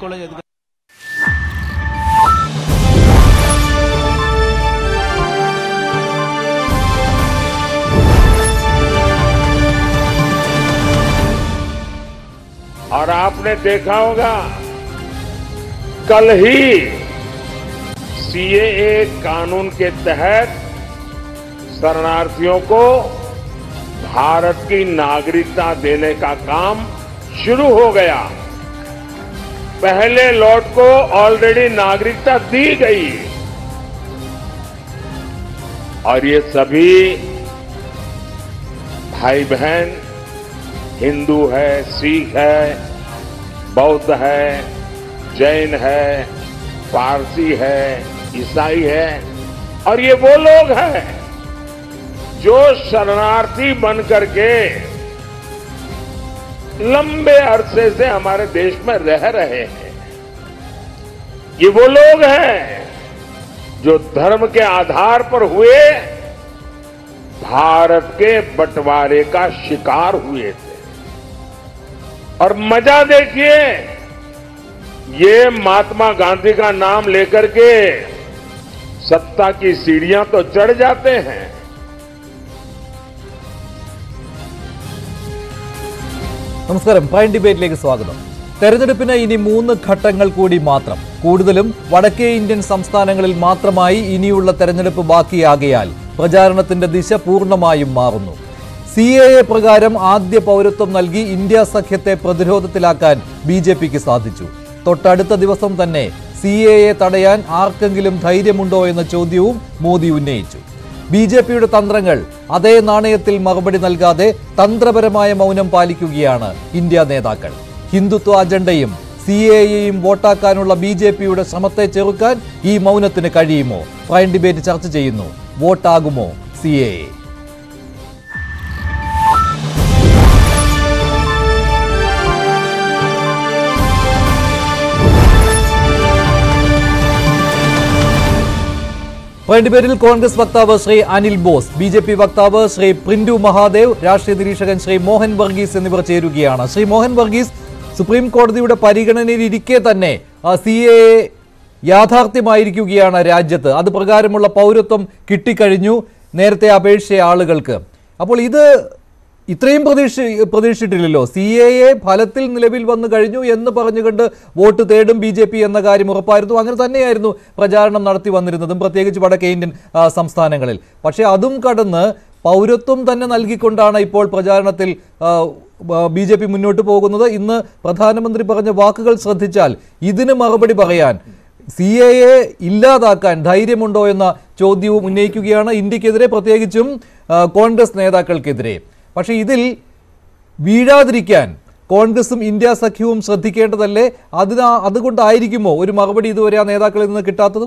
College और आपने देखा होगा कल ही सीएए कानून के तहत शरणार्थियों को भारत की नागरिकता देने का काम शुरू हो गया। पहले लॉट को ऑलरेडी नागरिकता दी गई और ये सभी भाई बहन हिंदू है, सिख है, बौद्ध है, जैन है, पारसी है, ईसाई है और ये वो लोग हैं जो शरणार्थी बन करके लंबे अरसे से हमारे देश में रह रहे हैं। ये वो लोग हैं जो धर्म के आधार पर हुए भारत के बंटवारे का शिकार हुए थे। और मजा देखिए, ये महात्मा गांधी का नाम लेकर के सत्ता की सीढ़ियां तो चढ़ जाते हैं। നമസ്കാരം. പ്രൈം ഡിബേറ്റിലേക്ക് സ്വാഗതം. തെരഞ്ഞെടുപ്പിന് ഇനി 3 ഘട്ടങ്ങൾ കൂടി മാത്രം. കൂടുതലും വടക്കേ ഇന്ത്യൻ സംസ്ഥാനങ്ങളിൽ മാത്രമായി ഇനിയുള്ള തെരഞ്ഞെടുപ്പ് ബാക്കിയാകയാൽ പ്രചാരണത്തിന്റെ ദിശ പൂർണ്ണമായും മാറുന്നു. സിഎഎ പ്രകാരം ആദ്യ പൗരത്വം നൽകി ഇന്ത്യ സഖ്യത്തെ പ്രതിരോധത്തിലാക്കാൻ ബിജെപിക്ക് സാധിച്ചു. തൊട്ടടുത്ത ദിവസം തന്നെ സിഎഎ തടയാൻ ആർക്കെങ്കിലും ധൈര്യമുണ്ടോ എന്ന ചോദ്യവും മോദി ഉന്നയിച്ചു. ബിജെപിയുടെ തന്ത്രങ്ങൾ അതേ നാണയത്തിൽ മറുപടി നൽകാതെ തന്ത്രപരമായ മൗനം പാലിക്കുകയാണ് ഇന്ത്യ നേതാക്കൾ. ഹിന്ദുത്വ അജണ്ടയും സിഎഎയും വോട്ടാക്കാനുള്ള ബിജെപിയുടെ ശ്രമത്തെ ചെറുക്കാൻ ഈ മൗനത്തിന് കഴിയുമോ? പ്രൈം ഡിബേറ്റ് ചർച്ച ചെയ്യുന്നു. വോട്ടാകുമോ സിഎഎ? പ്രൈം ഡിബേറ്റിൽ കോൺഗ്രസ് വക്താവ് ശ്രീ അനിൽ ബോസ്, ബിജെപി വക്താവ് ശ്രീ പ്രിന്റു മഹാദേവ്, രാഷ്ട്രീയ നിരീക്ഷകൻ ശ്രീ മോഹൻ വർഗീസ് എന്നിവർ ചേരുകയാണ്. ശ്രീ മോഹൻ വർഗീസ്, സുപ്രീം കോടതിയുടെ പരിഗണനയിലിരിക്കെ തന്നെ സിഎഎ യാഥാർത്ഥ്യമായിരിക്കുകയാണ് രാജ്യത്ത്. അത് പ്രകാരമുള്ള പൗരത്വം കിട്ടിക്കഴിഞ്ഞു നേരത്തെ അപേക്ഷിച്ച ആളുകൾക്ക്. അപ്പോൾ ഇത് ഇത്രയും പ്രതീക്ഷിച്ചിട്ടില്ലല്ലോ. സിഎഎ ഫലത്തിൽ നിലവിൽ വന്നു കഴിഞ്ഞു എന്ന് പറഞ്ഞുകൊണ്ട് വോട്ട് തേടും ബിജെപി എന്ന കാര്യം ഉറപ്പായിരുന്നു. അങ്ങനെ തന്നെയായിരുന്നു പ്രചാരണം നടത്തി വന്നിരുന്നതും, പ്രത്യേകിച്ച് വടക്കേ ഇന്ത്യൻ സംസ്ഥാനങ്ങളിൽ. പക്ഷേ അതും കടന്ന് പൗരത്വം തന്നെ നൽകിക്കൊണ്ടാണ് ഇപ്പോൾ പ്രചാരണത്തിൽ ബിജെപി മുന്നോട്ട് പോകുന്നത്. ഇന്ന് പ്രധാനമന്ത്രി പറഞ്ഞ വാക്കുകൾ ശ്രദ്ധിച്ചാൽ ഇതിന് മറുപടി പറയാൻ, സിഎഎ ഇല്ലാതാക്കാൻ ധൈര്യമുണ്ടോ എന്ന ചോദ്യവും ഉന്നയിക്കുകയാണ് ഇന്ത്യക്കെതിരെ, പ്രത്യേകിച്ചും കോൺഗ്രസ് നേതാക്കൾക്കെതിരെ. പക്ഷേ ഇതിൽ വീഴാതിരിക്കാൻ കോൺഗ്രസും ഇന്ത്യ സഖ്യവും ശ്രദ്ധിക്കേണ്ടതല്ലേ? അതുകൊണ്ടായിരിക്കുമോ ഒരു മറുപടി ഇതുവരെ ആ നേതാക്കളിൽ നിന്ന് കിട്ടാത്തതും?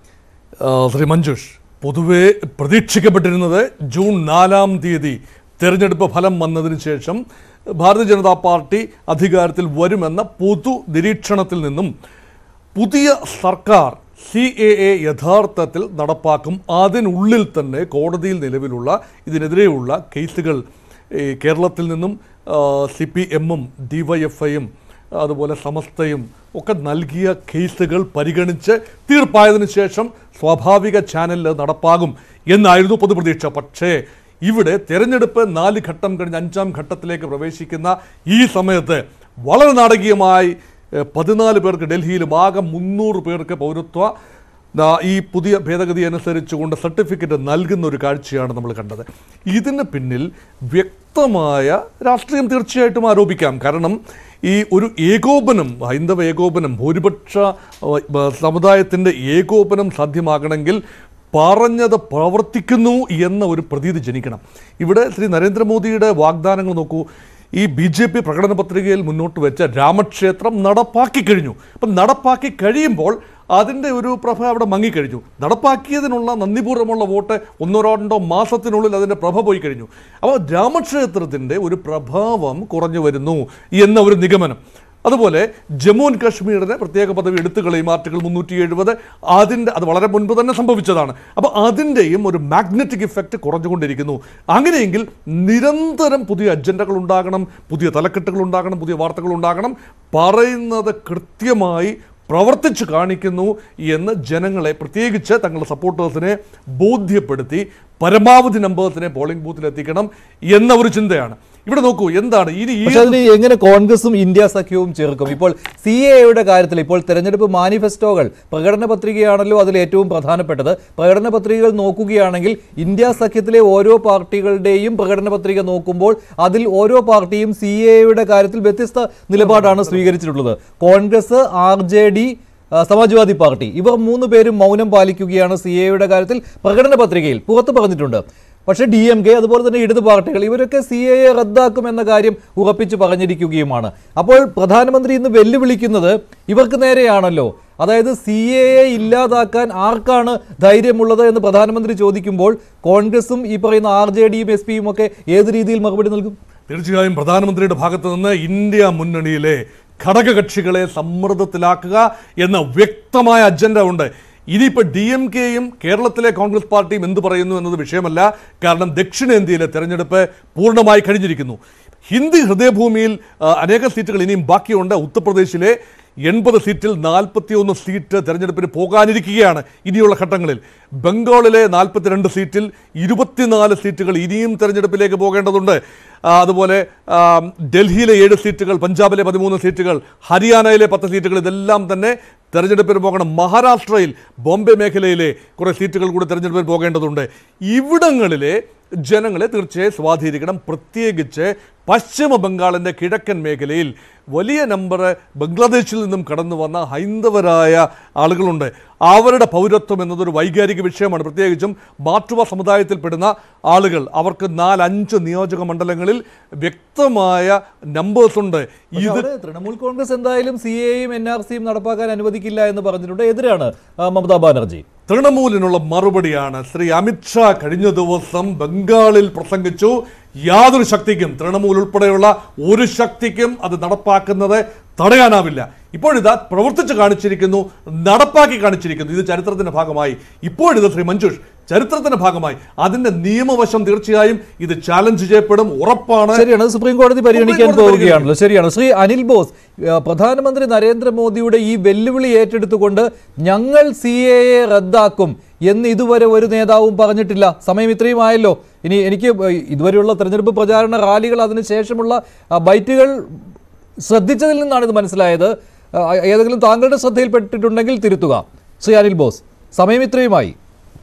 ശ്രീ മഞ്ജുഷ്, പൊതുവെ പ്രതീക്ഷിക്കപ്പെട്ടിരുന്നത് ജൂൺ 4-ാം തീയതി തെരഞ്ഞെടുപ്പ് ഫലം വന്നതിന് ശേഷം ഭാരതീയ ജനതാ പാർട്ടി അധികാരത്തിൽ വരുമെന്ന പൊതു നിരീക്ഷണത്തിൽ നിന്നും പുതിയ സർക്കാർ സിഎഎ യഥാർത്ഥത്തിൽ നടപ്പാക്കും. അതിനുള്ളിൽ തന്നെ കോടതിയിൽ നിലവിലുള്ള ഇതിനെതിരെയുള്ള കേസുകൾ കേരളത്തിൽ നിന്നും CPM-ഉം DYFI-യും അതുപോലെ സമസ്തയും ഒക്കെ നൽകിയ കേസുകൾ പരിഗണിച്ച് തീർപ്പായതിനു ശേഷം സ്വാഭാവിക ചാനലിൽ നടപ്പാകും എന്നായിരുന്നു പൊതുപ്രതീക്ഷ. പക്ഷേ ഇവിടെ തെരഞ്ഞെടുപ്പ് 4 ഘട്ടം കഴിഞ്ഞ് 5-ാം ഘട്ടത്തിലേക്ക് പ്രവേശിക്കുന്ന ഈ സമയത്ത് വളരെ നാടകീയമായി 14 പേർക്ക് ഡൽഹിയിലും ആകെ 300 പേർക്ക് പൗരത്വ ഈ പുതിയ ഭേദഗതി അനുസരിച്ചുകൊണ്ട് സർട്ടിഫിക്കറ്റ് നൽകുന്ന ഒരു കാഴ്ചയാണ് നമ്മൾ കണ്ടത്. ഇതിന് പിന്നിൽ വ്യക്തമായ രാഷ്ട്രീയം തീർച്ചയായിട്ടും ആരോപിക്കാം. കാരണം ഈ ഒരു ഏകോപനം, ഹൈന്ദവ ഏകോപനം, ഭൂരിപക്ഷ സമുദായത്തിൻ്റെ ഏകോപനം സാധ്യമാകണമെങ്കിൽ പറഞ്ഞത് പ്രവർത്തിക്കുന്നു എന്ന ഒരു പ്രതീതി ജനിക്കണം. ഇവിടെ ശ്രീ നരേന്ദ്രമോദിയുടെ വാഗ്ദാനങ്ങൾ നോക്കൂ. ഈ BJP പ്രകടന പത്രികയിൽ മുന്നോട്ട് വെച്ച രാമക്ഷേത്രം നടപ്പാക്കി കഴിഞ്ഞു. അപ്പം നടപ്പാക്കി കഴിയുമ്പോൾ അതിൻ്റെ ഒരു പ്രഭ അവിടെ മങ്ങിക്കഴിഞ്ഞു. നടപ്പാക്കിയതിനുള്ള നന്ദിപൂർവ്വമുള്ള വോട്ട് 1-2 മാസത്തിനുള്ളിൽ അതിൻ്റെ പ്രഭ പോയി കഴിഞ്ഞു. അപ്പോൾ രാമക്ഷേത്രത്തിൻ്റെ ഒരു പ്രഭാവം കുറഞ്ഞു വരുന്നു എന്ന ഒരു നിഗമനം. അതുപോലെ ജമ്മു ആൻഡ് കാശ്മീരിന് പ്രത്യേക പദവി എടുത്തുകളയും ആർട്ടിക്കിൾ 370 അത് വളരെ മുൻപ് തന്നെ സംഭവിച്ചതാണ്. അപ്പോൾ അതിൻ്റെയും ഒരു മാഗ്നറ്റിക് ഇഫക്റ്റ് കുറഞ്ഞുകൊണ്ടിരിക്കുന്നു. അങ്ങനെയെങ്കിൽ നിരന്തരം പുതിയ അജണ്ടകൾ ഉണ്ടാകണം, പുതിയ തലക്കെട്ടുകൾ ഉണ്ടാകണം, പുതിയ വാർത്തകൾ ഉണ്ടാകണം. പറയുന്നത് കൃത്യമായി പ്രവർത്തിച്ചു കാണിക്കുന്നു എന്ന് ജനങ്ങളെ, പ്രത്യേകിച്ച് തങ്ങളുടെ സപ്പോർട്ടേഴ്സിനെ ബോധ്യപ്പെടുത്തി പരമാവധി നമ്പേഴ്സിനെ പോളിംഗ് ബൂത്തിലെത്തിക്കണം എന്ന ഒരു ചിന്തയാണ്. ഇവിടെ നോക്കൂ, എന്താണ് ഇനി എങ്ങനെ കോൺഗ്രസും ഇന്ത്യ സഖ്യവും ചേർക്കും? ഇപ്പോൾ CAA കാര്യത്തിൽ ഇപ്പോൾ തെരഞ്ഞെടുപ്പ് മാനിഫെസ്റ്റോകൾ, പ്രകടന പത്രികയാണല്ലോ അതിൽ ഏറ്റവും പ്രധാനപ്പെട്ടത്. പ്രകടന പത്രികകൾ നോക്കുകയാണെങ്കിൽ ഇന്ത്യ സഖ്യത്തിലെ ഓരോ പാർട്ടികളുടെയും പ്രകടന പത്രിക നോക്കുമ്പോൾ അതിൽ ഓരോ പാർട്ടിയും CAA കാര്യത്തിൽ വ്യത്യസ്ത നിലപാടാണ് സ്വീകരിച്ചിട്ടുള്ളത്. കോൺഗ്രസ്, RJD, സമാജ്വാദി പാർട്ടി, ഇവർ 3 പേരും മൗനം പാലിക്കുകയാണ് CAA കാര്യത്തിൽ പ്രകടന പത്രികയിൽ പുറത്തു പറഞ്ഞിട്ടുണ്ട്. പക്ഷേ DMK അതുപോലെ തന്നെ ഇടത് പാർട്ടികൾ ഇവരൊക്കെ CAA റദ്ദാക്കുമെന്ന കാര്യം ഉറപ്പിച്ചു പറഞ്ഞിരിക്കുകയുമാണ്. അപ്പോൾ പ്രധാനമന്ത്രി ഇന്ന് വെല്ലുവിളിക്കുന്നത് ഇവർക്ക് നേരെയാണല്ലോ. അതായത് CAA ഇല്ലാതാക്കാൻ ആർക്കാണ് ധൈര്യമുള്ളത് എന്ന് പ്രധാനമന്ത്രി ചോദിക്കുമ്പോൾ കോൺഗ്രസും ഈ പറയുന്ന RJDയും SP-യും ഒക്കെ ഏത് രീതിയിൽ മറുപടി നൽകും? തീർച്ചയായും പ്രധാനമന്ത്രിയുടെ ഭാഗത്ത് നിന്ന് ഇന്ത്യ മുന്നണിയിലെ ഘടകകക്ഷികളെ സമ്മർദ്ദത്തിലാക്കുക എന്ന വ്യക്തമായ അജണ്ട ഉണ്ട്. ഇനിയിപ്പോൾ DMKയും കേരളത്തിലെ കോൺഗ്രസ് പാർട്ടിയും എന്ത് പറയുന്നു എന്നത് വിഷയമല്ല. കാരണം ദക്ഷിണേന്ത്യയിലെ തെരഞ്ഞെടുപ്പ് പൂർണ്ണമായി കഴിഞ്ഞിരിക്കുന്നു. ഹിന്ദി ഹൃദയഭൂമിയിൽ അനേകം സീറ്റുകൾ ഇനിയും ബാക്കിയുണ്ട്. ഉത്തർപ്രദേശിലെ 80 സീറ്റിൽ 41 സീറ്റ് തെരഞ്ഞെടുപ്പിന് പോകാനിരിക്കുകയാണ് ഇനിയുള്ള ഘട്ടങ്ങളിൽ. ബംഗാളിലെ 42 സീറ്റിൽ 24 സീറ്റുകൾ ഇനിയും തെരഞ്ഞെടുപ്പിലേക്ക് പോകേണ്ടതുണ്ട്. അതുപോലെ ഡൽഹിയിലെ 7 സീറ്റുകൾ, പഞ്ചാബിലെ 13 സീറ്റുകൾ, ഹരിയാനയിലെ 10 സീറ്റുകൾ, ഇതെല്ലാം തന്നെ തെരഞ്ഞെടുപ്പിന് പോകണം. മഹാരാഷ്ട്രയിൽ ബോംബെ മേഖലയിലെ കുറേ സീറ്റുകൾ കൂടി തെരഞ്ഞെടുപ്പിന് പോകേണ്ടതുണ്ട്. ഇവിടങ്ങളിലെ ജനങ്ങളെ തീർച്ചയായും സ്വാധീനിക്കണം. പ്രത്യേകിച്ച് പശ്ചിമ ബംഗാളിൻ്റെ കിഴക്കൻ മേഖലയിൽ വലിയ നമ്പർ ബംഗ്ലാദേശിൽ നിന്നും കടന്നു വന്ന ഹൈന്ദവരായ ആളുകളുണ്ട്. അവരുടെ പൗരത്വം എന്നതൊരു വൈകാരിക വിഷയമാണ്. പ്രത്യേകിച്ചും മാറ്റുവ സമുദായത്തിൽപ്പെടുന്ന ആളുകൾ, അവർക്ക് 4-5 നിയോജക മണ്ഡലങ്ങളിൽ വ്യക്തമായ നമ്പേഴ്സ് ഉണ്ട്. ഇത് തൃണമൂൽ കോൺഗ്രസ് എന്തായാലും CAAയും NRCയും നടപ്പാക്കാൻ അനുവദിക്കില്ല എന്ന് പറഞ്ഞിട്ടുണ്ട്. എതിരാണ് മമതാ ബാനർജി. തൃണമൂലിനുള്ള മറുപടിയാണ് ശ്രീ അമിത്ഷാ കഴിഞ്ഞ ദിവസം ബംഗാളിൽ പ്രസംഗിച്ചു. യാതൊരു ശക്തിക്കും, തൃണമൂൽ ഉൾപ്പെടെയുള്ള ഒരു ശക്തിക്കും അത് നടപ്പാക്കുന്നത് തടയാനാവില്ല. ഇപ്പോഴിതാ പ്രവർത്തിച്ച് കാണിച്ചിരിക്കുന്നു, നടപ്പാക്കി കാണിച്ചിരിക്കുന്നു. ഇത് ചരിത്രത്തിന്റെ ഭാഗമായി. ഇപ്പോഴിത് ശ്രീ മഞ്ജുഷ്, ചരിത്രത്തിന്റെ ഭാഗമായി അതിന്റെ നിയമവശം തീർച്ചയായും ഇത് ചാലഞ്ച് ചെയ്യപ്പെടും, ഉറപ്പാണ്. ശരിയാണ്, സുപ്രീം കോടതി പരിഗണിക്കാൻ പോവുകയാണല്ലോ. ശരിയാണ്. ശ്രീ അനിൽ ബോസ്, പ്രധാനമന്ത്രി നരേന്ദ്രമോദിയുടെ ഈ വെല്ലുവിളി ഏറ്റെടുത്തുകൊണ്ട് ഞങ്ങൾ CAA റദ്ദാക്കും എന്ന് ഇതുവരെ ഒരു നേതാവും പറഞ്ഞിട്ടില്ല. സമയം ഇത്രയും ആയല്ലോ. ഇനി എനിക്ക് ഇതുവരെയുള്ള തെരഞ്ഞെടുപ്പ് പ്രചാരണ റാലികൾ, അതിനുശേഷമുള്ള ബൈറ്റുകൾ ശ്രദ്ധിച്ചതിൽ നിന്നാണ് ഇത് മനസ്സിലായത്. ഏതെങ്കിലും താങ്കളുടെ ശ്രദ്ധയിൽപ്പെട്ടിട്ടുണ്ടെങ്കിൽ തിരുത്തുക. ശ്രീ അനിൽ ബോസ്, സമയം ഇത്രയുമായി.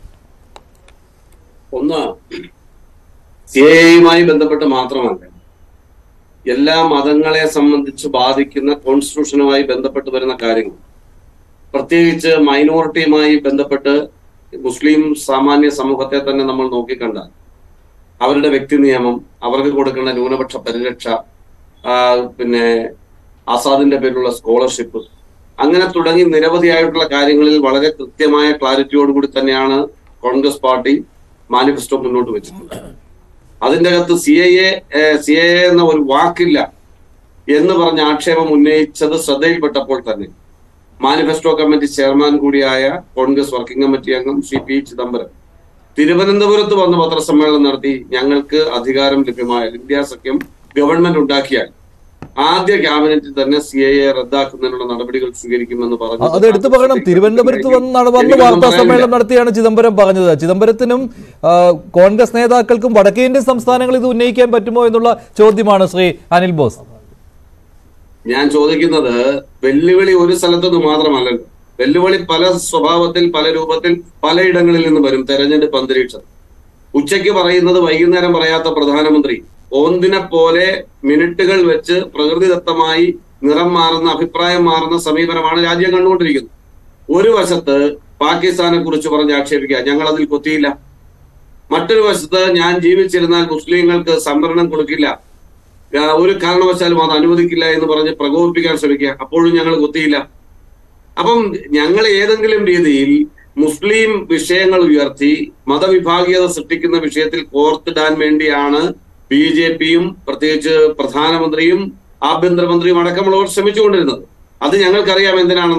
ഒന്ന്, CAAയുമായി ബന്ധപ്പെട്ട് മാത്രമല്ല, എല്ലാ മതങ്ങളെ സംബന്ധിച്ച് ബാധിക്കുന്ന കോൺസ്റ്റിറ്റ്യൂഷനുമായി ബന്ധപ്പെട്ട് വരുന്ന കാര്യങ്ങൾ, പ്രത്യേകിച്ച് മൈനോറിറ്റിയുമായി ബന്ധപ്പെട്ട് മുസ്ലിം സാമാന്യ സമൂഹത്തെ തന്നെ നമ്മൾ നോക്കിക്കണ്ടാൽ അവരുടെ വ്യക്തി നിയമം, അവർക്ക് കൊടുക്കേണ്ട ന്യൂനപക്ഷ പരിരക്ഷ, പിന്നെ ആസാദിന്റെ പേരിലുള്ള സ്കോളർഷിപ്പ്, അങ്ങനെ തുടങ്ങി നിരവധിയായിട്ടുള്ള കാര്യങ്ങളിൽ വളരെ കൃത്യമായ ക്ലാരിറ്റിയോടുകൂടി തന്നെയാണ് കോൺഗ്രസ് പാർട്ടി മാനിഫെസ്റ്റോ മുന്നോട്ട് വെച്ചിട്ടുള്ളത്. അതിൻ്റെ അകത്ത് CAA എന്ന ഒരു വാക്കില്ല എന്ന് പറഞ്ഞ ആക്ഷേപം ഉന്നയിച്ചത് ശ്രദ്ധയിൽപ്പെട്ടപ്പോൾ തന്നെ മാനിഫെസ്റ്റോ കമ്മിറ്റി ചെയർമാൻ കൂടിയായ കോൺഗ്രസ് വർക്കിംഗ് കമ്മിറ്റി അംഗം ശ്രീ P. ചിദംബരം തിരുവനന്തപുരത്ത് വന്ന് പത്രസമ്മേളനം നടത്തി, ഞങ്ങൾക്ക് അധികാരം ലഭ്യമായ ഇന്ത്യ സഖ്യം ഗവൺമെന്റ് ഉണ്ടാക്കിയാൽ ആദ്യ ക്യാബിനറ്റിൽ തന്നെ CAA റദ്ദാക്കുന്നതിനുള്ള നടപടികൾ സ്വീകരിക്കുമെന്ന് പറഞ്ഞു. അത് എടുത്തു പറയണം. തിരുവനന്തപുരത്ത് വന്ന് വാർത്താ സമ്മേളനം നടത്തിയാണ് ചിദംബരം പറഞ്ഞത്. ചിദംബരത്തിനും കോൺഗ്രസ് നേതാക്കൾക്കും വടക്കേന്ത്യൻ സംസ്ഥാനങ്ങളിൽ ഇത് ഉന്നയിക്കാൻ പറ്റുമോ എന്നുള്ള ചോദ്യമാണ് ശ്രീ അനിൽ ബോസ്. ഞാൻ ചോദിക്കുന്നത്, വെല്ലുവിളി ഒരു സ്ഥലത്തുനിന്ന് മാത്രമല്ലല്ലോ. വെല്ലുവിളി പല സ്വഭാവത്തിൽ, പല രൂപത്തിൽ, പലയിടങ്ങളിൽ നിന്ന് വരും. തെരഞ്ഞെടുപ്പ് അന്തരീക്ഷം ഉച്ചയ്ക്ക് പറയുന്നത് വൈകുന്നേരം പറയാത്ത പ്രധാനമന്ത്രി ഓന്തിനെ പോലെ മിനിറ്റുകൾ വെച്ച് പ്രകൃതിദത്തമായി നിറം മാറുന്ന, അഭിപ്രായം മാറുന്ന സമീപനമാണ് രാജ്യം കണ്ടുകൊണ്ടിരിക്കുന്നത്. ഒരു വശത്ത് പാകിസ്ഥാനെ കുറിച്ച് പറഞ്ഞ് ആക്ഷേപിക്കുക, ഞങ്ങൾ അതിൽ കൊത്തിയില്ല. മറ്റൊരു വശത്ത് ഞാൻ ജീവിച്ചിരുന്നാൽ മുസ്ലിങ്ങൾക്ക് സംവരണം കൊടുക്കില്ല, ഒരു കാരണവശാലും അത് അനുവദിക്കില്ല എന്ന് പറഞ്ഞ് പ്രകോപിപ്പിക്കാൻ ശ്രമിക്കുക, അപ്പോഴും ഞങ്ങൾ കൊത്തിയില്ല. അപ്പം ഞങ്ങൾ ഏതെങ്കിലും രീതിയിൽ മുസ്ലിം വിഷയങ്ങൾ ഉയർത്തി മതവിഭാഗീയത സൃഷ്ടിക്കുന്ന വിഷയത്തിൽ കോർത്തിടാൻ വേണ്ടിയാണ് BJPയും പ്രത്യേകിച്ച് പ്രധാനമന്ത്രിയും ആഭ്യന്തരമന്ത്രിയും അടക്കമുള്ളവർ ശ്രമിച്ചുകൊണ്ടിരുന്നത്. അത് ഞങ്ങൾക്കറിയാം എന്തിനാണെന്ന്.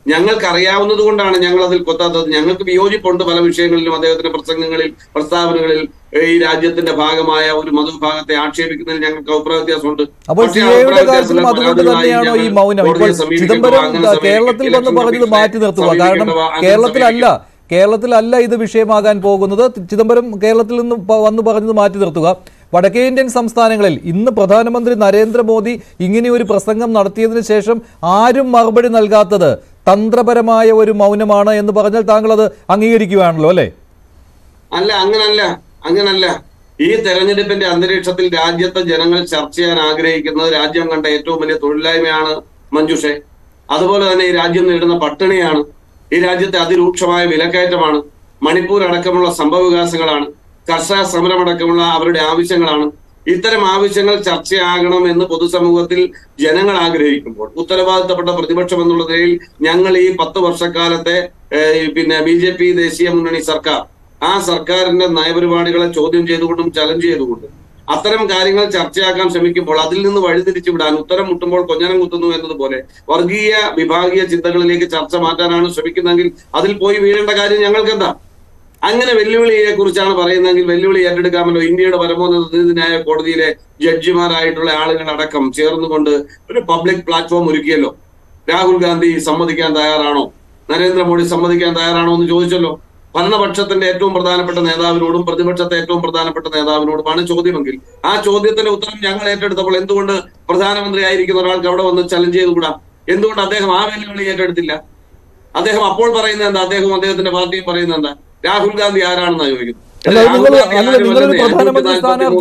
ഞങ്ങൾക്ക് അറിയാവുന്നത് കൊണ്ടാണ് ഞങ്ങൾ അതിൽ കൊത്താത്തത്. ഞങ്ങൾക്ക് വിയോജിപ്പുണ്ട് പല വിഷയങ്ങളിലും, അദ്ദേഹത്തിന്റെ പ്രസംഗങ്ങളിൽ, പ്രസ്താവനകളിൽ ഈ രാജ്യത്തിന്റെ ഭാഗമായ ഒരു മതവിഭാഗത്തെ ആക്ഷേപിക്കുന്നതിൽ ഞങ്ങൾക്ക് അഭിപ്രായ വ്യത്യാസമുണ്ട്. അപ്പോൾ സിഎയുടെ കാര്യത്തിലും അതുകൊണ്ട് തന്നെയാണോ ഈ മൗനം? ഇപ്പോൾ ചിദംബരം കേരളത്തിൽ വന്ന് പറഞ്ഞത് മാറ്റി നിർത്തുക. കാരണം കേരളത്തിലല്ല ഇത് വിഷയമാകാൻ പോകുന്നത്. ചിദംബരം കേരളത്തിൽ നിന്ന് വന്ന് പറഞ്ഞത് മാറ്റി നിർത്തുക. വടക്കേ ഇന്ത്യൻ സംസ്ഥാനങ്ങളിൽ ഇന്ന് പ്രധാനമന്ത്രി നരേന്ദ്രമോദി ഇങ്ങനെ ഒരു പ്രസംഗം നടത്തിയതിനു ശേഷം ആരും മറുപടി നൽകാത്തത് തന്ത്രപരമായ ഒരു മൗനമാണ് എന്ന് പറഞ്ഞാൽ താങ്കൾ അത് അംഗീകരിക്കുകയാണല്ലോ അല്ലേ? അല്ല, അങ്ങനല്ല. ഈ തെരഞ്ഞെടുപ്പിന്റെ അന്തരീക്ഷത്തിൽ രാജ്യത്തെ ജനങ്ങൾ ചർച്ച ചെയ്യാൻ ആഗ്രഹിക്കുന്നത് രാജ്യം കണ്ട ഏറ്റവും വലിയ തൊഴിലില്ലായ്മയാണ് മഞ്ജുഷെ. അതുപോലെ തന്നെ ഈ രാജ്യം നേരിടുന്ന പട്ടിണിയാണ്, ഈ രാജ്യത്തെ അതിരൂക്ഷമായ വിലക്കയറ്റമാണ്, മണിപ്പൂർ അടക്കമുള്ള സംഭവവികാസങ്ങളാണ്, കർഷക സമരമടക്കമുള്ള അവരുടെ ആവശ്യങ്ങളാണ്. ഇത്തരം ആവശ്യങ്ങൾ ചർച്ചയാകണം എന്ന് പൊതുസമൂഹത്തിൽ ജനങ്ങൾ ആഗ്രഹിക്കുമ്പോൾ ഉത്തരവാദിത്തപ്പെട്ട പ്രതിപക്ഷം എന്നുള്ള നിലയിൽ ഞങ്ങൾ ഈ 10 വർഷക്കാലത്തെ BJP ദേശീയ മുന്നണി സർക്കാർ, ആ സർക്കാരിന്റെ നയപരിപാടികളെ ചോദ്യം ചെയ്തുകൊണ്ടും ചലഞ്ച് ചെയ്തുകൊണ്ടും അത്തരം കാര്യങ്ങൾ ചർച്ചയാക്കാൻ ശ്രമിക്കുമ്പോൾ അതിൽ നിന്ന് വഴിതിരിച്ചു വിടാൻ ഉത്തരം മുട്ടുമ്പോൾ കൊഞ്ഞനം കുത്തുന്നു എന്നതുപോലെ വർഗീയ വിഭാഗീയ ചിന്തകളിലേക്ക് ചർച്ച മാറ്റാനാണ് ശ്രമിക്കുന്നതെങ്കിൽ അതിൽ പോയി വീഴേണ്ട കാര്യം ഞങ്ങൾക്ക് എന്താ? അങ്ങനെ വെല്ലുവിളിയെ കുറിച്ചാണ് പറയുന്നതെങ്കിൽ വെല്ലുവിളി ഏറ്റെടുക്കാമല്ലോ. ഇന്ത്യയുടെ പരമോന്നത നീതിന്യായ കോടതിയിലെ ജഡ്ജിമാരായിട്ടുള്ള ആളുകൾ അടക്കം ചേർന്നുകൊണ്ട് ഒരു പബ്ലിക് പ്ലാറ്റ്ഫോം ഒരുക്കിയല്ലോ. രാഹുൽ ഗാന്ധി സമ്മതിക്കാൻ തയ്യാറാണോ, നരേന്ദ്രമോദി സമ്മതിക്കാൻ തയ്യാറാണോ എന്ന് ചോദിച്ചല്ലോ. ഭരണപക്ഷത്തിന്റെ ഏറ്റവും പ്രധാനപ്പെട്ട നേതാവിനോടും പ്രതിപക്ഷത്തെ ഏറ്റവും പ്രധാനപ്പെട്ട നേതാവിനോടുമാണ് ചോദ്യമെങ്കിൽ ആ ചോദ്യത്തിന്റെ ഉത്തരം ഞങ്ങൾ ഏറ്റെടുത്തപ്പോൾ എന്തുകൊണ്ട് പ്രധാനമന്ത്രി ആയിരിക്കുന്ന ഒരാൾക്ക് അവിടെ വന്ന് ചലഞ്ച് ചെയ്തുകൂടാ? എന്തുകൊണ്ട് അദ്ദേഹം ആ വെല്ലുവിളി ഏറ്റെടുത്തില്ല? അദ്ദേഹം അപ്പോൾ പറയുന്നത് എന്താ? അദ്ദേഹത്തിന്റെ പാർട്ടിയും പറയുന്നത് എന്താ? രാഹുൽ ഗാന്ധി ആരാണെന്നാ ചോദിക്കുന്നത്. നിങ്ങളൊരു പ്രധാനമന്ത്രി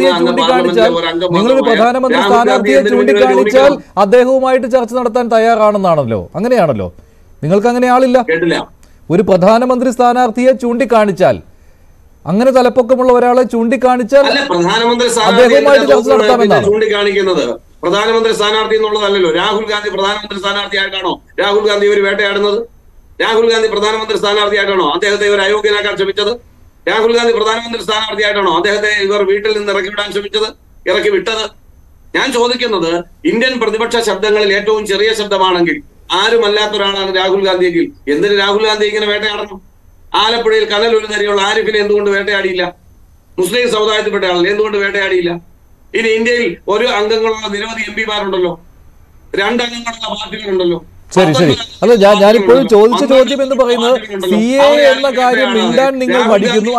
സ്ഥാനാർത്ഥിയെ ചൂണ്ടിക്കാണിച്ചാൽ അദ്ദേഹവുമായിട്ട് ചർച്ച നടത്താൻ തയ്യാറാണെന്നാണല്ലോ. അങ്ങനെയാണല്ലോ, നിങ്ങൾക്ക് അങ്ങനെ ആളില്ല. കേട്ടില്ല. ഒരു പ്രധാനമന്ത്രി സ്ഥാനാർത്ഥിയെ ചൂണ്ടിക്കാണിച്ചാൽ, അങ്ങനെ തലപ്പൊക്കമുള്ള ഒരാളെ ചൂണ്ടിക്കാണിച്ചാൽ അദ്ദേഹവുമായിട്ട് ചർച്ച നടത്താമെന്നാണ് ചൂണ്ടിക്കാണിക്കുന്നത്. പ്രധാനമന്ത്രി സ്ഥാനാർത്ഥി എന്നുള്ളതല്ലല്ലോ. രാഹുൽ ഗാന്ധി പ്രധാനമന്ത്രി സ്ഥാനാർത്ഥിയായിട്ടാണോ രാഹുൽ ഗാന്ധി ഇവർ വേട്ടയാടുന്നത്? രാഹുൽ ഗാന്ധി പ്രധാനമന്ത്രി സ്ഥാനാർത്ഥിയായിട്ടാണോ അദ്ദേഹത്തെ ഇവർ അയോഗ്യനാക്കാൻ ശ്രമിച്ചത്? രാഹുൽ ഗാന്ധി പ്രധാനമന്ത്രി സ്ഥാനാർത്ഥിയായിട്ടാണോ അദ്ദേഹത്തെ ഇവർ വീട്ടിൽ നിന്ന് ഇറക്കി വിടാൻ ശ്രമിച്ചത്, ഇറക്കി വിട്ടത്? ഞാൻ ചോദിക്കുന്നത്, ഇന്ത്യൻ പ്രതിപക്ഷ ശബ്ദങ്ങളിൽ ഏറ്റവും ചെറിയ ശബ്ദമാണെങ്കിൽ ആരുമല്ലാത്ത ഒരാളാണ് രാഹുൽ ഗാന്ധിയെങ്കിൽ എന്തിന് രാഹുൽ ഗാന്ധി ഇങ്ങനെ വേട്ടയാടണം? ആലപ്പുഴയിൽ കനലൊരു തരെയുള്ള ആരിഫിനെ എന്തുകൊണ്ട് വേട്ടയാടിയില്ല? മുസ്ലിം സമുദായത്തിൽപ്പെട്ട ആളിനെ എന്തുകൊണ്ട് വേട്ടയാടിയില്ല? ഇനി ഇന്ത്യയിൽ ഒരു അംഗങ്ങളുള്ള നിരവധി MP മാരുണ്ടല്ലോ, 2 അംഗങ്ങളുള്ള പാർട്ടികളുണ്ടല്ലോ. ശരി. അല്ല, ഞാനിപ്പോഴും ചോദിച്ച ചോദ്യം എന്ന് പറയുന്നത് CA എന്ന കാര്യം മിണ്ടാൻ നിങ്ങൾ മടിക്കുന്നു.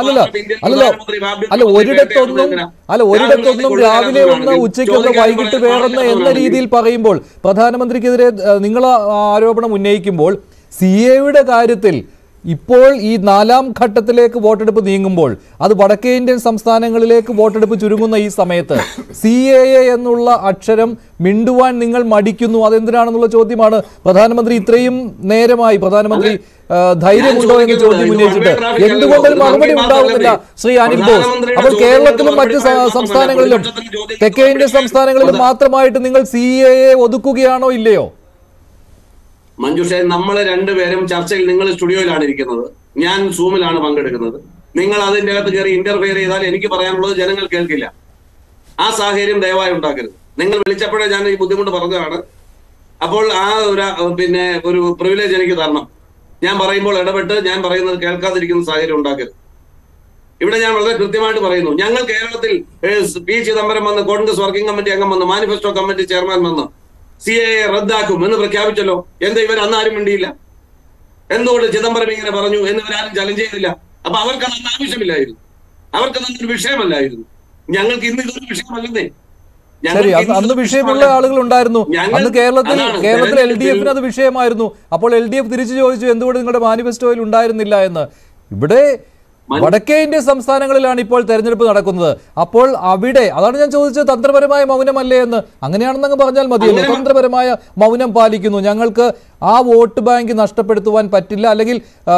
ഒരിടത്തൊന്നും രാവിലെ ഒന്ന് ഉച്ചയ്ക്കൊന്ന് വൈകിട്ട് വേറൊന്ന് എന്ന രീതിയിൽ പറയുമ്പോൾ, പ്രധാനമന്ത്രിക്കെതിരെ നിങ്ങൾ ആരോപണം ഉന്നയിക്കുമ്പോൾ, CAയുടെ കാര്യത്തിൽ ഇപ്പോൾ ഈ 4ാം ഘട്ടത്തിലേക്ക് വോട്ടെടുപ്പ് നീങ്ങുമ്പോൾ, അത് വടക്കേ ഇന്ത്യൻ സംസ്ഥാനങ്ങളിലേക്ക് വോട്ടെടുപ്പ് ചുരുങ്ങുന്ന ഈ സമയത്ത് CAA എന്നുള്ള അക്ഷരം മിണ്ടുവാൻ നിങ്ങൾ മടിക്കുന്നു. അതെന്തിനാണെന്നുള്ള ചോദ്യമാണ് പ്രധാനമന്ത്രി ഇത്രയും നേരമായി ധൈര്യമുണ്ടോ എന്ന ചോദ്യം ഉന്നയിച്ചിട്ട് എന്തുകൊണ്ട് മറുപടി ഉണ്ടാവുന്നില്ല ശ്രീ അനിൽ ബോസ്? അപ്പോൾ കേരളത്തിലും മറ്റ് സംസ്ഥാനങ്ങളിലും തെക്കേ ഇന്ത്യൻ സംസ്ഥാനങ്ങളിലും മാത്രമായിട്ട് നിങ്ങൾ CAA ഒതുക്കുകയാണോ ഇല്ലയോ? മഞ്ജുഷേ, നമ്മൾ രണ്ടുപേരും ചർച്ചയിൽ, നിങ്ങൾ സ്റ്റുഡിയോയിലാണ് ഇരിക്കുന്നത്, ഞാൻ സൂമിലാണ് പങ്കെടുക്കുന്നത്. നിങ്ങൾ അതിന്റെ അകത്ത് കയറി ഇന്റർഫിയർ ചെയ്താൽ എനിക്ക് പറയാനുള്ളത് ജനങ്ങൾ കേൾക്കില്ല. ആ സാഹചര്യം ദയവായി ഉണ്ടാക്കരുത്. നിങ്ങൾ വിളിച്ചപ്പോഴേ ഞാൻ ഈ ബുദ്ധിമുട്ട് പറഞ്ഞതാണ്. അപ്പോൾ ആ ഒരു പ്രിവിലേജ് എനിക്ക് തരണം. ഞാൻ പറയുമ്പോൾ ഇടപെട്ട് ഞാൻ പറയുന്നത് കേൾക്കാതിരിക്കുന്ന സാഹചര്യം ഉണ്ടാക്കരുത്. ഇവിടെ ഞാൻ വളരെ കൃത്യമായിട്ട് പറയുന്നു, ഞങ്ങൾ കേരളത്തിൽ P. ചിദംബരം വന്ന്, കോൺഗ്രസ് വർക്കിംഗ് കമ്മിറ്റി അംഗം വന്ന്, മാനിഫെസ്റ്റോ കമ്മിറ്റി ചെയർമാൻ വന്ന് CAA റദ്ദാക്കും എന്ന് പ്രഖ്യാപിച്ചല്ലോ. എന്താ ഇവർ അന്നാരും മിണ്ടിയില്ല? എന്തുകൊണ്ട് ചിദംബരം ഇങ്ങനെ പറഞ്ഞു എന്ന് ഇവരാരും ചലഞ്ച് ചെയ്തില്ല? അപ്പൊ അവർക്കത് അന്ന് ആവശ്യമില്ലായിരുന്നു, അവർക്കതൊരു വിഷയമല്ലായിരുന്നു. ഞങ്ങൾക്ക് ഇന്ന് ഇതൊരു വിഷയമല്ലെന്നേ. അന്ന് വിഷയമുള്ള ആളുകൾ ഉണ്ടായിരുന്നു. അന്ന് കേരളത്തിൽ LDF അത് വിഷയമായിരുന്നു. അപ്പോൾ LDF തിരിച്ചു ചോദിച്ചു എന്തുകൊണ്ട് നിങ്ങളുടെ മാനിഫെസ്റ്റോയിൽ ഉണ്ടായിരുന്നില്ല എന്ന്. ഇവിടെ വടക്കേ ഇന്ത്യൻ സംസ്ഥാനങ്ങളിലാണ് ഇപ്പോൾ തെരഞ്ഞെടുപ്പ് നടക്കുന്നത്. അപ്പോൾ അവിടെ, അതാണ് ഞാൻ ചോദിച്ചത്, തന്ത്രപരമായ മൗനമല്ലേ എന്ന്. അങ്ങനെയാണെന്നങ്ങ് പറഞ്ഞാൽ മതിയല്ലോ. തന്ത്രപരമായ മൗനം പാലിക്കുന്നു, ഞങ്ങൾക്ക് ആ വോട്ട് ബാങ്ക് നഷ്ടപ്പെടുത്തുവാൻ പറ്റില്ല, അല്ലെങ്കിൽ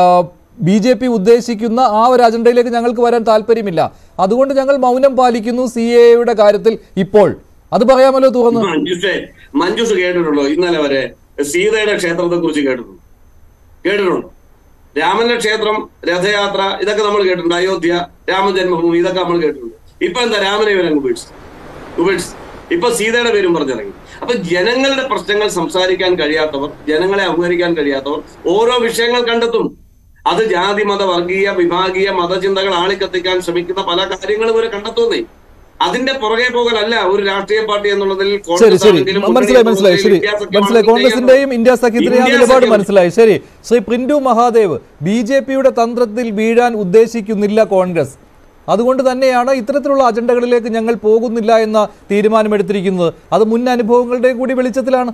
BJP ഉദ്ദേശിക്കുന്ന ആ ഒരു അജണ്ടയിലേക്ക് ഞങ്ങൾക്ക് വരാൻ താല്പര്യമില്ല, അതുകൊണ്ട് ഞങ്ങൾ മൗനം പാലിക്കുന്നു CAയുടെ കാര്യത്തിൽ. ഇപ്പോൾ അത് പറയാമല്ലോ തുറന്ന്. മഞ്ജുഷ് കേട്ടിട്ടുണ്ടോ ഇന്നലെ വരെ സീതയുടെ ക്ഷേത്രത്തെ കുറിച്ച് കേട്ടിട്ടുണ്ടോ? രാമന്റെ ക്ഷേത്രം, രഥയാത്ര, ഇതൊക്കെ നമ്മൾ കേട്ടിട്ടുണ്ട്. അയോധ്യ, രാമജന്മഭൂമി, ഇതൊക്കെ നമ്മൾ കേട്ടിട്ടുണ്ട്. ഇപ്പൊ എന്താ രാമനെ ഇവരങ്ങ് ഉപേക്ഷിച്ചു? ഇപ്പൊ സീതയുടെ പേരും പറഞ്ഞിറങ്ങി. അപ്പൊ ജനങ്ങളുടെ പ്രശ്നങ്ങൾ സംസാരിക്കാൻ കഴിയാത്തവർ, ജനങ്ങളെ അപഹരിക്കാൻ കഴിയാത്തവർ ഓരോ വിഷയങ്ങൾ കണ്ടെത്തും. അത് ജാതി മത വർഗീയ വിഭാഗീയ മതചിന്തകൾ ആളിക്കത്തിക്കാൻ ശ്രമിക്കുന്ന പല കാര്യങ്ങളും ഇവരെ കണ്ടെത്തുന്നേ. അതിന്റെ പുറകെ പോകലല്ല ഒരു രാഷ്ട്രീയ പാർട്ടി എന്നുള്ളതിൽ. മനസ്സിലായി. ശരി, മനസ്സിലായി. കോൺഗ്രസിന്റെയും ഇന്ത്യ സഖ്യത്തിന്റെയും നിലപാട് മനസ്സിലായി. ശരി, ശ്രീ പ്രിന്റു മഹാദേവ്, BJPയുടെ തന്ത്രത്തിൽ വീഴാൻ ഉദ്ദേശിക്കുന്നില്ല കോൺഗ്രസ്. അതുകൊണ്ട് തന്നെയാണ് ഇത്തരത്തിലുള്ള അജണ്ടകളിലേക്ക് ഞങ്ങൾ പോകുന്നില്ല എന്ന തീരുമാനമെടുത്തിരിക്കുന്നത്. അത് മുൻ അനുഭവങ്ങളുടെ കൂടി വെളിച്ചത്തിലാണ്.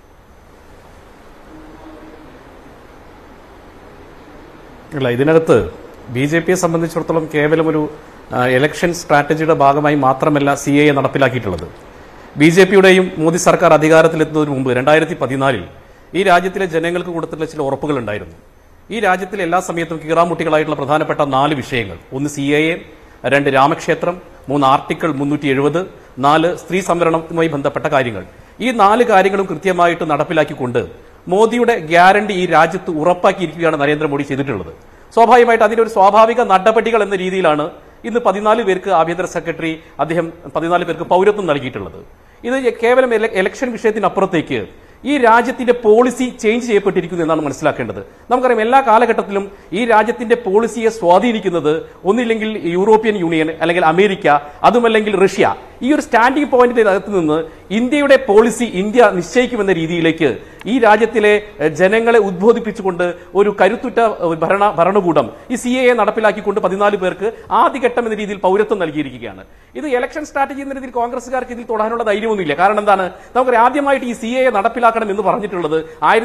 അല്ല, ഇതിനകത്ത് BJPയെ സംബന്ധിച്ചിടത്തോളം കേവലം ഒരു ഇലക്ഷൻ സ്ട്രാറ്റജിയുടെ ഭാഗമായി മാത്രമല്ല CAA നടപ്പിലാക്കിയിട്ടുള്ളത്. BJPയുടെയും മോദി സർക്കാർ അധികാരത്തിലെത്തുന്നതിന് മുമ്പ് 2014 ഈ രാജ്യത്തിലെ ജനങ്ങൾക്ക് കൊടുത്തിട്ടുള്ള ചില ഉറപ്പുകൾ ഉണ്ടായിരുന്നു. ഈ രാജ്യത്തിലെ എല്ലാ സമയത്തും കീറാമുട്ടികളായിട്ടുള്ള പ്രധാനപ്പെട്ട 4 വിഷയങ്ങൾ: 1 CAA, 2 രാമക്ഷേത്രം, 3 ആർട്ടിക്കിൾ 370, 4 സ്ത്രീ സംവരണവുമായി ബന്ധപ്പെട്ട കാര്യങ്ങൾ. ഈ 4 കാര്യങ്ങളും കൃത്യമായിട്ട് നടപ്പിലാക്കിക്കൊണ്ട് മോദിയുടെ ഗ്യാരണ്ടി ഈ രാജ്യത്ത് ഉറപ്പാക്കിയിരിക്കുകയാണ് നരേന്ദ്രമോദി ചെയ്തിട്ടുള്ളത്. സ്വാഭാവികമായിട്ട് അതിന്റെ ഒരു സ്വാഭാവിക നടപടികൾ എന്ന രീതിയിലാണ് ഇന്ന് 14 പേർക്ക് ആഭ്യന്തര സെക്രട്ടറി അദ്ദേഹം 14 പേർക്ക് പൗരത്വം നൽകിയിട്ടുള്ളത്. ഇത് കേവലം ഇലക്ഷൻ വിഷയത്തിനപ്പുറത്തേക്ക് ഈ രാജ്യത്തിന്റെ പോളിസി ചേഞ്ച് ചെയ്യപ്പെട്ടിരിക്കുന്നു എന്നാണ് മനസ്സിലാക്കേണ്ടത്. നമുക്കറിയാം, എല്ലാ കാലഘട്ടത്തിലും ഈ രാജ്യത്തിന്റെ പോളിസിയെ സ്വാധീനിക്കുന്നത് ഒന്നില്ലെങ്കിൽ യൂറോപ്യൻ യൂണിയൻ, അല്ലെങ്കിൽ അമേരിക്ക, അതുമല്ലെങ്കിൽ റഷ്യ. ഈ ഒരു സ്റ്റാൻഡിംഗ് പോയിന്റിന്റെ അകത്ത് നിന്ന് ഇന്ത്യയുടെ പോളിസി ഇന്ത്യ നിശ്ചയിക്കുമെന്ന രീതിയിലേക്ക് ഈ രാജ്യത്തിലെ ജനങ്ങളെ ഉദ്ബോധിപ്പിച്ചുകൊണ്ട് ഒരു കരുത്തുറ്റ ഭരണകൂടം ഈ CAA നടപ്പിലാക്കിക്കൊണ്ട് 14 പേർക്ക് ആദ്യഘട്ടം എന്ന രീതിയിൽ പൗരത്വം നൽകിയിരിക്കുകയാണ്. ഇത് ഇലക്ഷൻ സ്ട്രാറ്റജി എന്ന രീതിയിൽ കോൺഗ്രസുകാർക്ക് ഇതിൽ തൊടാനുള്ള ധൈര്യമൊന്നുമില്ല. കാരണം എന്താണ്? നമുക്കറിയാം, ആദ്യമായിട്ട് ഈ CAA നടപ്പിലാക്കണം എന്ന് പറഞ്ഞിട്ടുള്ളത്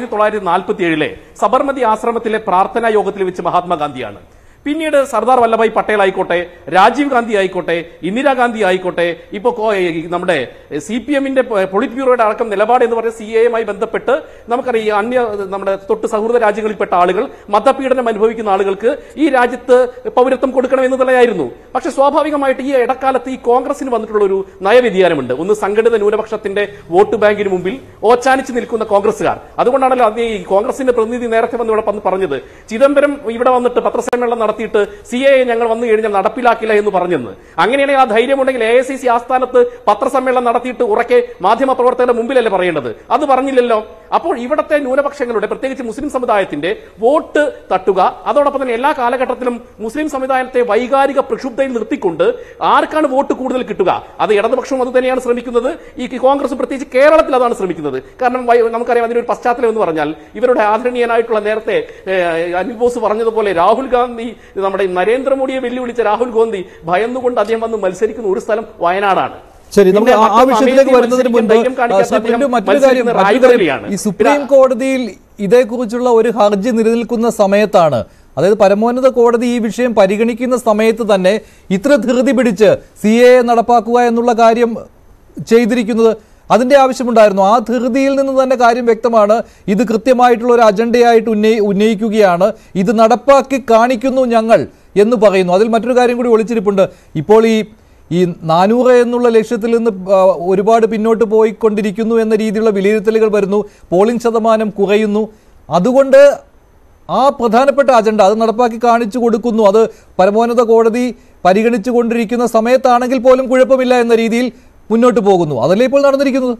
1947 സബർമതി ആശ്രമത്തിലെ പ്രാർത്ഥനാ യോഗത്തിൽ വെച്ച് മഹാത്മാഗാന്ധിയാണ്. പിന്നീട് സർദാർ വല്ലഭായ് പട്ടേൽ ആയിക്കോട്ടെ, രാജീവ് ഗാന്ധി ആയിക്കോട്ടെ, ഇന്ദിരാഗാന്ധി ആയിക്കോട്ടെ, ഇപ്പോ നമ്മുടെ CPMന്റെ പൊളിറ്റ് ബ്യൂറോയുടെ അടക്കം നിലപാട് എന്ന് പറഞ്ഞ CAAയുമായി ബന്ധപ്പെട്ട് നമുക്കറിയാം, നമ്മുടെ തൊട്ട് സൗഹൃദ രാജ്യങ്ങളിൽപ്പെട്ട ആളുകൾ, മതപീഡനം അനുഭവിക്കുന്ന ആളുകൾക്ക് ഈ രാജ്യത്ത് പൗരത്വം കൊടുക്കണം എന്നുള്ളതായിരുന്നു. പക്ഷെ സ്വാഭാവികമായിട്ട് ഈ ഇടക്കാലത്ത് ഈ കോൺഗ്രസിന് വന്നിട്ടുള്ള ഒരു നയവ്യതിയാനമുണ്ട്. ഒന്ന്, സംഘടിത ന്യൂനപക്ഷത്തിന്റെ വോട്ട് ബാങ്കിന് മുമ്പിൽ ഓച്ചാനിച്ച് നിൽക്കുന്ന കോൺഗ്രസുകാർ. അതുകൊണ്ടാണല്ലോ ഈ കോൺഗ്രസിന്റെ പ്രതിനിധി നേരത്തെ വന്ന് ഇവിടെ പറഞ്ഞത്, ചിദംബരം ഇവിടെ വന്നിട്ട് പത്രസമ്മേളനം നടത്തിയിട്ട് CAA ഞങ്ങൾ വന്നു കഴിഞ്ഞാൽ നടപ്പിലാക്കില്ല എന്ന് പറഞ്ഞെന്ന്. അങ്ങനെയാണെങ്കിൽ ആ ധൈര്യമുണ്ടെങ്കിൽ AICC ആസ്ഥാനത്ത് പത്രസമ്മേളനം നടത്തിയിട്ട് ഉറക്കെ മാധ്യമപ്രവർത്തകരുടെ മുമ്പിലല്ലേ പറയേണ്ടത്? അത് പറഞ്ഞില്ലല്ലോ. അപ്പോൾ ഇവിടത്തെ ന്യൂനപക്ഷങ്ങളുടെ, പ്രത്യേകിച്ച് മുസ്ലിം സമുദായത്തിന്റെ വോട്ട് തട്ടുക, അതോടൊപ്പം തന്നെ എല്ലാ കാലഘട്ടത്തിലും മുസ്ലിം സമുദായത്തെ വൈകാരിക പ്രക്ഷുബ്ധയിൽ നിർത്തിക്കൊണ്ട് ആർക്കാണ് വോട്ട് കൂടുതൽ കിട്ടുക, അത് ഇടതുപക്ഷവും അത് തന്നെയാണ് ശ്രമിക്കുന്നത്. ഈ കോൺഗ്രസ് പ്രത്യേകിച്ച് കേരളത്തിൽ അതാണ് ശ്രമിക്കുന്നത്. കാരണം നമുക്കറിയാം, അതിനൊരു പശ്ചാത്തലം എന്ന് പറഞ്ഞാൽ ഇവരുടെ ആദരണീയനായിട്ടുള്ള നേരത്തെ അനിൽ ബോസ് പറഞ്ഞതുപോലെ രാഹുൽ ഗാന്ധി, നമ്മുടെ നരേന്ദ്രമോദിയെ വെല്ലുവിളിച്ച രാഹുൽ ഗാന്ധി ഭയന്നുകൊണ്ട് അദ്ദേഹം വന്ന് മത്സരിക്കുന്ന ഒരു സ്ഥലം വയനാടാണ്. ശരി, നമുക്ക് ആ വിഷയത്തിലേക്ക് വരുന്നതിന് മുൻപ് മറ്റൊരു കാര്യം, ഈ സുപ്രീം കോടതിയിൽ ഇതേക്കുറിച്ചുള്ള ഒരു ഹർജി നിലനിൽക്കുന്ന സമയത്താണ്, അതായത് പരമോന്നത കോടതി ഈ വിഷയം പരിഗണിക്കുന്ന സമയത്ത് തന്നെ ഇത്ര ധൃതി പിടിച്ച് CAA നടപ്പാക്കുക എന്നുള്ള കാര്യം ചെയ്തിരിക്കുന്നത്. അതിന്റെ ആവശ്യമുണ്ടായിരുന്നു. ആ ധൃതിയിൽ നിന്ന് തന്നെ കാര്യം വ്യക്തമാണ്. ഇത് കൃത്യമായിട്ടുള്ള ഒരു അജണ്ടയായിട്ട് ഉന്നയിക്കുകയാണ്, ഇത് നടപ്പാക്കി കാണിക്കുന്നു ഞങ്ങൾ എന്ന് പറയുന്നു. അതിൽ മറ്റൊരു കാര്യം കൂടി ഒളിച്ചിരിപ്പുണ്ട്. ഇപ്പോൾ ഈ 400 എന്നുള്ള ലക്ഷ്യത്തിൽ നിന്ന് ഒരുപാട് പിന്നോട്ട് പോയിക്കൊണ്ടിരിക്കുന്നു എന്ന രീതിയിലുള്ള വിലയിരുത്തലുകൾ വരുന്നു. പോളിംഗ് ശതമാനം കുറയുന്നു. അതുകൊണ്ട് ആ പ്രധാനപ്പെട്ട അജണ്ട അത് നടപ്പാക്കി കാണിച്ചു കൊടുക്കുന്നു. അത് പരമോന്നത കോടതി പരിഗണിച്ചു കൊണ്ടിരിക്കുന്ന സമയത്താണെങ്കിൽ പോലും കുഴപ്പമില്ല എന്ന രീതിയിൽ മുന്നോട്ട് പോകുന്നു. അതല്ലേ ഇപ്പോൾ നടന്നിരിക്കുന്നത്?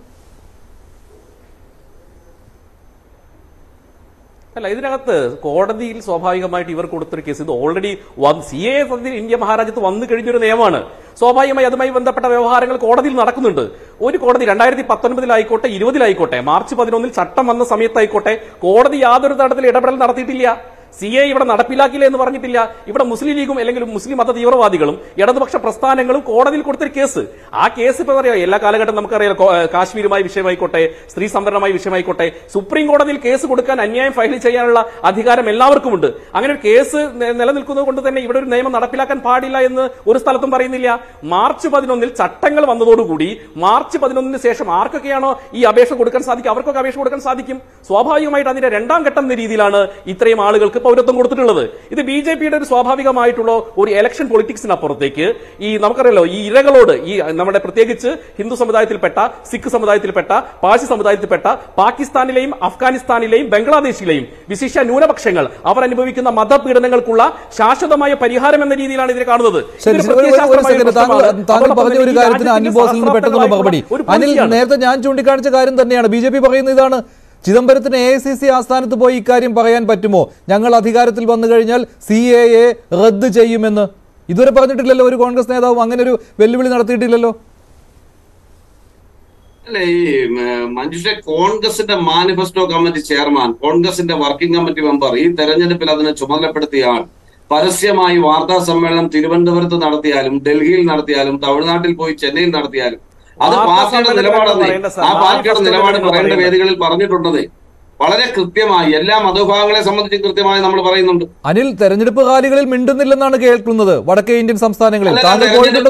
അല്ല, ഇതിനകത്ത് കോടതിയിൽ സ്വാഭാവികമായിട്ട് ഇവർ കൊടുത്തൊരു കേസ്, ഇത് ഓൾറെഡി CAA ഇന്ത്യ മഹാരാജ്യത്ത് വന്നു കഴിഞ്ഞൊരു നിയമമാണ്. സ്വാഭാവികമായി അതുമായി ബന്ധപ്പെട്ട വ്യവഹാരങ്ങൾ കോടതിയിൽ നടക്കുന്നുണ്ട്. ഒരു കോടതി 2019 20 മാർച്ച് 11 ചട്ടം വന്ന സമയത്തായിക്കോട്ടെ, കോടതി യാതൊരു തരത്തിലും ഇടപെടൽ നടത്തിയിട്ടില്ല. CAA ഇവിടെ നടപ്പിലാക്കില്ല എന്ന് പറഞ്ഞിട്ടില്ല. ഇവിടെ മുസ്ലിം ലീഗും അല്ലെങ്കിൽ മുസ്ലിം മത തീവ്രവാദികളും ഇടതുപക്ഷ പ്രസ്ഥാനങ്ങളും കോടതിയിൽ കൊടുത്തൊരു കേസ്. ആ കേസ് ഇപ്പൊ അറിയാം, എല്ലാ കാലഘട്ടം നമുക്കറിയാം, കാശ്മീരുമായി വിഷയമായിക്കോട്ടെ, സ്ത്രീ സംവരണമായി വിഷയമായിക്കോട്ടെ, സുപ്രീം കോടതിയിൽ കേസ് കൊടുക്കാൻ, അന്യായം ഫയൽ ചെയ്യാനുള്ള അധികാരം എല്ലാവർക്കും ഉണ്ട്. അങ്ങനെ ഒരു കേസ് നിലനിൽക്കുന്നത് കൊണ്ട് തന്നെ ഇവിടെ ഒരു നിയമം നടപ്പിലാക്കാൻ പാടില്ല എന്ന് ഒരു സ്ഥലത്തും പറയുന്നില്ല. മാർച്ച് 11 ചട്ടങ്ങൾ വന്നതോടുകൂടി മാർച്ച് 11 ശേഷം ആർക്കൊക്കെയാണോ ഈ അപേക്ഷ കൊടുക്കാൻ സാധിക്കും അവർക്കൊക്കെ അപേക്ഷ കൊടുക്കാൻ സാധിക്കും. സ്വാഭാവികമായിട്ട് അതിന്റെ രണ്ടാം ഘട്ടം എന്ന രീതിയിലാണ് ഇത്രയും ആളുകൾക്ക് പൗരത്വം കൊടുത്തിട്ടുള്ളത്. ഇത് BJPയുടെ ഒരു സ്വാഭാവികമായിട്ടുള്ള ഒരു ഇലക്ഷൻ പൊളിറ്റിക്സിനപ്പുറത്തേക്ക് ഈ നമുക്കറിയാലോ ഈ ഇരകളോട് ഈ നമ്മുടെ പ്രത്യേകിച്ച് ഹിന്ദു സമുദായത്തിൽപ്പെട്ട, സിഖ് സമുദായത്തിൽപ്പെട്ട, പാഴ്സി സമുദായത്തിൽപ്പെട്ട, പാകിസ്ഥാനിലെയും അഫ്ഗാനിസ്ഥാനിലെയും ബംഗ്ലാദേശിലെയും വിശിഷ്ട ന്യൂനപക്ഷങ്ങൾ അവർ അനുഭവിക്കുന്ന മതപീഡനങ്ങൾക്കുള്ള ശാശ്വതമായ പരിഹാരം എന്ന രീതിയിലാണ് ഇതിനെ കാണുന്നത്. താങ്കൾ പറഞ്ഞ ഒരു കാര്യത്തിന് അനിൽ ബോസിൽ നിന്ന് പെട്ടെന്നുള്ള മറുപടി. അനിൽ, നേരത്തെ ഞാൻ ചൂണ്ടിക്കാണിച്ച കാര്യം തന്നെയാണ്. BJP പറയുന്ന ഇതാണ്, ചിദംബരത്തിന് AICC ആസ്ഥാനത്ത് പോയി ഇക്കാര്യം പറയാൻ പറ്റുമോ? ഞങ്ങൾ അധികാരത്തിൽ വന്നു കഴിഞ്ഞാൽ CAA റദ്ദ് ചെയ്യുമെന്ന് ഇതുവരെ പറഞ്ഞിട്ടില്ലല്ലോ. ഒരു കോൺഗ്രസ് നേതാവും അങ്ങനെ ഒരു വെല്ലുവിളി നടത്തിയിട്ടില്ലല്ലോ. അല്ലെ, ഈ മഞ്ജുഷെ, കോൺഗ്രസിന്റെ മാനിഫെസ്റ്റോ കമ്മിറ്റി ചെയർമാൻ, കോൺഗ്രസിന്റെ വർക്കിംഗ് കമ്മിറ്റി മെമ്പർ, ഈ തെരഞ്ഞെടുപ്പിൽ അതിനെ ചുമതലപ്പെടുത്തിയ ആൾ പരസ്യമായി വാർത്താ സമ്മേളനം തിരുവനന്തപുരത്ത് നടത്തിയാലും ഡൽഹിയിൽ നടത്തിയാലും തമിഴ്നാട്ടിൽ പോയി ചെന്നൈയിൽ നടത്തിയാലും അത് പാർട്ടിയുടെ നിലപാടെന്ന്, ആ പാർട്ടിയുടെ നിലപാട് പറയേണ്ട വേദികളിൽ പറഞ്ഞിട്ടുണ്ടെന്നേ. വളരെ കൃത്യമായി എല്ലാ മതവിഭാഗങ്ങളെ സംബന്ധിച്ച് കൃത്യമായി നമ്മൾ പറയുന്നുണ്ട്. അനിൽ, തെരഞ്ഞെടുപ്പ് റാലികളിൽ മിണ്ടുന്നില്ലെന്നാണ് കേൾക്കുന്നത് വടക്കേ ഇന്ത്യൻ സംസ്ഥാനങ്ങളിൽ. താങ്കൾ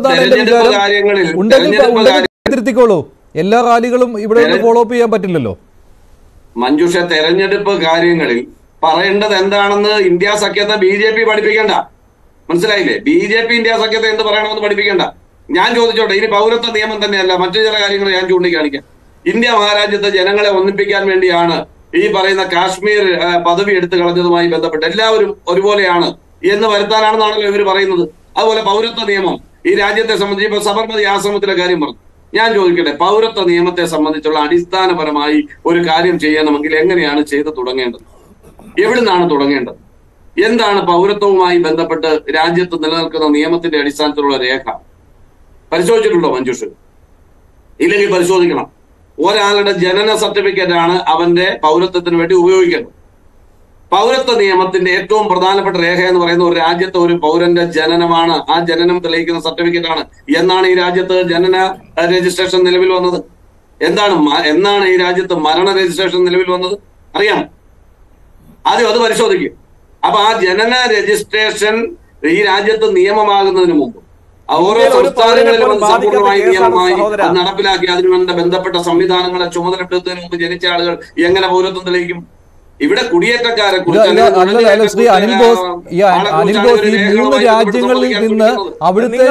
പോയിട്ടുണ്ടെന്നാണ്. എല്ലാ റാലികളും ഇവിടെ ഫോളോ അപ്പ് ചെയ്യാൻ പറ്റില്ലല്ലോ. മഞ്ജുഷ, തെരഞ്ഞെടുപ്പ് കാര്യങ്ങളിൽ പറയേണ്ടത് എന്താണെന്ന് ഇന്ത്യ സഖ്യത്തെ BJP പഠിപ്പിക്കണ്ട. മനസ്സിലായില്ലേ? BJP ഇന്ത്യ സഖ്യത്തെ എന്ത് പറയണമെന്ന് പഠിപ്പിക്കണ്ട. ഞാൻ ചോദിച്ചോട്ടെ, ഇനി പൗരത്വ നിയമം തന്നെയല്ല, മറ്റു ചില കാര്യങ്ങൾ ഞാൻ ചൂണ്ടിക്കാണിക്കാം. ഇന്ത്യ മഹാരാജ്യത്തെ ജനങ്ങളെ ഒന്നിപ്പിക്കാൻ വേണ്ടിയാണ് ഈ പറയുന്ന കാശ്മീർ പദവി എടുത്തു കളഞ്ഞതുമായി ബന്ധപ്പെട്ട് എല്ലാവരും ഒരുപോലെയാണ് എന്ന് വരുത്താനാണെന്നാണല്ലോ ഇവർ പറയുന്നത്. അതുപോലെ പൗരത്വ നിയമം ഈ രാജ്യത്തെ സംബന്ധിച്ച് ഇപ്പൊ സബർമതി ആശ്രമത്തിലെ കാര്യം പറഞ്ഞു. ഞാൻ ചോദിക്കട്ടെ, പൗരത്വ നിയമത്തെ സംബന്ധിച്ചുള്ള അടിസ്ഥാനപരമായി ഒരു കാര്യം ചെയ്യണമെങ്കിൽ എങ്ങനെയാണ് ചെയ്തു തുടങ്ങേണ്ടത്? എവിടുന്നാണ് തുടങ്ങേണ്ടത്? എന്താണ് പൗരത്വവുമായി ബന്ധപ്പെട്ട് രാജ്യത്ത് നിലനിൽക്കുന്ന നിയമത്തിന്റെ അടിസ്ഥാനത്തിലുള്ള രേഖ? പരിശോധിച്ചിട്ടുണ്ടോ മഞ്ജുഷ്? ഇല്ലെങ്കിൽ പരിശോധിക്കണം. ഒരാളുടെ ജനന സർട്ടിഫിക്കറ്റ് ആണ് അവന്റെ പൗരത്വത്തിന് വേണ്ടി ഉപയോഗിക്കേണ്ടത്. പൗരത്വ നിയമത്തിന്റെ ഏറ്റവും പ്രധാനപ്പെട്ട രേഖ എന്ന് പറയുന്ന ഒരു രാജ്യത്തെ ഒരു പൗരന്റെ ജനനമാണ്. ആ ജനനം തെളിയിക്കുന്ന സർട്ടിഫിക്കറ്റ് ആണ്. എന്നാണ് ഈ രാജ്യത്ത് ജനന രജിസ്ട്രേഷൻ നിലവിൽ വന്നത്? എന്നാണ് ഈ രാജ്യത്ത് മരണ രജിസ്ട്രേഷൻ നിലവിൽ വന്നത്? അറിയാം. ആദ്യം അത് പരിശോധിക്കും. അപ്പൊ ആ ജനന രജിസ്ട്രേഷൻ ഈ രാജ്യത്ത് നിയമമാകുന്നതിന് മുമ്പ് ഓരോ സംസ്ഥാനങ്ങളിലും സമ്പൂർണ്ണമായി നിയമമായി നടപ്പിലാക്കി അതിനുവേണ്ട ബന്ധപ്പെട്ട സംവിധാനങ്ങളെ ചുമതലപ്പെടുത്തുന്നതിന് മുമ്പ് ജനിച്ച ആളുകൾ എങ്ങനെ പൗരത്വം തെളിയിക്കും? ഇവിടെ കുടിയേറ്റക്കാരെ ശ്രീ അനിൽ ബോസ്, ഈ 3 രാജ്യങ്ങളിൽ നിന്ന് അവിടുത്തെ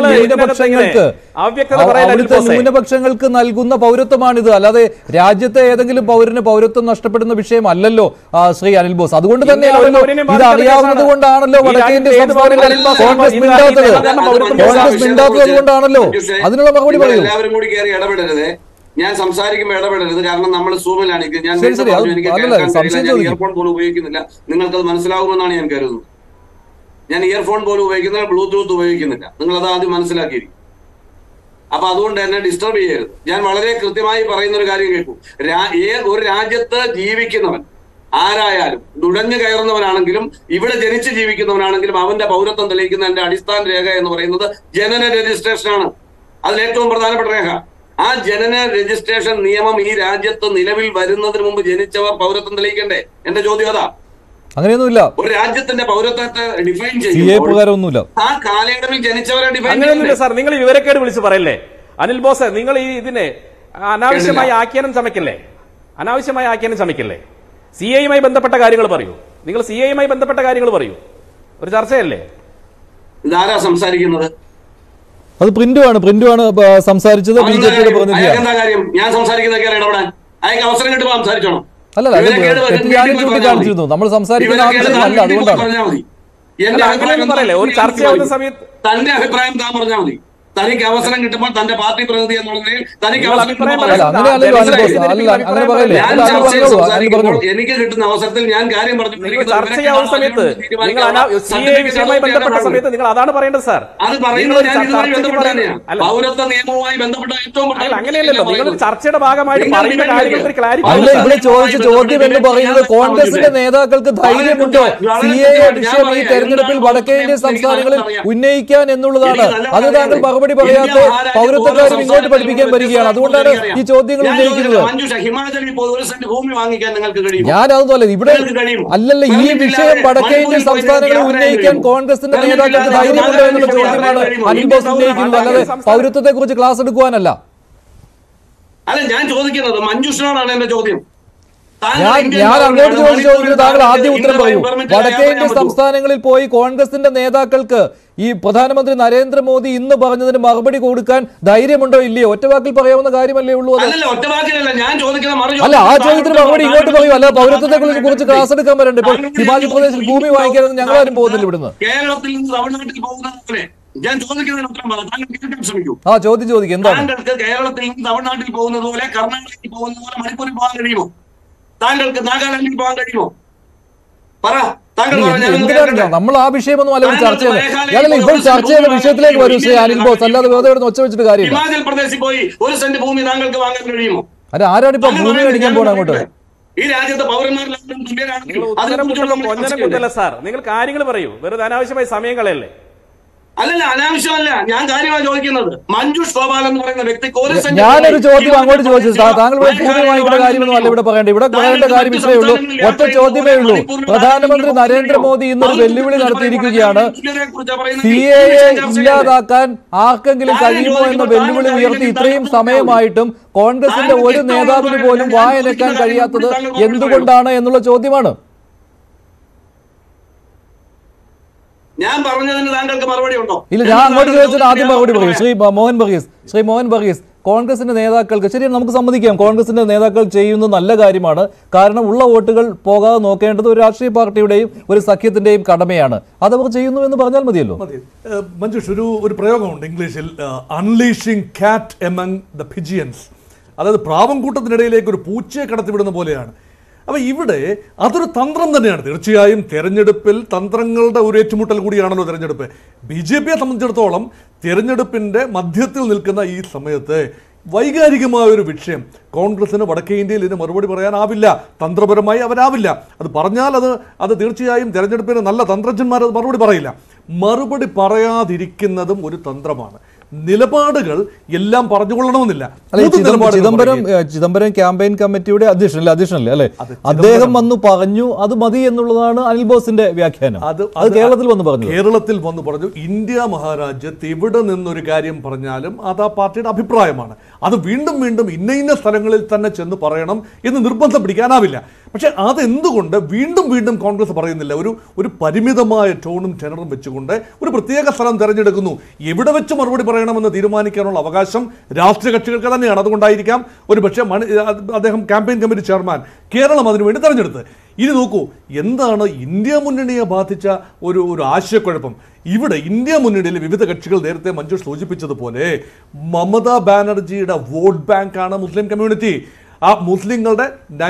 ന്യൂനപക്ഷങ്ങൾക്ക് നൽകുന്ന പൗരത്വമാണിത്. അല്ലാതെ രാജ്യത്തെ ഏതെങ്കിലും പൗരന് പൗരത്വം നഷ്ടപ്പെടുന്ന വിഷയമല്ലല്ലോ ശ്രീ അനിൽ ബോസ്. അതുകൊണ്ട് തന്നെയാണല്ലോ ഇത് അറിയാവുന്നത് കൊണ്ടാണല്ലോ വടക്കേ ഇന്ത്യൻ സംസ്ഥാനങ്ങളിൽ കോൺഗ്രസ് മിണ്ടാത്തത്. അതുകൊണ്ടാണല്ലോ. അതിനുള്ള മറുപടി പറയൂ. എല്ലാവരും കൂടി കയറി ഇടപെടരുത്. ഞാൻ സംസാരിക്കുമ്പോൾ ഇടപെടരുത്. കാരണം നമ്മൾ സൂമിലാണ്. ഞാൻ ഇയർഫോൺ പോലും ഉപയോഗിക്കുന്നില്ല. നിങ്ങൾക്കത് മനസ്സിലാകുമെന്നാണ് ഞാൻ കരുതുന്നത്. ഞാൻ ഇയർഫോൺ പോലും ഉപയോഗിക്കുന്നില്ല, ബ്ലൂടൂത്ത് ഉപയോഗിക്കുന്നില്ല. നിങ്ങളത് ആദ്യം മനസ്സിലാക്കിയിരിക്കും. അപ്പൊ അതുകൊണ്ട് എന്നെ ഡിസ്റ്റർബ് ചെയ്യരുത്. ഞാൻ വളരെ കൃത്യമായി പറയുന്ന ഒരു കാര്യം കേൾക്കൂ. ഒരു രാജ്യത്ത് ജീവിക്കുന്നവൻ ആരായാലും, നുഴഞ്ഞു കയറുന്നവനാണെങ്കിലും ഇവിടെ ജനിച്ച് ജീവിക്കുന്നവനാണെങ്കിലും അവന്റെ പൗരത്വം തെളിയിക്കുന്നതിന്റെ അടിസ്ഥാന രേഖ എന്ന് പറയുന്നത് ജനന രജിസ്ട്രേഷനാണ്. അതിലേറ്റവും പ്രധാനപ്പെട്ട രേഖ. ആ ജനന രജിസ്ട്രേഷൻ നിയമം ഈ രാജ്യത്ത് നിലവിൽ വരുന്നതിന് മുമ്പ് ജനിച്ചവർ പൗരത്വം തെളിയിക്കണ്ടേ? എന്റെ ചോദ്യം അതാ. അങ്ങനെയൊന്നുമില്ല. ഒരു രാജ്യത്തിന്റെ പൗരത്വത്തെ ഡിഫൈൻ ചെയ്യുമ്പോൾ ആ കാലയളവിൽ ജനിച്ചവരെ ഡിഫൈൻ ചെയ്യുന്നില്ല. സാർ, നിങ്ങൾ വിവരക്കേട് വിളിച്ച് പറയല്ലേ അനിൽ ബോസ്? നിങ്ങൾ ഈ ഇതിനെ അനാവശ്യമായി ആഖ്യാനം ചമയ്ക്കല്ലേ. CAയുമായി ബന്ധപ്പെട്ട കാര്യങ്ങൾ പറയൂ. നിങ്ങൾ CAയുമായി ബന്ധപ്പെട്ട കാര്യങ്ങൾ പറയൂ. ഒരു ചർച്ചയല്ലേ? ഇതാരാ സംസാരിക്കുന്നത്? അത് പ്രിന്റുമാണ് സംസാരിച്ചത്. BJPയുടെ പ്രതിനിധിയാണ്. എന്താ കാര്യം? ഞാൻ സംസാരിക്കുന്നതൊക്കെ ഇടപെടാൻ അയാൾക്ക് അവസരം കിട്ടുമ്പോൾ സംസാരിച്ചോണം. അല്ലല്ല, അത് തെറ്റുകാരും ചൂണ്ടിക്കാണിച്ചിരുന്നു. നമ്മൾ സംസാരിക്കുന്ന ആവശ്യമല്ല. അതുകൊണ്ടാണ് ഒരു ചർച്ചയാവുന്ന സമയത്ത് തന്റെ അഭിപ്രായം താൻ പറഞ്ഞാൽ മതി. തനിക്ക് അവസരം കിട്ടുമ്പോൾ തന്റെ പാർട്ടി പ്രതിനിധി എന്നുള്ള നിലയിൽ തനിക്ക് എനിക്ക് കിട്ടുന്ന അവസരത്തിൽ ഞാൻ കാര്യം പറഞ്ഞു. നിങ്ങൾ അതാണ് പറയേണ്ടത് സാർ. അത് പറയുന്നത് ഞാൻ ഇതുമായി ബന്ധപ്പെട്ട തന്നെയാണ്. പൗരത്വ നിയമവുമായി ബന്ധപ്പെട്ട ഏറ്റവും അങ്ങനെയല്ലല്ലോ. നിങ്ങൾ ചർച്ചയുടെ ഭാഗമായിട്ട് ഇവിടെ ചോദിച്ച ചോദ്യം എന്ന് പറയുന്നത് കോൺഗ്രസിന്റെ നേതാക്കൾക്ക് ധൈര്യമുണ്ടോ CAA വിഷയം ഈ തെരഞ്ഞെടുപ്പിൽ വടക്കേ ഇന്ത്യൻ സംസ്ഥാനങ്ങളിൽ ഉന്നയിക്കാൻ എന്നുള്ളതാണ്. അത് താങ്കൾ മറുപടി പറയാത്ത പൗരത്വക്കാരും ഇങ്ങോട്ട് പഠിപ്പിക്കാൻ വരികയാണ്. അതുകൊണ്ടാണ് ഈ ചോദ്യങ്ങൾ ഉന്നയിക്കുന്നത്. ഞാൻ അതൊന്നുമല്ല. ഇവിടെ അല്ലല്ല, ഈ വിഷയം വടക്കേ ഇന്ത്യൻ സംസ്ഥാനങ്ങളിൽ ഉന്നയിക്കാൻ കോൺഗ്രസിന്റെ നേതാക്കൾക്ക് ധൈര്യമുണ്ടോ എന്നുള്ള ചോദ്യമാണ് അനിൽ ബോസ് ഉന്നയിക്കുന്നത്. അല്ലാതെ പൗരത്വത്തെ കുറിച്ച് ക്ലാസ് എടുക്കുവാനല്ല. അല്ല, ഞാൻ ചോദിക്കുന്നത് മഞ്ജുഷിനോടാണ് എന്റെ ചോദ്യം. ഞാൻ അങ്ങോട്ട് ചോദിച്ചു, താങ്കൾ ആദ്യം ഉത്തരം പറയൂ. വടക്കേ ഇന്ത്യൻ സംസ്ഥാനങ്ങളിൽ പോയി കോൺഗ്രസിന്റെ നേതാക്കൾക്ക് ഈ പ്രധാനമന്ത്രി നരേന്ദ്രമോദി ഇന്ന് പറഞ്ഞതിന് മറുപടി കൊടുക്കാൻ ധൈര്യമുണ്ടോ ഇല്ലയോ? ഒറ്റവാക്കിൽ പറയാവുന്ന കാര്യമല്ലേ ഉള്ളൂ. അല്ല, ആ ചോദ്യത്തിന് മറുപടി ഇങ്ങോട്ട് പറയൂ. അല്ല, പൗരത്വത്തെ കുറിച്ച് ക്ലാസ് എടുക്കാൻ വരണ്ടേ? ഇപ്പോൾ ഹിമാചൽ പ്രദേശിൽ ഭൂമി വാങ്ങിക്കാനൊന്നും ഞങ്ങളാരും പോകുന്നില്ല ഇവിടുന്ന്. ഞാൻ ചോദിക്കുന്നതിന് ഉത്തരം പറ. താങ്കൾ കേൾക്കാൻ ശ്രമിക്കൂ. ചോദിക്കും. എന്താണ് താങ്കൾക്ക് കേരളത്തിൽ നിന്ന് തമിഴ്നാട്ടിൽ പോകുന്നത് പോലെ, കർണാടകയിൽ പോകുന്നത് പോലെ മണിപ്പൂരിൽ പോകാൻ കഴിയുമോ? താങ്കൾക്ക് നാഗാലാൻഡിൽ പോകാൻ കഴിയുമോ? പറ. നമ്മൾ ആ വിഷയമൊന്നും അല്ല ചർച്ച ചെയ്യുന്നത്. ഇപ്പോൾ ചർച്ച ചെയ്യുന്ന വിഷയത്തിലേക്ക് വരും ശ്രീ അനിൽ ബോസ്. അല്ലാതെ വേറെ ഒച്ച വെച്ചിട്ട് കാര്യമില്ല. ഹിമാചൽ പ്രദേശിൽ പോയി 1 സെന്റ് ഭൂമി താങ്കൾക്ക് വാങ്ങാൻ കഴിയുമോ? അല്ല, ആരാണ് ഇപ്പൊ ഭൂമി മേടിക്കാൻ പോകണം അങ്ങോട്ട്? ഈ രാജ്യത്തെ പൗരന്മാരെല്ലാം തുല്യരാണ്. സാർ, നിങ്ങൾ കാര്യങ്ങൾ പറയൂ. വെറുതെ അനാവശ്യമായി സമയം കളയല്ലേ? അല്ലല്ല, അനാവശ്യമല്ല. ഞാൻ കാര്യമാണ് ചോദിക്കുന്നത്. മഞ്ജുഷ് ഗോപാൽ എന്ന് പറയുന്ന വ്യക്തിക്ക് ഞാനൊരു ചോദ്യം അങ്ങോട്ട് ചോദിച്ചു. താങ്കൾ ഭൂമി വാങ്ങിക്കുന്ന കാര്യമൊന്നും അല്ല ഇവിടെ പറയേണ്ടത്. ഇവിടെ പറയേണ്ട കാര്യം ഇത്രയേ ഉള്ളൂ. ഒറ്റ ചോദ്യമേ ഉള്ളൂ. പ്രധാനമന്ത്രി നരേന്ദ്രമോദി ഇന്നൊരു വെല്ലുവിളി നടത്തിയിരിക്കുകയാണ്. CAA ഇല്ലാതാക്കാൻ ആർക്കെങ്കിലും കഴിയുമോ എന്ന വെല്ലുവിളി ഉയർത്തി ഇത്രയും സമയമായിട്ടും കോൺഗ്രസിന്റെ ഒരു നേതാവിന് പോലും വായനക്കാൻ കഴിയാത്തത് എന്തുകൊണ്ടാണ് എന്നുള്ള ചോദ്യമാണ്. ഞാൻ പറഞ്ഞതിന് താങ്കൾക്ക് മറുപടി ഉണ്ടോ? ഇല്ല, ഞാൻ അങ്ങോട്ട് ചോദിച്ചത് ആദ്യം മറുപടി പറയും. ശ്രീ മോഹൻ ബഗീസ്, കോൺഗ്രസിന്റെ നേതാക്കൾക്ക് ശരിയാണ്, നമുക്ക് സമ്മതിക്കാം, കോൺഗ്രസിന്റെ നേതാക്കൾ ചെയ്യുന്നത് നല്ല കാര്യമാണ്. കാരണം ഉള്ള വോട്ടുകൾ പോകാതെ നോക്കേണ്ടത് ഒരു രാഷ്ട്രീയ പാർട്ടിയുടെയും ഒരു സഖ്യത്തിന്റെയും കടമയാണ്. അതവർ ചെയ്യുന്നു എന്ന് പറഞ്ഞാൽ മതിയല്ലോ. മഞ്ജുഷ്, ഒരു പ്രയോഗമുണ്ട് ഇംഗ്ലീഷിൽ, അൺലീഷിംഗ് കാറ്റ് എമംഗ് ദ പിജിയൻസ്. അതായത് പ്രാവൻകൂട്ടത്തിനിടയിലേക്ക് ഒരു പൂച്ചയെ കടത്തിവിടുന്ന പോലെയാണ്. അപ്പോൾ ഇവിടെ അതൊരു തന്ത്രം തന്നെയാണ്. തീർച്ചയായും തെരഞ്ഞെടുപ്പിൽ തന്ത്രങ്ങളുടെ ഒരു ഏറ്റുമുട്ടൽ കൂടിയാണല്ലോ തെരഞ്ഞെടുപ്പ്. BJPയെ സംബന്ധിച്ചിടത്തോളം തെരഞ്ഞെടുപ്പിൻ്റെ മധ്യത്തിൽ നിൽക്കുന്ന ഈ സമയത്ത് വൈകാരികമായ ഒരു വിഷയം കോൺഗ്രസിന് വടക്കേ ഇന്ത്യയിൽ ഇതിന് മറുപടി പറയാനാവില്ല. തന്ത്രപരമായി അവരാവില്ല. അത് പറഞ്ഞാൽ അത് തീർച്ചയായും തെരഞ്ഞെടുപ്പിന് നല്ല തന്ത്രജ്ഞന്മാർ അത് മറുപടി പറയില്ല. മറുപടി പറയാതിരിക്കുന്നതും ഒരു തന്ത്രമാണ്. നിലപാടുകൾ എല്ലാം പറഞ്ഞുകൊള്ളണമെന്നില്ല. ചിദംബരം ക്യാമ്പയിൻ കമ്മിറ്റിയുടെ അധ്യക്ഷനല്ലേ അല്ലെ? അദ്ദേഹം വന്നു പറഞ്ഞു അത് മതി എന്നുള്ളതാണ് അനിൽ ബോസിന്റെ വ്യാഖ്യാനം. അത് കേരളത്തിൽ വന്നു പറഞ്ഞു. ഇന്ത്യ മഹാരാജ്യത്ത് എവിടെ നിന്നൊരു കാര്യം പറഞ്ഞാലും അത് ആ പാർട്ടിയുടെ അഭിപ്രായമാണ്. അത് വീണ്ടും വീണ്ടും ഇന്ന സ്ഥലങ്ങളിൽ തന്നെ ചെന്ന് പറയണം എന്ന് നിർബന്ധം പിടിക്കാനാവില്ല. പക്ഷെ അതെന്തുകൊണ്ട് വീണ്ടും വീണ്ടും കോൺഗ്രസ് പറയുന്നില്ല? ഒരു പരിമിതമായ ടോണും ടെനറും വെച്ചുകൊണ്ട് ഒരു പ്രത്യേക സ്ഥലം തിരഞ്ഞെടുക്കുന്നു. എവിടെ വെച്ച് മറുപടി പറയണമെന്ന് തീരുമാനിക്കാനുള്ള അവകാശം രാഷ്ട്രീയ കക്ഷികൾക്ക് തന്നെയാണ്. അതുകൊണ്ടായിരിക്കാം ഒരു പക്ഷേ അദ്ദേഹം ക്യാമ്പയിൻ കമ്മിറ്റി ചെയർമാൻ കേരളം അതിനുവേണ്ടി തെരഞ്ഞെടുത്ത്. ഇനി നോക്കൂ, എന്താണ് ഇന്ത്യ മുന്നണിയെ ബാധിച്ച ഒരു ആശയക്കുഴപ്പം? ഇവിടെ ഇന്ത്യ മുന്നണിയിലെ വിവിധ കക്ഷികൾ നേരത്തെ മഞ്ജുഷ് സൂചിപ്പിച്ചതുപോലെ മമതാ ബാനർജിയുടെ വോട്ട് ബാങ്കാണ് മുസ്ലിം കമ്മ്യൂണിറ്റി. ആ മുസ്ലിങ്ങളുടെ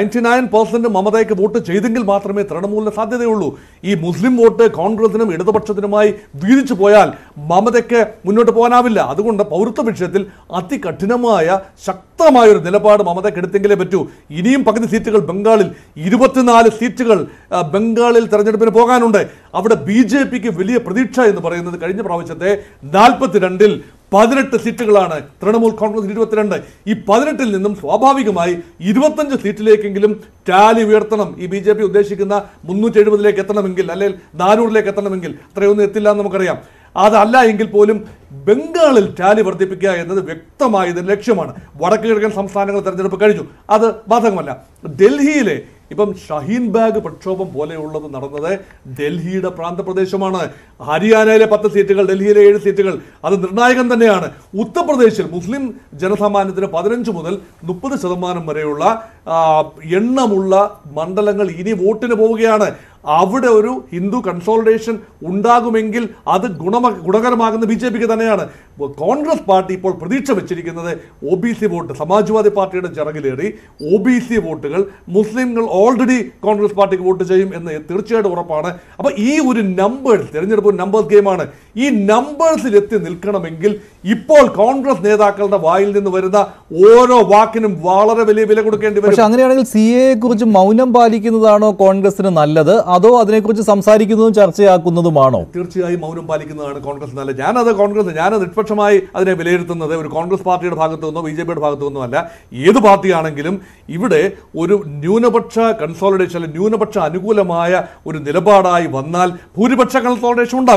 99% മമതയ്ക്ക് വോട്ട് ചെയ്തെങ്കിൽ മാത്രമേ തൃണമൂലിന് സാധ്യതയുള്ളൂ. ഈ മുസ്ലിം വോട്ട് കോൺഗ്രസിനും ഇടതുപക്ഷത്തിനുമായി വീതിച്ചു പോയാൽ മമതയ്ക്ക് മുന്നോട്ട് പോകാനാവില്ല. അതുകൊണ്ട് പൗരത്വ വിഷയത്തിൽ അതികഠിനമായ ശക്തമായൊരു നിലപാട് മമതയ്ക്ക് എടുത്തെങ്കിലേ പറ്റൂ. ഇനിയും പകുതി സീറ്റുകൾ ബംഗാളിൽ 24 സീറ്റുകൾ ബംഗാളിൽ തെരഞ്ഞെടുപ്പിന് പോകാനുണ്ട്. അവിടെ BJPക്ക് വലിയ പ്രതീക്ഷ എന്ന് പറയുന്നത് കഴിഞ്ഞ പ്രാവശ്യത്തെ 42-ൽ 18 സീറ്റുകളാണ്. തൃണമൂൽ കോൺഗ്രസ് 22. ഈ 18-ൽ നിന്നും സ്വാഭാവികമായി 25 സീറ്റിലേക്കെങ്കിലും ടാലി ഉയർത്തണം. ഈ BJP ഉദ്ദേശിക്കുന്ന 370-ലേക്ക് എത്തണമെങ്കിൽ, അല്ലെങ്കിൽ 400-ലേക്ക് എത്തണമെങ്കിൽ അത്രയൊന്നും എത്തില്ല എന്ന് നമുക്കറിയാം. അതല്ല എങ്കിൽ പോലും ബംഗാളിൽ ടാലി വർദ്ധിപ്പിക്കുക എന്നത് വ്യക്തമായ ഇതിന്റെ ലക്ഷ്യമാണ്. വടക്ക് കിഴക്കൻ സംസ്ഥാനങ്ങൾ തെരഞ്ഞെടുപ്പ് കഴിഞ്ഞു, അത് ബാധകമല്ല. ഡൽഹിയിലെ ഇപ്പം ഷഹീൻ ബാഗ് പ്രക്ഷോഭം പോലെയുള്ളത് നടന്നത് ഡൽഹിയുടെ പ്രാന്തപ്രദേശമാണ്. ഹരിയാനയിലെ 10 സീറ്റുകൾ, ഡൽഹിയിലെ 7 സീറ്റുകൾ, അത് നിർണായകം തന്നെയാണ്. ഉത്തർപ്രദേശിൽ മുസ്ലിം ജനസാമാന്യത്തിന് 15 മുതൽ 30% വരെയുള്ള എണ്ണമുള്ള മണ്ഡലങ്ങൾ ഇനി വോട്ടിന് പോവുകയാണ്. അവിടെ ഒരു ഹിന്ദു കൺസോളിഡേഷൻ ഉണ്ടാകുമെങ്കിൽ അത് ഗുണകരമാകുന്ന BJPക്ക് തന്നെയാണ്. കോൺഗ്രസ് പാർട്ടി ഇപ്പോൾ പ്രതീക്ഷ വെച്ചിരിക്കുന്നത് OBC വോട്ട്, സമാജ്വാദി പാർട്ടിയുടെ ചിറകിലേറി OBC വോട്ടുകൾ മുസ്ലിങ്ങൾ ഓൾറെഡി കോൺഗ്രസ് പാർട്ടിക്ക് വോട്ട് ചെയ്യും എന്ന് തീർച്ചയായിട്ടും ഉറപ്പാണ്. അപ്പോൾ ഈ ഒരു തെരഞ്ഞെടുപ്പ് നമ്പേഴ്സ് ഗെയിമാണ്. ഈ നമ്പേഴ്സിൽ എത്തി നിൽക്കണമെങ്കിൽ ഇപ്പോൾ കോൺഗ്രസ് നേതാക്കളുടെ വായിൽ നിന്ന് വരുന്ന ഓരോ വാക്കിനും വളരെ വലിയ വില കൊടുക്കേണ്ടി വരും. പക്ഷെ അങ്ങനെയാണെങ്കിൽ CAA കുറിച്ച് മൗനം പാലിക്കുന്നതാണോ കോൺഗ്രസിന് നല്ലത്, അതോ അതിനെക്കുറിച്ച് സംസാരിക്കുന്നതും ചർച്ചയാക്കുന്നതുമാണോ? തീർച്ചയായും മൗനം പാലിക്കുന്നതാണ് കോൺഗ്രസ് നല്ലത്. ഞാൻ നിഷ്പക്ഷമായി അതിനെ വിലയിരുത്തുന്നത് ഒരു കോൺഗ്രസ് പാർട്ടിയുടെ ഭാഗത്തു നിന്നോ BJPയുടെ ഭാഗത്തു നിന്നോ അല്ല. ഏത് പാർട്ടിയാണെങ്കിലും ഇവിടെ ഒരു ന്യൂനപക്ഷ കൺസോളിഡേഷൻ, അല്ലെങ്കിൽ ന്യൂനപക്ഷ അനുകൂലമായ ഒരു നിലപാടായി വന്നാൽ ഭൂരിപക്ഷ കൺസോളിഡേഷൻ ഉണ്ടാകും.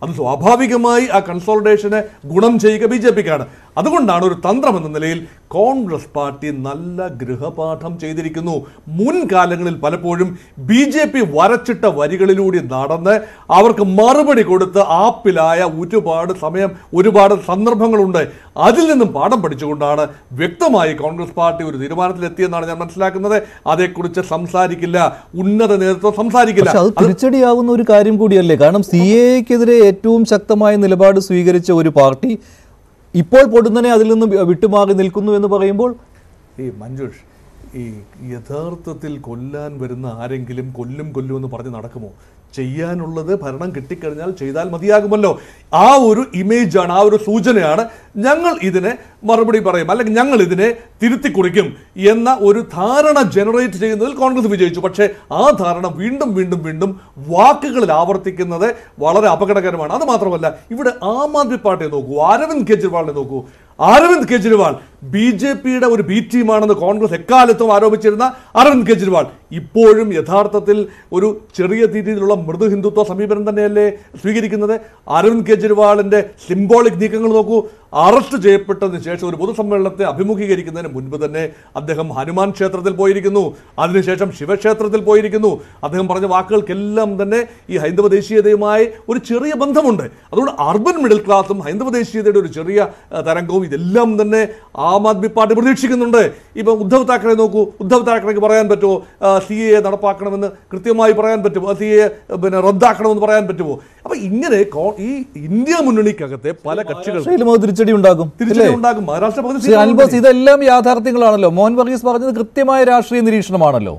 അത് സ്വാഭാവികമായി ആ കൺസോളിഡേഷനെ ഗുണം ചെയ്യുക BJPക്കാണ്. അതുകൊണ്ടാണ് ഒരു തന്ത്രം എന്ന നിലയിൽ കോൺഗ്രസ് പാർട്ടി നല്ല ഗൃഹപാഠം ചെയ്തിരിക്കുന്നു. മുൻകാലങ്ങളിൽ പലപ്പോഴും BJP വരച്ചിട്ട വരികളിലൂടെ നടന്ന് അവർക്ക് മറുപടി കൊടുത്ത് ആപ്പിലായ ഒരുപാട് സമയം, ഒരുപാട് സന്ദർഭങ്ങളുണ്ട്. അതിൽ നിന്നും പാഠം പഠിച്ചുകൊണ്ടാണ് വ്യക്തമായി കോൺഗ്രസ് പാർട്ടി ഒരു തീരുമാനത്തിലെത്തിയെന്നാണ് ഞാൻ മനസ്സിലാക്കുന്നത്. അതേക്കുറിച്ച് സംസാരിക്കില്ല, ഉന്നത നേതൃത്വം സംസാരിക്കില്ല. അത് തിരിച്ചടിയാവുന്ന ഒരു കാര്യം കൂടിയല്ലേ? കാരണം CAA-ക്കെതിരെ ഏറ്റവും ശക്തമായ നിലപാട് സ്വീകരിച്ച ഒരു പാർട്ടി ഇപ്പോൾ പൊടുന്നനെ അതിൽ നിന്ന് വിട്ടുമാറി നിൽക്കുന്നു എന്ന് പറയുമ്പോൾ, മഞ്ജുഷ്, ഈ യഥാർത്ഥത്തിൽ കൊല്ലാൻ വരുന്ന ആരെങ്കിലും കൊല്ലുമെന്ന് പറഞ്ഞ് നടക്കുമോ? ചെയ്യാനുള്ളത് ഭരണം കിട്ടിക്കഴിഞ്ഞാൽ ചെയ്താൽ മതിയാകുമല്ലോ. ആ ഒരു ഇമേജാണ്, ആ ഒരു സൂചനയാണ് ഞങ്ങൾ ഇതിനെ മറുപടി പറയും, അല്ലെങ്കിൽ ഞങ്ങൾ ഇതിനെ തിരുത്തി കുറിക്കും എന്ന ഒരു ധാരണ ജനറേറ്റ് ചെയ്യുന്നതിൽ കോൺഗ്രസ് വിജയിച്ചു. പക്ഷേ ആ ധാരണ വീണ്ടും വീണ്ടും വീണ്ടും വാക്കുകളിൽ ആവർത്തിക്കുന്നത് വളരെ അപകടകരമാണ്. അത് മാത്രമല്ല, ഇവിടെ ആം ആദ്മി പാർട്ടിയെ നോക്കൂ, അരവിന്ദ് കെജ്രിവാളിനെ നോക്കൂ. അരവിന്ദ് കെജ്രിവാൾ BJPയുടെ ഒരു ബി ടീമാണെന്ന് കോൺഗ്രസ് എക്കാലത്തും ആരോപിച്ചിരുന്ന അരവിന്ദ് കെജ്രിവാൾ ഇപ്പോഴും യഥാർത്ഥത്തിൽ ഒരു ചെറിയ രീതിയിലുള്ള മൃദു ഹിന്ദുത്വ സമീപനം തന്നെയല്ലേ സ്വീകരിക്കുന്നത്? അരവിന്ദ് കെജ്രിവാളിന്റെ സിംബോളിക് നീക്കങ്ങൾ നോക്കൂ. അറസ്റ്റ് ചെയ്യപ്പെട്ടതിന് ശേഷം ഒരു പൊതുസമ്മേളനത്തെ അഭിമുഖീകരിക്കുന്നതിന് മുൻപ് തന്നെ അദ്ദേഹം ഹനുമാൻ ക്ഷേത്രത്തിൽ പോയിരിക്കുന്നു, അതിനുശേഷം ശിവക്ഷേത്രത്തിൽ പോയിരിക്കുന്നു. അദ്ദേഹം പറഞ്ഞ വാക്കുകൾക്കെല്ലാം തന്നെ ഈ ഹൈന്ദവ ദേശീയതയുമായി ഒരു ചെറിയ ബന്ധമുണ്ട്. അതുകൊണ്ട് അർബൻ മിഡിൽ ക്ലാസും ഹൈന്ദവ ദേശീയതയുടെ ഒരു ചെറിയ തരംഗവും ഇതെല്ലാം തന്നെ ആം ആദ്മി പാർട്ടി പ്രതീക്ഷിക്കുന്നുണ്ട്. ഇപ്പം ഉദ്ധവ് താക്കറെ നോക്കൂ. ഉദ്ധവ് താക്കറെക്ക് പറയാൻ പറ്റുമോ CAA നടപ്പാക്കണമെന്ന് കൃത്യമായി പറയാൻ പറ്റുമോ? CAA റദ്ദാക്കണമെന്ന് പറയാൻ പറ്റുമോ? അപ്പൊ ഇങ്ങനെ ഈ ഇന്ത്യ മുന്നണിക്കകത്തെ പല കക്ഷികളും തിരിച്ചടി ഉണ്ടാകും. മഹാരാഷ്ട്ര ഇതെല്ലാം യാഥാർത്ഥ്യങ്ങളാണല്ലോ. മോഹൻ വർഗീസ് പറഞ്ഞത് കൃത്യമായ രാഷ്ട്രീയ നിരീക്ഷണമാണല്ലോ.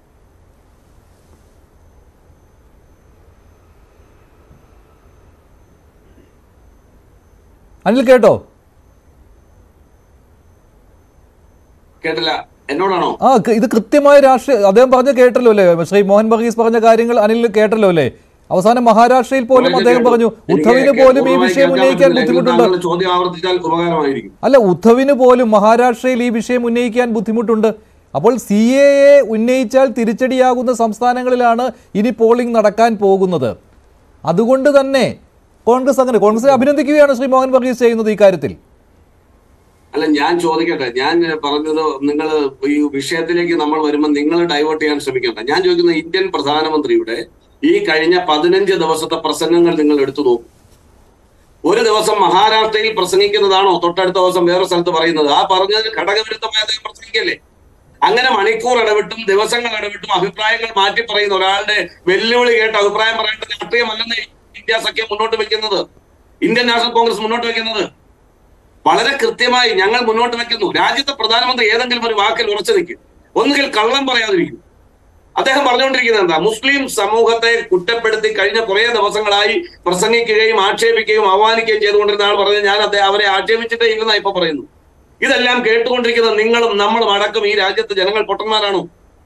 അനിൽ കേട്ടോ? കേട്ടില്ല, എന്നോടാണോ? ഇത് കൃത്യമായ രാഷ്ട്രീയ, അദ്ദേഹം പറഞ്ഞ കേട്ടല്ലോ അല്ലേ? ശ്രീ മോഹൻ വർഗീസ് പറഞ്ഞ കാര്യങ്ങൾ അനിൽ കേട്ടല്ലോ അല്ലേ? അവസാനം മഹാരാഷ്ട്രയിൽ പോലും അദ്ദേഹം പറഞ്ഞു ഉദ്ധവിന് പോലും ഈ വിഷയം ഉന്നയിക്കാൻ ബുദ്ധിമുട്ടുണ്ട്. അല്ല, ഉദ്ധവിന് പോലും മഹാരാഷ്ട്രയിൽ ഈ വിഷയം ഉന്നയിക്കാൻ ബുദ്ധിമുട്ടുണ്ട്. അപ്പോൾ CAA ഉന്നയിച്ചാൽ തിരിച്ചടിയാകുന്ന സംസ്ഥാനങ്ങളിലാണ് ഇനി പോളിംഗ് നടക്കാൻ പോകുന്നത്. അതുകൊണ്ട് തന്നെ കോൺഗ്രസിനെ അഭിനന്ദിക്കുകയാണ് ശ്രീ മോഹൻ വർഗീസ് ചെയ്യുന്നത് ഈ കാര്യത്തിൽ. അല്ല, ഞാൻ ചോദിക്കട്ടെ, ഞാൻ പറഞ്ഞത് നിങ്ങൾ ഈ വിഷയത്തിലേക്ക് നമ്മൾ വരുമ്പോൾ നിങ്ങൾ ഡൈവേർട്ട് ചെയ്യാൻ ശ്രമിക്കണ്ട. ഞാൻ ചോദിക്കുന്നത്, ഇന്ത്യൻ പ്രധാനമന്ത്രിയുടെ ഈ കഴിഞ്ഞ 15 ദിവസത്തെ പ്രസംഗങ്ങൾ നിങ്ങൾ എടുത്തു നോക്കും. ഒരു ദിവസം മഹാരാഷ്ട്രയിൽ പ്രസംഗിക്കുന്നതാണോ തൊട്ടടുത്ത ദിവസം വേറെ സ്ഥലത്ത് പറയുന്നത്? ആ പറഞ്ഞതിന് ഘടകവിരുദ്ധമായി അദ്ദേഹം പ്രസംഗിക്കല്ലേ? അങ്ങനെ മണിക്കൂർ ഇടവിട്ടും ദിവസങ്ങൾ ഇടവിട്ടും അഭിപ്രായങ്ങൾ മാറ്റി പറയുന്ന ഒരാളുടെ വെല്ലുവിളി കേട്ട് അഭിപ്രായം പറയേണ്ട രാഷ്ട്രീയമല്ലെന്ന് ഇന്ത്യ സഖ്യം മുന്നോട്ട് വെക്കുന്നത്, ഇന്ത്യൻ നാഷണൽ കോൺഗ്രസ് മുന്നോട്ട് വെക്കുന്നത്. വളരെ കൃത്യമായി ഞങ്ങൾ മുന്നോട്ട് വെക്കുന്നു. രാജ്യത്തെ പ്രധാനമന്ത്രി ഏതെങ്കിലും ഒരു വാക്കിൽ ഉറച്ചു നിൽക്കും, ഒന്നുകിൽ കള്ളം പറയാതിരിക്കും. അദ്ദേഹം പറഞ്ഞുകൊണ്ടിരിക്കുന്നത് എന്താ? മുസ്ലിം സമൂഹത്തെ കുറ്റപ്പെടുത്തി കഴിഞ്ഞ കുറെ ദിവസങ്ങളായി പ്രസംഗിക്കുകയും ആക്ഷേപിക്കുകയും അവമാനിക്കുകയും ചെയ്തുകൊണ്ടിരുന്ന ആൾ പറഞ്ഞ് ഞാൻ അവരെ ആക്ഷേപിച്ചിട്ടേ ഇല്ലെന്നാ ഇപ്പൊ പറയുന്നു. ഇതെല്ലാം കേട്ടുകൊണ്ടിരിക്കുന്ന നിങ്ങളും നമ്മളും അടക്കം ഈ രാജ്യത്ത് ജനങ്ങൾ പൊട്ടന്മാരാണോ?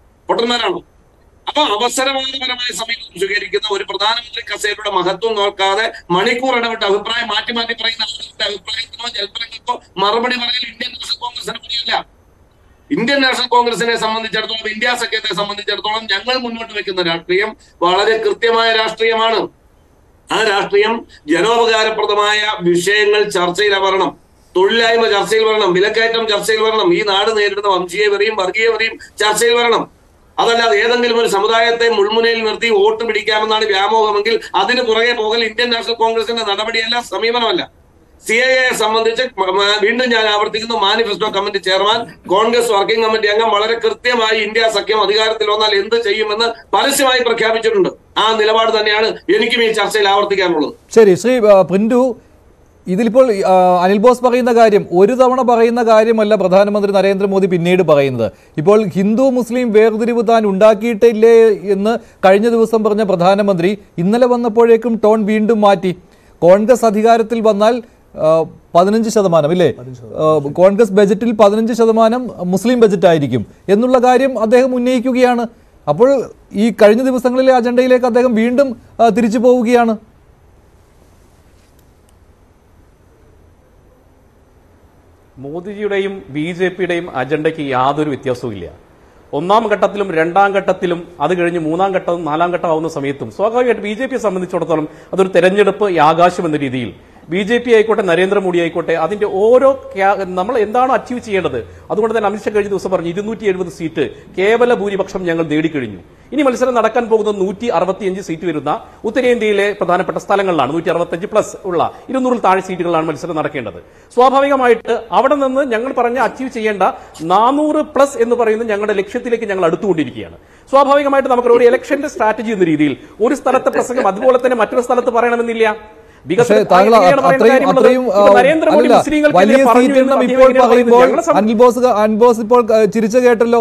അപ്പൊ അവസരവാദപരമായ സമീപനം സ്വീകരിക്കുന്ന ഒരു പ്രധാനമന്ത്രി കസേരയുടെ മഹത്വം നോക്കാതെ മണിക്കൂർ ഇടവിട്ട് അഭിപ്രായം മാറ്റി പറയുന്ന ആളുകളുടെ അഭിപ്രായത്തിനോ ജൽപ്പനങ്ങൾക്കോ മറുപടി പറയാൻ ഇന്ത്യൻ നാഷണൽ കോൺഗ്രസിന് പറ്റില്ല. ഇന്ത്യൻ നാഷണൽ കോൺഗ്രസിനെ സംബന്ധിച്ചിടത്തോളം, ഇന്ത്യ സഖ്യത്തെ സംബന്ധിച്ചിടത്തോളം ഞങ്ങൾ മുന്നോട്ട് വെക്കുന്ന രാഷ്ട്രീയം വളരെ കൃത്യമായ രാഷ്ട്രീയമാണ്. ആ രാഷ്ട്രീയം ജനോപകാരപ്രദമായ വിഷയങ്ങൾ ചർച്ചയിൽ വരണം, തൊഴിലില്ലായ്മ ചർച്ചയിൽ വരണം, വിലക്കയറ്റം ചർച്ചയിൽ വരണം, ഈ നാട് നേരിടുന്ന വംശീയ വെറിയും വർഗീയ വെറിയും ചർച്ചയിൽ വരണം. അതല്ലാതെ ഏതെങ്കിലും ഒരു സമുദായത്തെ മുൾമുനയിൽ നിർത്തി വോട്ട് പിടിക്കാമെന്നാണ് വ്യാമോഹമെങ്കിൽ അതിന് പുറകെ പോകൽ ഇന്ത്യൻ നാഷണൽ കോൺഗ്രസിന്റെ നടപടിയല്ല, സമീപനമല്ല. CAA സംബന്ധിച്ച് വീണ്ടും ഞാൻ ആവർത്തിക്കുന്നു, manifesto committee chairman, Congress working committee അംഗം വളരെ കൃത്യമായി ഇന്ത്യ സഖ്യം അധികാരത്തിൽ വന്നാൽ എന്ത് ചെയ്യുമെന്ന് പരസ്യമായി പ്രഖ്യാപിച്ചിട്ടുണ്ട്. ആ നിലപാട് തന്നെയാണ് എനിക്കും ഈ ചർച്ചയിൽ ആവർത്തിക്കാനുള്ളത്. ശരി, ശ്രീ പ്രിന്റു, ഇതിലിപ്പോൾ അനിൽ ബോസ് പറയുന്ന കാര്യം ഒരു തവണ പറയുന്ന കാര്യമല്ല പ്രധാനമന്ത്രി നരേന്ദ്രമോദി പിന്നീട് പറയുന്നത്. ഇപ്പോൾ ഹിന്ദു മുസ്ലിം വേർതിരിവ് താൻ ഉണ്ടാക്കിയിട്ടില്ലേ എന്ന് കഴിഞ്ഞ ദിവസം പറഞ്ഞ പ്രധാനമന്ത്രി ഇന്നലെ വന്നപ്പോഴേക്കും ടോൺ വീണ്ടും മാറ്റി. കോൺഗ്രസ് അധികാരത്തിൽ വന്നാൽ 15% ഇല്ലേ, കോൺഗ്രസ് ബജറ്റിൽ 15% മുസ്ലിം ബജറ്റ് ആയിരിക്കും എന്നുള്ള കാര്യം അദ്ദേഹം ഉന്നയിക്കുകയാണ്. അപ്പോൾ ഈ കഴിഞ്ഞ ദിവസങ്ങളിലെ അജണ്ടയിലേക്ക് അദ്ദേഹം വീണ്ടും തിരിച്ചു പോവുകയാണ്. മോദിജിയുടെയും BJPയുടെയും അജണ്ടയ്ക്ക് യാതൊരു വ്യത്യാസവും ഇല്ല. ഒന്നാം ഘട്ടത്തിലും രണ്ടാം ഘട്ടത്തിലും അത് കഴിഞ്ഞ് മൂന്നാം ഘട്ടവും നാലാം ഘട്ടം ആവുന്ന സമയത്തും സ്വാഭാവികമായിട്ട് BJP സംബന്ധിച്ചിടത്തോളം അതൊരു തെരഞ്ഞെടുപ്പ് ആകാശം എന്ന രീതിയിൽ BJP ആയിക്കോട്ടെ നരേന്ദ്രമോദി ആയിക്കോട്ടെ അതിന്റെ ഓരോ നമ്മൾ എന്താണോ അച്ചീവ് ചെയ്യേണ്ടത്, അതുകൊണ്ട് തന്നെ അമിത്ഷാ കഴിഞ്ഞ ദിവസം പറഞ്ഞു 270 സീറ്റ് കേവല ഭൂരിപക്ഷം ഞങ്ങൾ നേടിക്കഴിഞ്ഞു. ഇനി മത്സരം നടക്കാൻ പോകുന്നത് 165 സീറ്റ് വരുന്ന ഉത്തരേന്ത്യയിലെ പ്രധാനപ്പെട്ട സ്ഥലങ്ങളിലാണ്. 165 പ്ലസ് ഉള്ള 200 താഴെ സീറ്റുകളിലാണ് മത്സരം നടക്കേണ്ടത്. സ്വാഭാവികമായിട്ട് അവിടെ നിന്ന് ഞങ്ങൾ പറഞ്ഞ അച്ചീവ് ചെയ്യേണ്ട 400 പ്ലസ് എന്ന് പറയുന്നത് ഞങ്ങളുടെ ലക്ഷ്യത്തിലേക്ക് ഞങ്ങൾ അടുത്തുകൊണ്ടിരിക്കുകയാണ്. സ്വാഭാവികമായിട്ട് നമുക്ക് ഒരു ഇലക്ഷന്റെ സ്ട്രാറ്റജി എന്ന രീതിയിൽ ഒരു സ്ഥലത്തെ പ്രസംഗം അതുപോലെ തന്നെ മറ്റൊരു സ്ഥലത്ത് പറയണമെന്നില്ല. പക്ഷേ താങ്കൾ അത്രയും വലിയ സീറ്റ് എണ്ണം ഇപ്പോൾ പറയുമ്പോൾ അനിൽ ബോസ് ഇപ്പോൾ ചിരിച്ചു കേട്ടല്ലോ.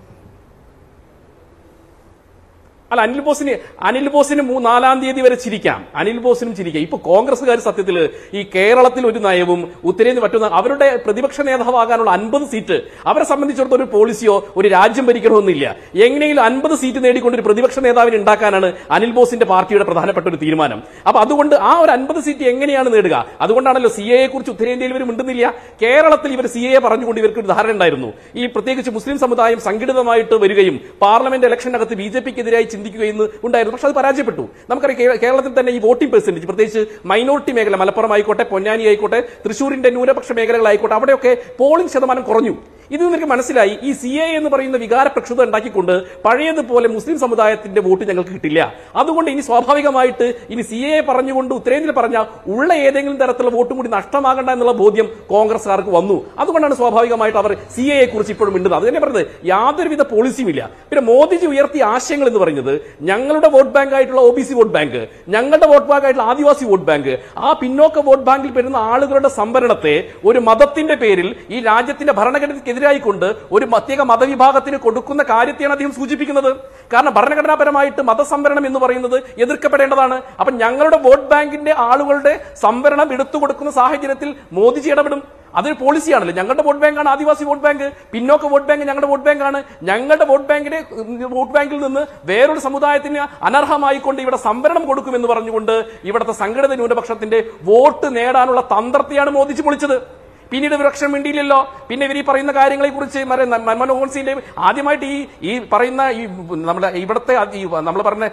അല്ല, അനിൽ ബോസിന് 4-ാം തീയതി വരെ ചിരിക്കാം, അനിൽ ബോസിനും ചിരിക്കാം. ഇപ്പൊ കോൺഗ്രസ്സുകാർ സത്യത്തിൽ ഈ കേരളത്തിൽ ഒരു നയവും ഉത്തരേന്ത്യ മറ്റൊന്ന് അവരുടെ പ്രതിപക്ഷ നേതാവാകാനുള്ള 50 സീറ്റ് അവരെ സംബന്ധിച്ചിടത്തോളം ഒരു പോളിസിയോ ഒരു രാജ്യം ഭരിക്കണമെന്നില്ല. എങ്ങനെയും 50 സീറ്റ് നേടിക്കൊണ്ട് ഒരു പ്രതിപക്ഷ നേതാവിനെ ഉണ്ടാക്കാനാണ് അനിൽ ബോസിന്റെ പാർട്ടിയുടെ പ്രധാനപ്പെട്ട ഒരു തീരുമാനം. അപ്പൊ അതുകൊണ്ട് ആ ഒരു 50 സീറ്റ് എങ്ങനെയാണ് നേടുക? അതുകൊണ്ടാണല്ലോ CAA കുറിച്ച് ഉത്തരേന്ത്യയിൽ ഇവർ മിണ്ടുന്നില്ല. കേരളത്തിൽ ഇവർ CAA പറഞ്ഞുകൊണ്ട് ഇവർക്ക് ഒരു ധാരണ ഉണ്ടായിരുന്നു. ഈ പ്രത്യേകിച്ച് മുസ്ലിം സമുദായം സംഘടിതമായിട്ട് വരികയും പാർലമെന്റ് ഇലക്ഷനകത്ത് BJPക്കെതിരായി ചിന്തിക്കുകയെന്ന് ഉണ്ടായിരുന്നു. പക്ഷെ അത് പരാജയപ്പെട്ടു. നമുക്കറിയാം കേരളത്തിൽ തന്നെ ഈ വോട്ടിംഗ് പെർസെന്റേജ് പ്രത്യേകിച്ച് മൈനോറിറ്റി മേഖല മലപ്പുറം ആയിക്കോട്ടെ, പൊന്നാനി ആയിക്കോട്ടെ, തൃശ്ശൂരിന്റെ ന്യൂനപക്ഷ മേഖലകളായിക്കോട്ടെ അവിടെയൊക്കെ പോളിംഗ് ശതമാനം കുറഞ്ഞു. ഇത് നിങ്ങൾക്ക് മനസ്സിലായി ഈ CAA എന്ന് പറയുന്ന വികാര പ്രക്ഷുബ്ധ ഉണ്ടാക്കിക്കൊണ്ട് പഴയതുപോലെ മുസ്ലിം സമുദായത്തിന്റെ വോട്ട് ഞങ്ങൾക്ക് കിട്ടില്ല. അതുകൊണ്ട് ഇനി സ്വാഭാവികമായിട്ട് ഇനി CAA പറഞ്ഞുകൊണ്ട് ഉത്തരേന്ത്യയിൽ പറഞ്ഞ ഉള്ള ഏതെങ്കിലും തരത്തിലുള്ള വോട്ടും കൂടി നഷ്ടമാകണ്ട എന്നുള്ള ബോധ്യം കോൺഗ്രസ്സുകാർക്ക് വന്നു. അതുകൊണ്ടാണ് സ്വാഭാവികമായിട്ട് അവർ CAA കുറിച്ച് ഇപ്പോഴും മിണ്ടുന്നത്. അത് തന്നെ പറഞ്ഞത് യാതൊരുവിധ പോളിസിയും ഇല്ല. പിന്നെ മോദിജി ഉയർത്തിയ ആശയങ്ങൾ എന്ന് പറയുന്നത് ഞങ്ങളുടെ വോട്ട് ബാങ്ക് ആയിട്ടുള്ള OBC വോട്ട് ബാങ്ക്, ഞങ്ങളുടെ വോട്ട് ബാങ്ക് ആയിട്ടുള്ള ആദിവാസി വോട്ട് ബാങ്ക്, ആ പിന്നോക്ക വോട്ട് ബാങ്കിൽ വരുന്ന ആളുകളുടെ സംവരണത്തെ ഒരു മതത്തിന്റെ പേരിൽ ഈ രാജ്യത്തിന്റെ ഭരണഘടനയ്ക്ക് എതിരായിക്കൊണ്ട് ഒരു പ്രത്യേക മതവിഭാഗത്തിന് കൊടുക്കുന്ന കാര്യത്തെയാണ് അദ്ദേഹം സൂചിപ്പിക്കുന്നത്. കാരണം ഭരണഘടനാപരമായിട്ട് മതസംവരണം എന്ന് പറയുന്നത് എതിർക്കപ്പെടേണ്ടതാണ്. അപ്പൊ ഞങ്ങളുടെ വോട്ട് ബാങ്കിന്റെ ആളുകളുടെ സംവരണം എടുത്തു കൊടുക്കുന്ന സാഹചര്യത്തിൽ മോദിജി ഇടപെടും. അതൊരു പോളിസിയാണല്ലോ. ഞങ്ങളുടെ വോട്ട് ബാങ്കാണ് ആദിവാസി വോട്ട് ബാങ്ക്, പിന്നോക്ക വോട്ട് ബാങ്ക് ഞങ്ങളുടെ വോട്ട് ബാങ്കാണ്. ഞങ്ങളുടെ വോട്ട് ബാങ്കിൽ നിന്ന് വേറൊരു സമുദായത്തിന് അനർഹമായിക്കൊണ്ട് ഇവിടെ സംവരണം കൊടുക്കുമെന്ന് പറഞ്ഞുകൊണ്ട് ഇവിടുത്തെ സംഘടിത ന്യൂനപക്ഷത്തിന്റെ വോട്ട് നേടാനുള്ള തന്ത്രത്തെയാണ് മോദിജി പൊളിച്ചത്. പിന്നീട് വിവക്ഷണം വേണ്ടിയില്ലല്ലോ. പിന്നെ ഇവർ ഈ പറയുന്ന കാര്യങ്ങളെ കുറിച്ച് മൻമോഹൻ സിംഗിന്റെ ആദ്യമായിട്ട് ഈ പറയുന്ന ഈ നമ്മുടെ ഇവിടുത്തെ നമ്മൾ പറയുന്ന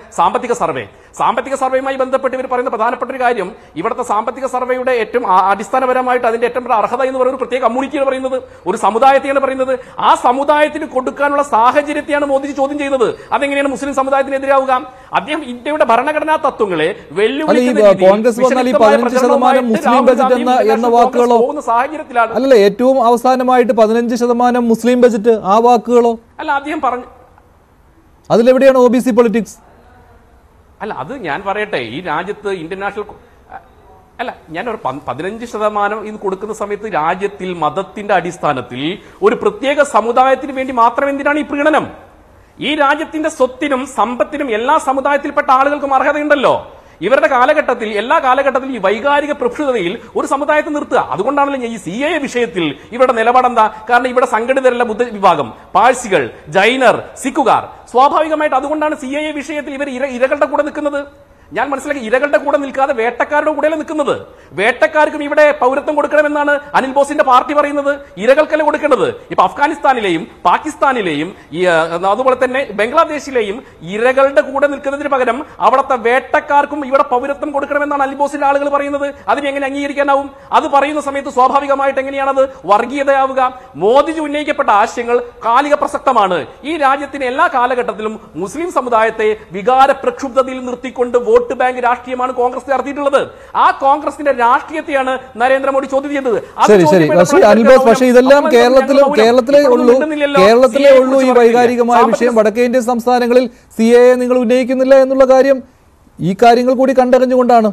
സാമ്പത്തിക സർവേയുമായി ബന്ധപ്പെട്ട് ഇവർ പറയുന്ന പ്രധാനപ്പെട്ട ഒരു കാര്യം, ഇവിടുത്തെ സാമ്പത്തിക സർവേയുടെ ഏറ്റവും അടിസ്ഥാനപരമായിട്ട് അതിന്റെ ഏറ്റവും അർഹത എന്ന് പറയുന്നത് പ്രത്യേക കമ്മ്യൂണിറ്റിയാണ് പറയുന്നത്, ഒരു സമുദായത്തെയാണ് പറയുന്നത്. ആ സമുദായത്തിന് കൊടുക്കാനുള്ള സാഹചര്യത്തെയാണ് മോദിജി ചോദ്യം ചെയ്തത്. അതെങ്ങനെയാണ് മുസ്ലിം സമുദായത്തിനെതിരാവുക? അദ്ദേഹം ഇന്ത്യയുടെ ഭരണഘടനാ തത്വങ്ങളെ അല്ലല്ലേ ഏറ്റവും അവസാനമായിട്ട് 15% മുസ്ലിം ബജറ്റ് ആ വാക്കുകളോ അല്ല അദ്ദേഹം പറഞ്ഞു. അതിലെവിടെയാണ് OBC പൊളിറ്റിക്സ്? അല്ല അത് ഞാൻ പറയട്ടെ, ഈ രാജ്യത്ത് ഇന്റർനാഷണൽ അല്ല ഞാൻ ഒരു 15% ഇത് കൊടുക്കുന്ന സമയത്ത് രാജ്യത്തിൽ മതത്തിന്റെ അടിസ്ഥാനത്തിൽ ഒരു പ്രത്യേക സമുദായത്തിന് വേണ്ടി മാത്രം എന്തിനാണ് ഈ പ്രീണനം? ഈ രാജ്യത്തിന്റെ സ്വത്തിനും സമ്പത്തിനും എല്ലാ സമുദായത്തിൽപ്പെട്ട ആളുകൾക്കും അർഹതയുണ്ടല്ലോ. ഇവരുടെ കാലഘട്ടത്തിൽ എല്ലാ കാലഘട്ടത്തിലും ഈ വൈകാരിക പ്രക്ഷുബ്ധതയിൽ ഒരു സമുദായത്തെ നിർത്തുക. അതുകൊണ്ടാണല്ലോ ഈ CAA വിഷയത്തിൽ ഇവരുടെ നിലപാടെന്താ? കാരണം ഇവിടെ സംഘടിതരല്ല ബുദ്ധ വിഭാഗം, പാഴ്സികൾ, ജൈനർ, സിഖുകാർ. സ്വാഭാവികമായിട്ട് അതുകൊണ്ടാണ് CAA വിഷയത്തിൽ ഇവർ ഇരകളുടെ കൂടെ നിൽക്കുന്നത്. ഞാൻ മനസ്സിലാക്കി, ഇരകളുടെ കൂടെ നിൽക്കാതെ വേട്ടക്കാരുടെ കൂടെയല്ല നിൽക്കുന്നത്. വേട്ടക്കാർക്കും ഇവിടെ പൗരത്വം കൊടുക്കണമെന്നാണ് അനിൽ ബോസിന്റെ പാർട്ടി പറയുന്നത്. ഇരകൾക്കല്ല കൊടുക്കേണ്ടത്. ഇപ്പൊ അഫ്ഗാനിസ്ഥാനിലെയും പാകിസ്ഥാനിലെയും അതുപോലെ തന്നെ ബംഗ്ലാദേശിലെയും ഇരകളുടെ കൂടെ നിൽക്കുന്നതിന് പകരം അവിടുത്തെ വേട്ടക്കാർക്കും ഇവിടെ പൗരത്വം കൊടുക്കണമെന്നാണ് അനിൽ ബോസിന്റെ ആളുകൾ പറയുന്നത്. അതിനെ എങ്ങനെ അംഗീകരിക്കാനാവും? അത് പറയുന്ന സമയത്ത് സ്വാഭാവികമായിട്ട് എങ്ങനെയാണത് വർഗീയതയാവുക? മോദിജി ഉന്നയിക്കപ്പെട്ട ആശയങ്ങൾ കാലിക പ്രസക്തമാണ്. ഈ രാജ്യത്തിന് എല്ലാ കാലഘട്ടത്തിലും മുസ്ലിം സമുദായത്തെ വികാര പ്രക്ഷുബ്ധതയിൽ നിർത്തിക്കൊണ്ട് വോട്ട് ബാങ്ക് രാഷ്ട്രീയമാണ് കോൺഗ്രസ് നടത്തിയിട്ടുള്ളത്. ആ കോൺഗ്രസിന്റെ രാഷ്ട്രീയത്തെയാണ് നരേന്ദ്രമോദി ചോദ്യം ചെയ്തത്. പക്ഷേ ഇതെല്ലാം കേരളത്തിലേ ഉള്ളൂ ഈ വൈകാരികമായ വിഷയം. വടക്കേന്ത്യൻ സംസ്ഥാനങ്ങളിൽ CAA നിങ്ങൾ ഉന്നയിക്കുന്നില്ല എന്നുള്ള കാര്യം ഈ കാര്യങ്ങൾ കൂടി കണ്ടറിഞ്ഞുകൊണ്ടാണ്.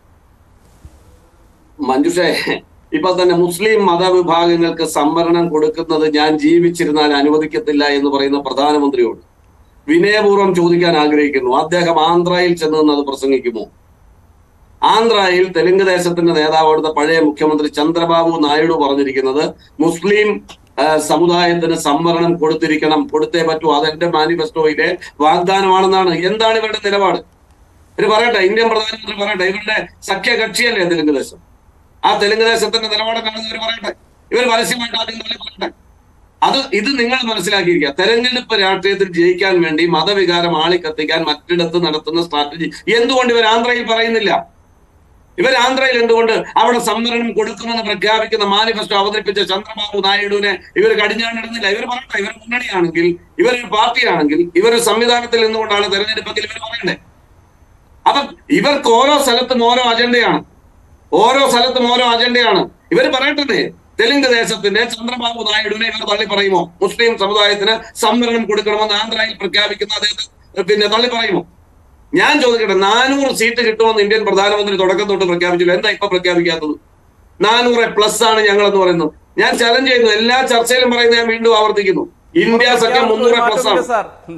മഞ്ജുഷേ, ഇപ്പൊ തന്നെ മുസ്ലിം മതവിഭാഗങ്ങൾക്ക് സംവരണം കൊടുക്കുന്നത് ഞാൻ ജീവിച്ചിരുന്നാൽ അനുവദിക്കത്തില്ല എന്ന് പറയുന്ന പ്രധാനമന്ത്രിയോട് വിനയപൂർവ്വം ചോദിക്കാൻ ആഗ്രഹിക്കുന്നു. അദ്ദേഹം ആന്ധ്രയിൽ ചെന്ന് അത് പ്രസംഗിക്കുമോ? ആന്ധ്രയിൽ തെലുങ്ക് ദേശത്തിന്റെ നേതാവ്, അവിടുത്തെ പഴയ മുഖ്യമന്ത്രി ചന്ദ്രബാബു നായിഡു പറഞ്ഞിരിക്കുന്നത് മുസ്ലിം സമുദായത്തിന് സംവരണം കൊടുത്തേ പറ്റൂ, അതെന്റെ മാനിഫെസ്റ്റോയിലെ വാഗ്ദാനമാണെന്നാണ്. എന്താണ് ഇവരുടെ നിലപാട്? ഇവർ പറയട്ടെ, ഇന്ത്യൻ പ്രധാനമന്ത്രി പറയട്ടെ, ഇവരുടെ സഖ്യകക്ഷിയല്ലേ തെലുങ്ക് ദേശം. ആ തെലുങ്ക് ദേശത്തിന്റെ നിലപാട് കാണുന്നവർ പറയട്ടെ, ഇവർ പരസ്യമായിട്ട് ആദ്യം പറയട്ടെ. ഇത് നിങ്ങൾ മനസ്സിലാക്കിയിരിക്കുക. തെരഞ്ഞെടുപ്പ് രാഷ്ട്രീയത്തിൽ ജയിക്കാൻ വേണ്ടി മതവികാരം ആളിക്കത്തിക്കാൻ മറ്റിടത്ത് നടത്തുന്ന സ്ട്രാറ്റജി എന്തുകൊണ്ട് ഇവർ ആന്ധ്രയിൽ പറയുന്നില്ല? ഇവർ ആന്ധ്രയിൽ എന്തുകൊണ്ട് അവിടെ സംവരണം കൊടുക്കുമെന്ന് പ്രഖ്യാപിക്കുന്ന മാനിഫെസ്റ്റോ അവതരിപ്പിച്ച ചന്ദ്രബാബു നായിഡുവിനെ ഇവർ കടിഞ്ഞാണിടുന്നില്ല? ഇവർ പറയട്ടെ, ഇവർ മുന്നണിയാണെങ്കിൽ, ഇവരൊരു പാർട്ടിയാണെങ്കിൽ, ഇവരൊരു സംവിധാനത്തിൽ നിന്നുകൊണ്ടാണ് തെരഞ്ഞെടുപ്പെങ്കിൽ ഇവർ പറയണ്ടേ? അപ്പൊ ഇവർക്ക് ഓരോ സ്ഥലത്തും ഓരോ അജണ്ടയാണ്, ഇവർ പറയട്ടെ. തെലുങ്ക് ദേശത്തിന്റെ ചന്ദ്രബാബു നായിഡുവിനെ ഇവർ തള്ളി പറയുമോ? മുസ്ലിം സമുദായത്തിന് സംവരണം കൊടുക്കണമെന്ന് ആന്ധ്രയിൽ പ്രഖ്യാപിക്കുന്ന അദ്ദേഹത്തെ തള്ളി പറയുമോ? ഞാൻ ചോദിക്കട്ടെ, 400 സീറ്റ് കിട്ടുമെന്ന് ഇന്ത്യൻ പ്രധാനമന്ത്രി തുടക്കം തൊട്ട് പ്രഖ്യാപിച്ചില്ല. എന്താ ഇപ്പൊ പ്രഖ്യാപിക്കാത്തത്? 400+ ആണ് ഞങ്ങൾ എന്ന് പറയുന്നത്. ഞാൻ ചലഞ്ച് ചെയ്യുന്നു, എല്ലാ ചർച്ചയിലും പറയുന്നത് ഞാൻ വീണ്ടും ആവർത്തിക്കുന്നു. ഇന്ത്യ സഖ്യം 300+ ആണ്.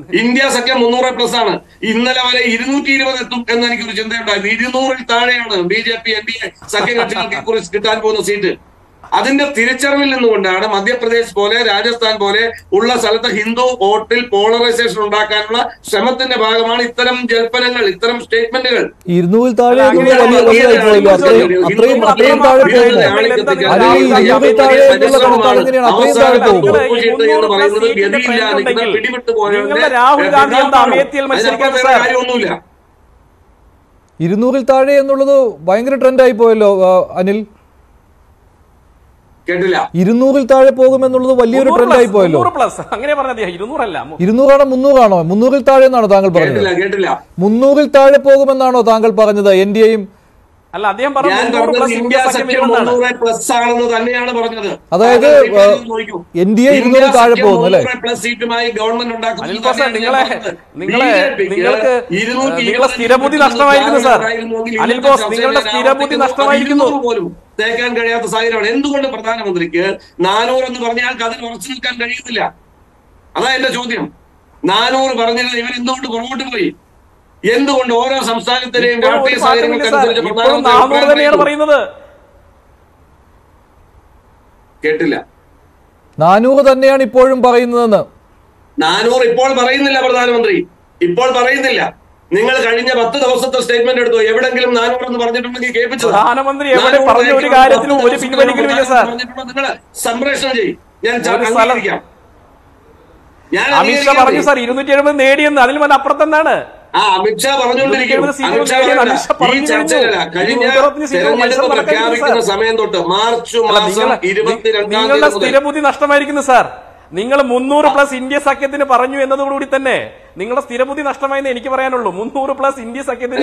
ഇന്നലെ വരെ 220 എത്തും എന്ന് എനിക്കൊരു ചിന്തയുണ്ടായിരുന്നു. 200-ൽ താഴെയാണ് BJP NDA സഖ്യകക്ഷികൾക്ക് കുറിച്ച് കിട്ടാൻ പോകുന്ന സീറ്റ്. അതിന്റെ തിരിച്ചറിവിൽ നിന്നുകൊണ്ടാണ് മധ്യപ്രദേശ് പോലെ രാജസ്ഥാൻ പോലെ ഉള്ള സ്ഥലത്ത് ഹിന്ദു വോട്ടിൽ പോളറൈസേഷൻ ഉണ്ടാക്കാനുള്ള ശ്രമത്തിന്റെ ഭാഗമാണ് ഇത്തരം ജൽപ്പനങ്ങൾ, ഇത്തരം സ്റ്റേറ്റ്മെന്റുകൾ. 200-ൽ താഴെ പിടിവിട്ടു പോയവരുടെ കാര്യമൊന്നുമില്ല. 200-ൽ താഴെ എന്നുള്ളത് ഭയങ്കര ട്രെൻഡായി പോയല്ലോ അനിൽ. കേട്ടില്ല. 200-ൽ താഴെ പോകുമെന്നുള്ളത് വലിയൊരു ട്രെൻഡായി പോയല്ലോ. 200 ആണോ 300 ആണോ? 300-ൽ താഴെ എന്നാണോ താങ്കൾ പറഞ്ഞത്? 300-ൽ താഴെ പോകുമെന്നാണോ താങ്കൾ പറഞ്ഞത്? NDAയും അതായത് NDA 200-ൽ താഴെ പോകുന്നു അല്ലേ? സ്ഥിരബുദ്ധി നഷ്ടമായിരിക്കുന്നു സാർ. അനിൽ ബോസ്, നിങ്ങളുടെ സ്ഥിരബുദ്ധി നഷ്ടമായിരിക്കുന്നു. തേക്കാൻ കഴിയാത്ത സാഹചര്യമാണ്. എന്തുകൊണ്ട് പ്രധാനമന്ത്രിക്ക് 400 എന്ന് പറഞ്ഞാൽ അതിൽ ഉറച്ചു നിൽക്കാൻ കഴിയുന്നില്ല? അതാ എന്റെ ചോദ്യം. 400 പറഞ്ഞാൽ ഇവർ എന്തുകൊണ്ട് പുറകോട്ട് പോയി? എന്തുകൊണ്ട് ഓരോ സംസ്ഥാനത്തിലെയും രാഷ്ട്രീയ സാഹചര്യങ്ങൾക്കനുസരിച്ച് കേട്ടില്ല? 400 തന്നെയാണ് ഇപ്പോഴും പറയുന്നതെന്ന്. 400 ഇപ്പോൾ പറയുന്നില്ല പ്രധാനമന്ത്രി, ഇപ്പോൾ പറയുന്നില്ല. നിങ്ങൾ കഴിഞ്ഞ 10 ദിവസത്തെ സ്റ്റേറ്റ്മെന്റ് എടുത്തു, എവിടെങ്കിലും 400 എന്ന് പറഞ്ഞിട്ടുണ്ടെങ്കിൽ കേൾപ്പിച്ചത് പ്രധാനമന്ത്രി പറഞ്ഞ ഒരു കാര്യത്തിലും ഒരു പിൻവലിക്കലുമില്ല സാർ. നിങ്ങൾ സംപ്രേഷണം ചെയ്യും. ഞാൻ അമിത്ഷാ പറഞ്ഞു സാർ 270 നേടിയെന്ന്. അതിൽ അപ്പുറത്തെന്താണ് അമിത്ഷാ പറഞ്ഞുകൊണ്ടിരിക്കുന്നത്? പ്രഖ്യാപിക്കുന്ന സമയം തൊട്ട് മാർച്ച് മാസം 22 നിങ്ങളുടെ സ്ഥിരബുദ്ധി നഷ്ടമായിരിക്കുന്നു സാർ. നിങ്ങൾ 300+ ഇന്ത്യ സഖ്യത്തിന് പറഞ്ഞു എന്നതോടുകൂടി തന്നെ നിങ്ങളുടെ സ്ഥിരബുദ്ധി നഷ്ടമായെന്ന് എനിക്ക് പറയാനുള്ളൂ. 300+ ഇന്ത്യ സഖ്യത്തിന്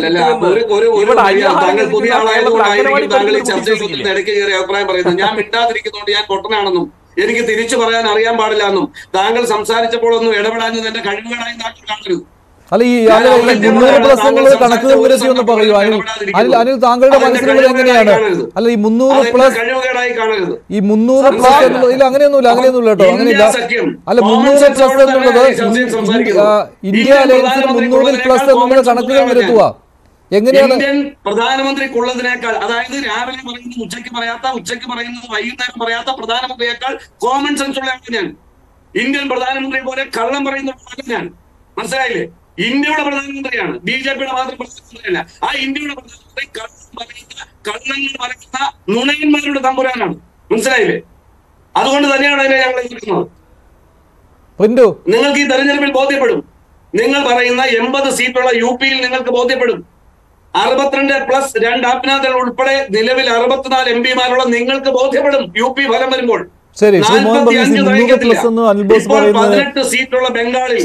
അഭിപ്രായം പറയുന്നത്. ഞാൻ മിണ്ടാതിരിക്കുന്നതുകൊണ്ട് ഞാൻ പൊട്ടനാണെന്നും എനിക്ക് തിരിച്ചു പറയാൻ അറിയാൻ പാടില്ല എന്നും താങ്കൾ സംസാരിച്ചപ്പോൾ ഒന്നും ഇടപെടാഞ്ഞത് എന്റെ കഴിവുകളായി താങ്കൾ കാണരുത്. അല്ല, ഈ 300+ എന്നുള്ളത് കണക്കുകൾ ഉയർത്തി ഒന്ന് പറയൂ അനിൽ. താങ്കളുടെ മനസ്സിലുള്ളത് എങ്ങനെയാണ്? അല്ല, ഈ 300+ ഈ 300+ എന്നുള്ളത് അങ്ങനെയൊന്നുമില്ല കേട്ടോ, അങ്ങനെയില്ല. അല്ല, 300+ എന്നുള്ളത് ഇന്ത്യ അലയൻസിന് 300+ എന്നുള്ളത് കണക്കുകൾ നിരത്തുക എങ്ങനെയാണ്? ഇന്ത്യൻ പ്രധാനമന്ത്രിക്കുള്ളതിനേക്കാൾ, അതായത് രാവിലെ പറയുന്നത് ഉച്ചയ്ക്ക് പറയാത്ത, ഉച്ചയ്ക്ക് പറയുന്നത് വൈകുന്നേരം പറയാത്ത പ്രധാനമന്ത്രിയേക്കാൾ കോമൺ സെൻസ് ഉള്ള ഞാൻ. ഇന്ത്യൻ പ്രധാനമന്ത്രി പോലെ കള്ളം പറയുന്ന ഞാൻ. മനസ്സിലായില്ലേ? ഇന്ത്യയുടെ പ്രധാനമന്ത്രിയാണ്, BJPയുടെ മാത്രം പ്രധാനമന്ത്രിയല്ല. ആ ഇന്ത്യയുടെ പ്രധാനമന്ത്രി കള്ളങ്ങൾ പറയുന്ന നുണയന്മാരുടെ തമ്പുരാനാണ്. മനസ്സിലായില്ലേ? അതുകൊണ്ട് തന്നെയാണ് അതിനെ ഞങ്ങൾ എതിർക്കുന്നത്. നിങ്ങൾക്ക് ഈ തെരഞ്ഞെടുപ്പിൽ ബോധ്യപ്പെടും. നിങ്ങൾ പറയുന്ന 80 സീറ്റുള്ള UPയിൽ നിങ്ങൾക്ക് ബോധ്യപ്പെടും. 62+2 ആപ്നാഥൻ ഉൾപ്പെടെ നിലവിൽ 64 MPമാരുള്ള നിങ്ങൾക്ക് ബോധ്യപ്പെടും UP ഫലം വരുമ്പോൾ. ശരി, സീറ്റുള്ള ബംഗാളിൽ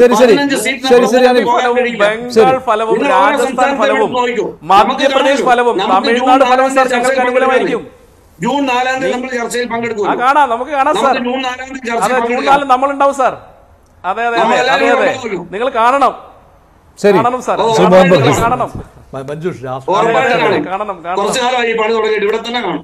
രാജസ്ഥാൻ ഫലവും മധ്യപ്രദേശ് ഫലവും തമിഴ്നാട് ഫലവും സാർ ഞങ്ങൾക്ക് അനുകൂലമായിരിക്കും. ജൂൺ 4-ാം തീയതി നമ്മൾ ചർച്ചയിൽ പങ്കെടുക്കും. നമുക്ക് കാണാം സാർ. June 4 നമ്മളുണ്ടാവും sir. അതെ, നിങ്ങൾ കാണണം. കാണണം സാർ, കാണണം. മഞ്ജുഷ്, കുറച്ചു കാലമായി പണി തുടങ്ങിയിട്ട് ഇവിടെ തന്നെ കാണും.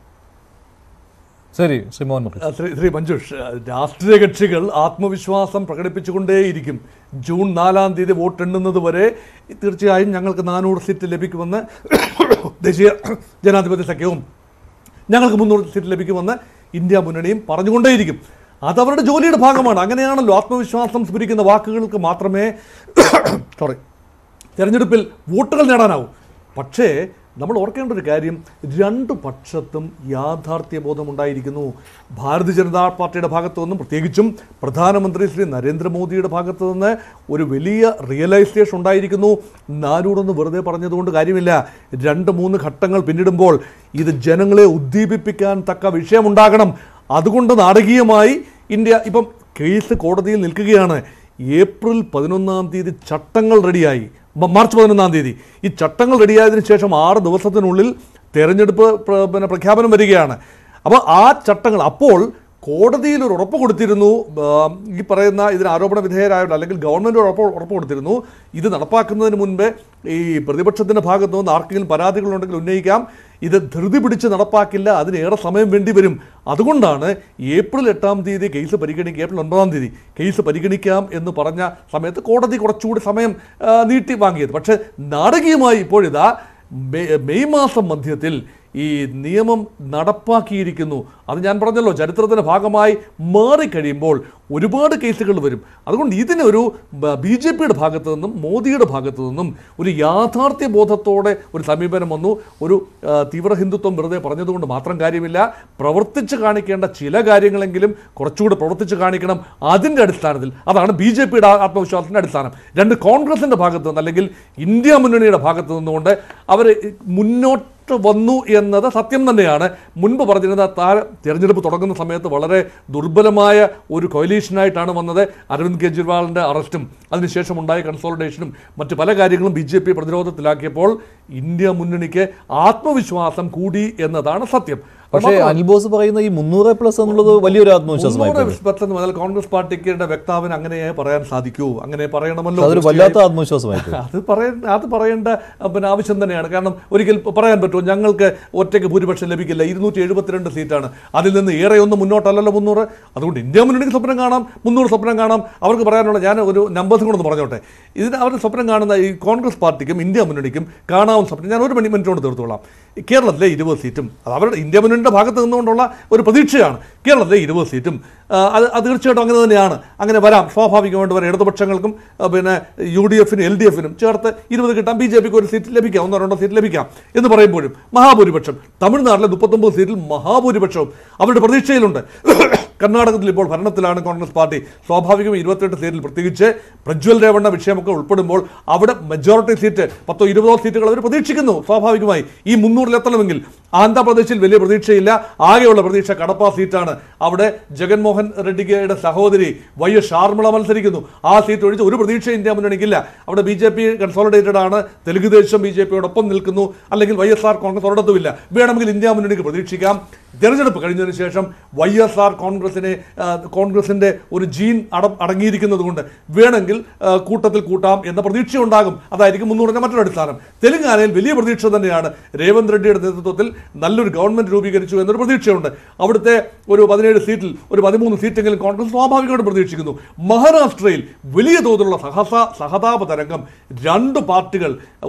ശരി, ശ്രീ മഞ്ജുഷ്, രാഷ്ട്രീയ കക്ഷികൾ ആത്മവിശ്വാസം പ്രകടിപ്പിച്ചുകൊണ്ടേയിരിക്കും. ജൂൺ 4-ാം തീയതി വോട്ടെണ്ണുന്നത് വരെ തീർച്ചയായും ഞങ്ങൾക്ക് 400 സീറ്റ് ലഭിക്കുമെന്ന് ദേശീയ ജനാധിപത്യ സഖ്യവും ഞങ്ങൾക്ക് 300 സീറ്റ് ലഭിക്കുമെന്ന് ഇന്ത്യ മുന്നണിയും പറഞ്ഞുകൊണ്ടേയിരിക്കും. അതവരുടെ ജോലിയുടെ ഭാഗമാണ്. അങ്ങനെയാണല്ലോ, ആത്മവിശ്വാസം സ്ഫുരിക്കുന്ന വാക്കുകൾക്ക് മാത്രമേ തെരഞ്ഞെടുപ്പിൽ വോട്ടുകൾ നേടാനാവൂ. പക്ഷേ നമ്മൾ ഓർക്കേണ്ട ഒരു കാര്യം, രണ്ടു പക്ഷത്തും യാഥാർത്ഥ്യബോധമുണ്ടായിരിക്കുന്നു. ഭാരതീയ ജനതാ പാർട്ടിയുടെ ഭാഗത്തു നിന്നും, പ്രത്യേകിച്ചും പ്രധാനമന്ത്രി ശ്രീ നരേന്ദ്രമോദിയുടെ ഭാഗത്തു നിന്ന് ഒരു വലിയ റിയലൈസേഷൻ ഉണ്ടായിരിക്കുന്നു. നാനൂറൊന്ന് വെറുതെ പറഞ്ഞതുകൊണ്ട് കാര്യമില്ല. 2-3 ഘട്ടങ്ങൾ പിന്നിടുമ്പോൾ ഇത് ജനങ്ങളെ ഉദ്ദീപിപ്പിക്കാൻ തക്ക വിഷയമുണ്ടാകണം. അതുകൊണ്ട് നാടകീയമായി ഇന്ത്യ ഇപ്പം കേസ് കോടതിയിൽ നിൽക്കുകയാണ്. ഏപ്രിൽ 11-ാം തീയതി ചട്ടങ്ങൾ റെഡിയായി, മാർച്ച് 11-ാം തീയതി ഈ ചട്ടങ്ങൾ റെഡിയായതിനു ശേഷം 6 ദിവസത്തിനുള്ളിൽ തെരഞ്ഞെടുപ്പ് പ്രഖ്യാപനം വരികയാണ്. അപ്പോൾ ആ ചട്ടങ്ങൾ, അപ്പോൾ കോടതിയിൽ ഒരു ഉറപ്പ് കൊടുത്തിരുന്നു, ഈ പറയുന്ന ഇതിന് ആരോപണ വിധേയരായുള്ള അല്ലെങ്കിൽ ഗവൺമെൻറ് ഉറപ്പ് കൊടുത്തിരുന്നു, ഇത് നടപ്പാക്കുന്നതിന് മുൻപേ ഈ പ്രതിപക്ഷത്തിൻ്റെ ഭാഗത്തു നിന്ന് ആർക്കെങ്കിലും പരാതികളുണ്ടെങ്കിൽ ഉന്നയിക്കാം, ഇത് ധൃതി പിടിച്ച് നടപ്പാക്കില്ല, അതിനേറെ സമയം വേണ്ടി വരും. അതുകൊണ്ടാണ് ഏപ്രിൽ 8-ാം തീയതി കേസ് പരിഗണിക്കുക, ഏപ്രിൽ 9-ാം തീയതി കേസ് പരിഗണിക്കാം എന്ന് പറഞ്ഞ സമയത്ത് കോടതി കുറച്ചുകൂടി സമയം നീട്ടി വാങ്ങിയത്. പക്ഷേ നാടകീയമായി ഇപ്പോഴിതാ മെയ് മാസം മധ്യത്തിൽ ഈ നിയമം നടപ്പാക്കിയിരിക്കുന്നു. അത് ഞാൻ പറഞ്ഞല്ലോ, ചരിത്രത്തിൻ്റെ ഭാഗമായി മാറിക്കഴിയുമ്പോൾ ഒരുപാട് കേസുകൾ വരും. അതുകൊണ്ട് ഇതിനൊരു BJPയുടെ ഭാഗത്തു നിന്നും മോദിയുടെ ഭാഗത്തു നിന്നും ഒരു യാഥാർത്ഥ്യ ബോധത്തോടെ ഒരു സമീപനം വന്നു. ഒരു തീവ്ര ഹിന്ദുത്വം വെറുതെ പറഞ്ഞതുകൊണ്ട് മാത്രം കാര്യമില്ല, പ്രവർത്തിച്ച് കാണിക്കേണ്ട ചില കാര്യങ്ങളെങ്കിലും കുറച്ചുകൂടി പ്രവർത്തിച്ച് കാണിക്കണം. അതിൻ്റെ അടിസ്ഥാനത്തിൽ അതാണ് BJPയുടെ ആത്മവിശ്വാസത്തിൻ്റെ അടിസ്ഥാനം. 2 കോൺഗ്രസിൻ്റെ ഭാഗത്തു നിന്ന് അല്ലെങ്കിൽ ഇന്ത്യ മുന്നണിയുടെ ഭാഗത്തു നിന്നുകൊണ്ട് അവർ മുന്നോട്ട് വന്നു എന്നത് സത്യം തന്നെയാണ്. മുൻപ് പറഞ്ഞിരുന്ന തിരഞ്ഞെടുപ്പ് തുടങ്ങുന്ന സമയത്ത് വളരെ ദുർബലമായ ഒരു കോയലീഷനായിട്ടാണ് വന്നത്. അരവിന്ദ് കെജ്രിവാളിൻ്റെ അറസ്റ്റും അതിനുശേഷം ഉണ്ടായ കൺസോളിഡേഷനും മറ്റ് പല കാര്യങ്ങളും BJP പ്രതിരോധത്തിലാക്കിയപ്പോൾ ഇന്ത്യ മുന്നണിക്ക് ആത്മവിശ്വാസം കൂടി എന്നതാണ് സത്യം. പക്ഷേ അനിൽ ബോസ് പറയുന്ന ഈ 300+ എന്നുള്ളത് വലിയൊരു ആത്മവിശ്വാസമായി. കോൺഗ്രസ് പാർട്ടിയുടെ വക്താവിന് അങ്ങനെ പറയാൻ സാധിക്കൂ, അങ്ങനെ പറയണമല്ലോ, അതൊരു വല്ലാത്ത ആത്മവിശ്വാസമായി. അത് പറയേണ്ട ആവശ്യം തന്നെയാണ്. കാരണം ഒരിക്കൽ പറയാൻ പറ്റുമോ ഞങ്ങൾക്ക് ഒറ്റയ്ക്ക് ഭൂരിപക്ഷം ലഭിക്കില്ല, 272 സീറ്റാണ്, അതിൽ നിന്ന് ഏറെയൊന്നും മുന്നോട്ടല്ലല്ലോ 300. അതുകൊണ്ട് ഇന്ത്യ മുന്നണിക്ക് സ്വപ്നം കാണാം, 300 സ്വപ്നം കാണാം. അവർക്ക് പറയാനുള്ള, ഞാൻ ഒരു നമ്പേഴ്സും കൂടെ പറഞ്ഞോട്ടെ, ഇതിന് അവർ സ്വപ്നം കാണുന്ന ഈ കോൺഗ്രസ് പാർട്ടിക്കും ഇന്ത്യ മുന്നണിക്കും കാണാവുന്ന സ്വപ്നം ഞാൻ 1 മിനിറ്റ് കൊണ്ട് തീർത്തോളാം. കേരളത്തിലെ 20 സീറ്റും, അത് അവരുടെ ഇന്ത്യ മുന്നണിയുടെ ഭാഗത്ത് നിന്നുകൊണ്ടുള്ള ഒരു പ്രതീക്ഷയാണ്. കേരളത്തിലെ 20 സീറ്റും അത് തീർച്ചയായിട്ടും അങ്ങനെ തന്നെയാണ്, അങ്ങനെ വരാം, സ്വാഭാവികമായിട്ട് വരാം. ഇടതുപക്ഷങ്ങൾക്കും പിന്നെ UDF-നും LDF-നും ചേർത്ത് 20 കിട്ടാം, BJPക്ക് ഒരു സീറ്റ് ലഭിക്കാം, 1-2 സീറ്റ് ലഭിക്കാം എന്ന് പറയുമ്പോഴും മഹാഭൂരിപക്ഷം തമിഴ്നാട്ടിലെ 39 സീറ്റിൽ മഹാഭൂരിപക്ഷവും അവരുടെ പ്രതീക്ഷയിലുണ്ട്. കർണാടകത്തിൽ ഇപ്പോൾ ഭരണത്തിലാണ് കോൺഗ്രസ് പാർട്ടി, സ്വാഭാവികം 28 സീറ്റിൽ, പ്രത്യേകിച്ച് പ്രജ്വൽ രേവണ്ണ വിഷയമൊക്കെ ഉൾപ്പെടുമ്പോൾ അവിടെ മെജോറിറ്റി സീറ്റ് 10-20 സീറ്റുകൾ അവർ പ്രതീക്ഷിക്കുന്നു. സ്വാഭാവികമായി ഈ 300-ൽ എത്തണമെങ്കിൽ. ആന്ധ്രാപ്രദേശിൽ വലിയ പ്രതീക്ഷയില്ല, ആകെയുള്ള പ്രതീക്ഷ കടപ്പ സീറ്റാണ്. അവിടെ ജഗൻമോഹൻ റെഡ്ഡിയുടെ സഹോദരി YS ഷാർമിള മത്സരിക്കുന്നു. ആ സീറ്റ് ഒഴിച്ച് ഒരു പ്രതീക്ഷ ഇന്ത്യ മുന്നണിക്കില്ല. അവിടെ BJP കൺസോളിഡേറ്റഡ് ആണ്, തെലുങ്കുദേശം BJPയോടൊപ്പം നിൽക്കുന്നു, അല്ലെങ്കിൽ YSR കോൺഗ്രസ് ഒരിടത്തുമില്ല. വേണമെങ്കിൽ ഇന്ത്യ മുന്നണിക്ക് പ്രതീക്ഷിക്കാം. തെരഞ്ഞെടുപ്പ് കഴിഞ്ഞതിന് ശേഷം YSR കോൺഗ്രസിൻ്റെ ഒരു ജീൻ അടങ്ങിയിരിക്കുന്നത് കൊണ്ട് വേണമെങ്കിൽ കൂട്ടത്തിൽ കൂട്ടാം എന്ന പ്രതീക്ഷ ഉണ്ടാകും. അതായിരിക്കും 300-ന്റെ മറ്റൊരു അടിസ്ഥാനം. തെലങ്കാനയിൽ വലിയ പ്രതീക്ഷ തന്നെയാണ്. രേവന്ത് റെഡ്ഡിയുടെ നേതൃത്വത്തിൽ നല്ലൊരു ഗവൺമെന്റ് രൂപീകരിച്ചു എന്നൊരു പ്രതീക്ഷയുണ്ട്. അവിടുത്തെ ഒരു 17 സീറ്റിൽ ഒരു 13 സീറ്റെങ്കിലും കോൺഗ്രസ് സ്വാഭാവികമായിട്ട് പ്രതീക്ഷിക്കുന്നു. മഹാരാഷ്ട്രയിൽ വലിയ തോതിലുള്ള സഹതാപ തരംഗം 2 പാർട്ടികൾ,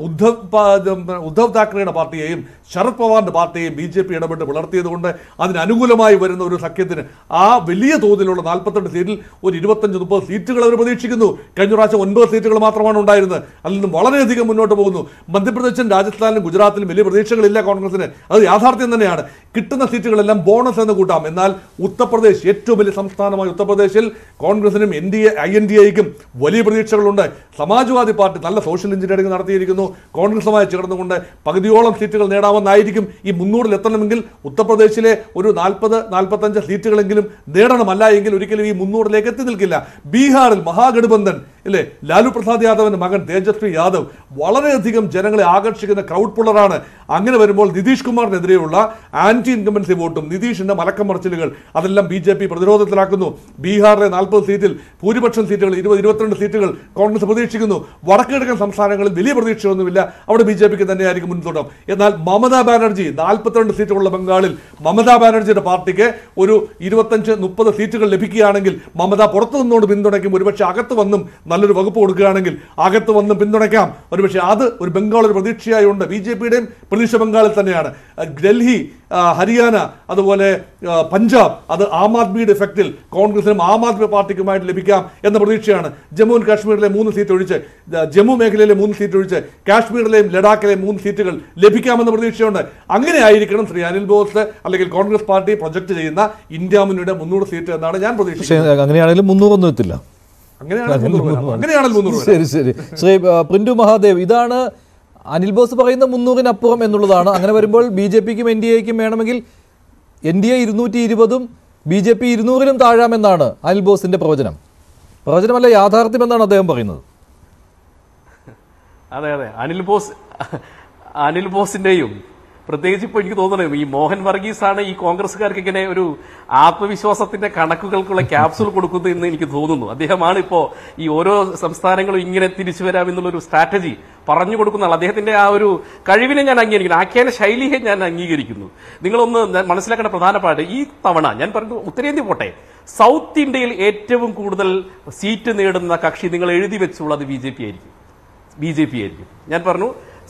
ഉദ്ധവ് താക്കറെയുടെ പാർട്ടിയെയും ശരത് പവാറിന്റെ പാർട്ടിയെയും BJP ഇടപെട്ട് പുലർത്തിയതുകൊണ്ട് അതിനനുകൂലമായി വരുന്ന ഒരു സഖ്യത്തിന് ആ വലിയ തോതിലുള്ള 48 സീറ്റിൽ ഒരു 25-30 സീറ്റുകൾ അവർ പ്രതീക്ഷിക്കുന്നു. കഴിഞ്ഞ പ്രാവശ്യം 9 സീറ്റുകൾ മാത്രമാണ് ഉണ്ടായിരുന്നത്. അതിൽ നിന്നും വളരെയധികം മുന്നോട്ട് പോകുന്നു. മധ്യപ്രദേശിലും രാജസ്ഥാനിലും ഗുജറാത്തിലും വലിയ പ്രതീക്ഷകളില്ല കോൺഗ്രസിന്. അത് യാഥാർത്ഥ്യം തന്നെയാണ്. കിട്ടുന്ന സീറ്റുകളെല്ലാം ബോണസ് എന്ന് കൂട്ടാം. എന്നാൽ ഉത്തർപ്രദേശ്, ഏറ്റവും വലിയ സംസ്ഥാനമായ ഉത്തർപ്രദേശിൽ കോൺഗ്രസിനും INDAയ്ക്കും വലിയ പ്രതീക്ഷകളുണ്ട്. സമാജ്വാദി പാർട്ടി നല്ല സോഷ്യൽ എഞ്ചിനീയറിംഗ് നടത്തിയിരിക്കുന്നു. കോൺഗ്രസുമായി ചേർന്നുകൊണ്ട് പകുതിയോളം സീറ്റുകൾ നേടാമെന്നായിരിക്കും. ഈ 300-ൽ എത്തണമെങ്കിൽ ഉത്തർപ്രദേശിലെ ഒരു 40-45 സീറ്റുകളെങ്കിലും നേടണമല്ല എങ്കിൽ ഒരിക്കലും ഈ 300-ലേക്ക് എത്തി നിൽക്കില്ല. ബീഹാറിൽ മഹാഗഠബന്ധൻ അല്ലേ, ലാലു പ്രസാദ് യാദവിന്റെ മകൻ തേജസ്വി യാദവ് വളരെയധികം ജനങ്ങളെ ആകർഷിക്കുന്ന ക്രൗഡ് പുള്ളറാണ്. അങ്ങനെ വരുമ്പോൾ നിതീഷ് കുമാറിനെതിരെയുള്ള ആന്റി ഇൻകംബൻസി വോട്ടും നിതീഷിന്റെ മലക്കം മറിച്ചിലുകൾ അതെല്ലാം BJP പ്രതിരോധത്തിലാക്കുന്നു. ബീഹാറിലെ 40 സീറ്റിൽ ഭൂരിപക്ഷം സീറ്റുകൾ 20-22 സീറ്റുകൾ കോൺഗ്രസ് പ്രതീക്ഷിക്കുന്നു. വടക്കുകിഴക്കൻ സംസ്ഥാനങ്ങളിൽ വലിയ പ്രതീക്ഷയൊന്നുമില്ല, അവിടെ BJPക്ക് തന്നെയായിരിക്കും മുൻതൂക്കം. എന്നാൽ മമതാ ബാനർജി 42 സീറ്റുകളുള്ള ബംഗാളിൽ മമതാ ബാനർജിയുടെ പാർട്ടിക്ക് ഒരു 25-30 സീറ്റുകൾ ലഭിക്കുകയാണെങ്കിൽ മമത പുറത്തു നിന്നുകൊണ്ട് പിന്തുണയ്ക്കും. ഒരുപക്ഷെ അകത്ത് വന്നും നല്ലൊരു വകുപ്പ് കൊടുക്കുകയാണെങ്കിൽ അകത്ത് വന്ന് പിന്തുണയ്ക്കാം. ഒരുപക്ഷെ അത് ഒരു ബംഗാൾ ഒരു പ്രതീക്ഷയായുണ്ട്. BJP-യുടെയും പ്രതീക്ഷ ബംഗാളിൽ തന്നെയാണ്. ഡൽഹി, ഹരിയാന, അതുപോലെ പഞ്ചാബ്, അത് ആം ആദ്മിയുടെ എഫക്റ്റിൽ കോൺഗ്രസിനും ആം ആദ്മി പാർട്ടിക്കുമായിട്ട് ലഭിക്കാം എന്ന പ്രതീക്ഷയാണ്. ജമ്മു ആൻഡ് കാശ്മീരിലെ 3 സീറ്റ് ഒഴിച്ച്, ജമ്മു മേഖലയിലെ 3 സീറ്റ് ഒഴിച്ച് കാശ്മീരിലെയും ലഡാക്കിലെയും 3 സീറ്റുകൾ ലഭിക്കാമെന്ന പ്രതീക്ഷയുണ്ട്. അങ്ങനെ ആയിരിക്കണം ശ്രീ അനിൽ ബോസ് അല്ലെങ്കിൽ കോൺഗ്രസ് പാർട്ടി പ്രൊജക്ട് ചെയ്യുന്ന ഇന്ത്യ മുന്നണിയുടെ 300 സീറ്റ് എന്നാണ് ഞാൻ പ്രതീക്ഷിക്കുന്നത്. അങ്ങനെയാണെങ്കിലും 300 ഒന്നും എത്തില്ല. ശരി ശരി. ശ്രീ പ്രിന്റു മഹാദേവ്, ഇതാണ് അനിൽ ബോസ് പറയുന്ന 300-നപ്പുറം എന്നുള്ളതാണ്. അങ്ങനെ വരുമ്പോൾ BJP-ക്കും NDA-ക്കും വേണമെങ്കിൽ NDA 220-ഉം BJP 200-ലും താഴാമെന്നാണ് അനിൽ ബോസിന്റെ പ്രവചനമല്ല, യാഥാർത്ഥ്യം എന്നാണ് അദ്ദേഹം പറയുന്നത്. അതെ അതെ, അനിൽ ബോസിന്റെയും പ്രത്യേകിച്ച് ഇപ്പോൾ എനിക്ക് തോന്നുന്നത് ഈ മോഹൻ വർഗീസാണ് ഈ കോൺഗ്രസ്സുകാർക്ക് ഇങ്ങനെ ഒരു ആത്മവിശ്വാസത്തിന്റെ കണക്കുകൾക്കുള്ള ക്യാപ്സൂൾ കൊടുക്കുന്നത് എന്ന് എനിക്ക് തോന്നുന്നു. അദ്ദേഹമാണ് ഇപ്പോൾ ഈ ഓരോ സംസ്ഥാനങ്ങളും ഇങ്ങനെ തിരിച്ചു വരാമെന്നുള്ളൊരു സ്ട്രാറ്റജി പറഞ്ഞു കൊടുക്കുന്ന ആൾ. അദ്ദേഹത്തിന്റെ ആ ഒരു കഴിവിനെ ഞാൻ അംഗീകരിക്കുന്നു, ആഖ്യാന ശൈലിയെ ഞാൻ അംഗീകരിക്കുന്നു. നിങ്ങളൊന്ന് മനസ്സിലാക്കേണ്ട പ്രധാനപ്പെട്ട ഈ തവണ ഞാൻ പറഞ്ഞു, ഉത്തരേന്ത്യ പോട്ടെ, സൗത്ത് ഇന്ത്യയിൽ ഏറ്റവും കൂടുതൽ സീറ്റ് നേടുന്ന കക്ഷി നിങ്ങൾ എഴുതി വെച്ചുള്ളത് BJP ആയിരിക്കും. ഞാൻ പറഞ്ഞു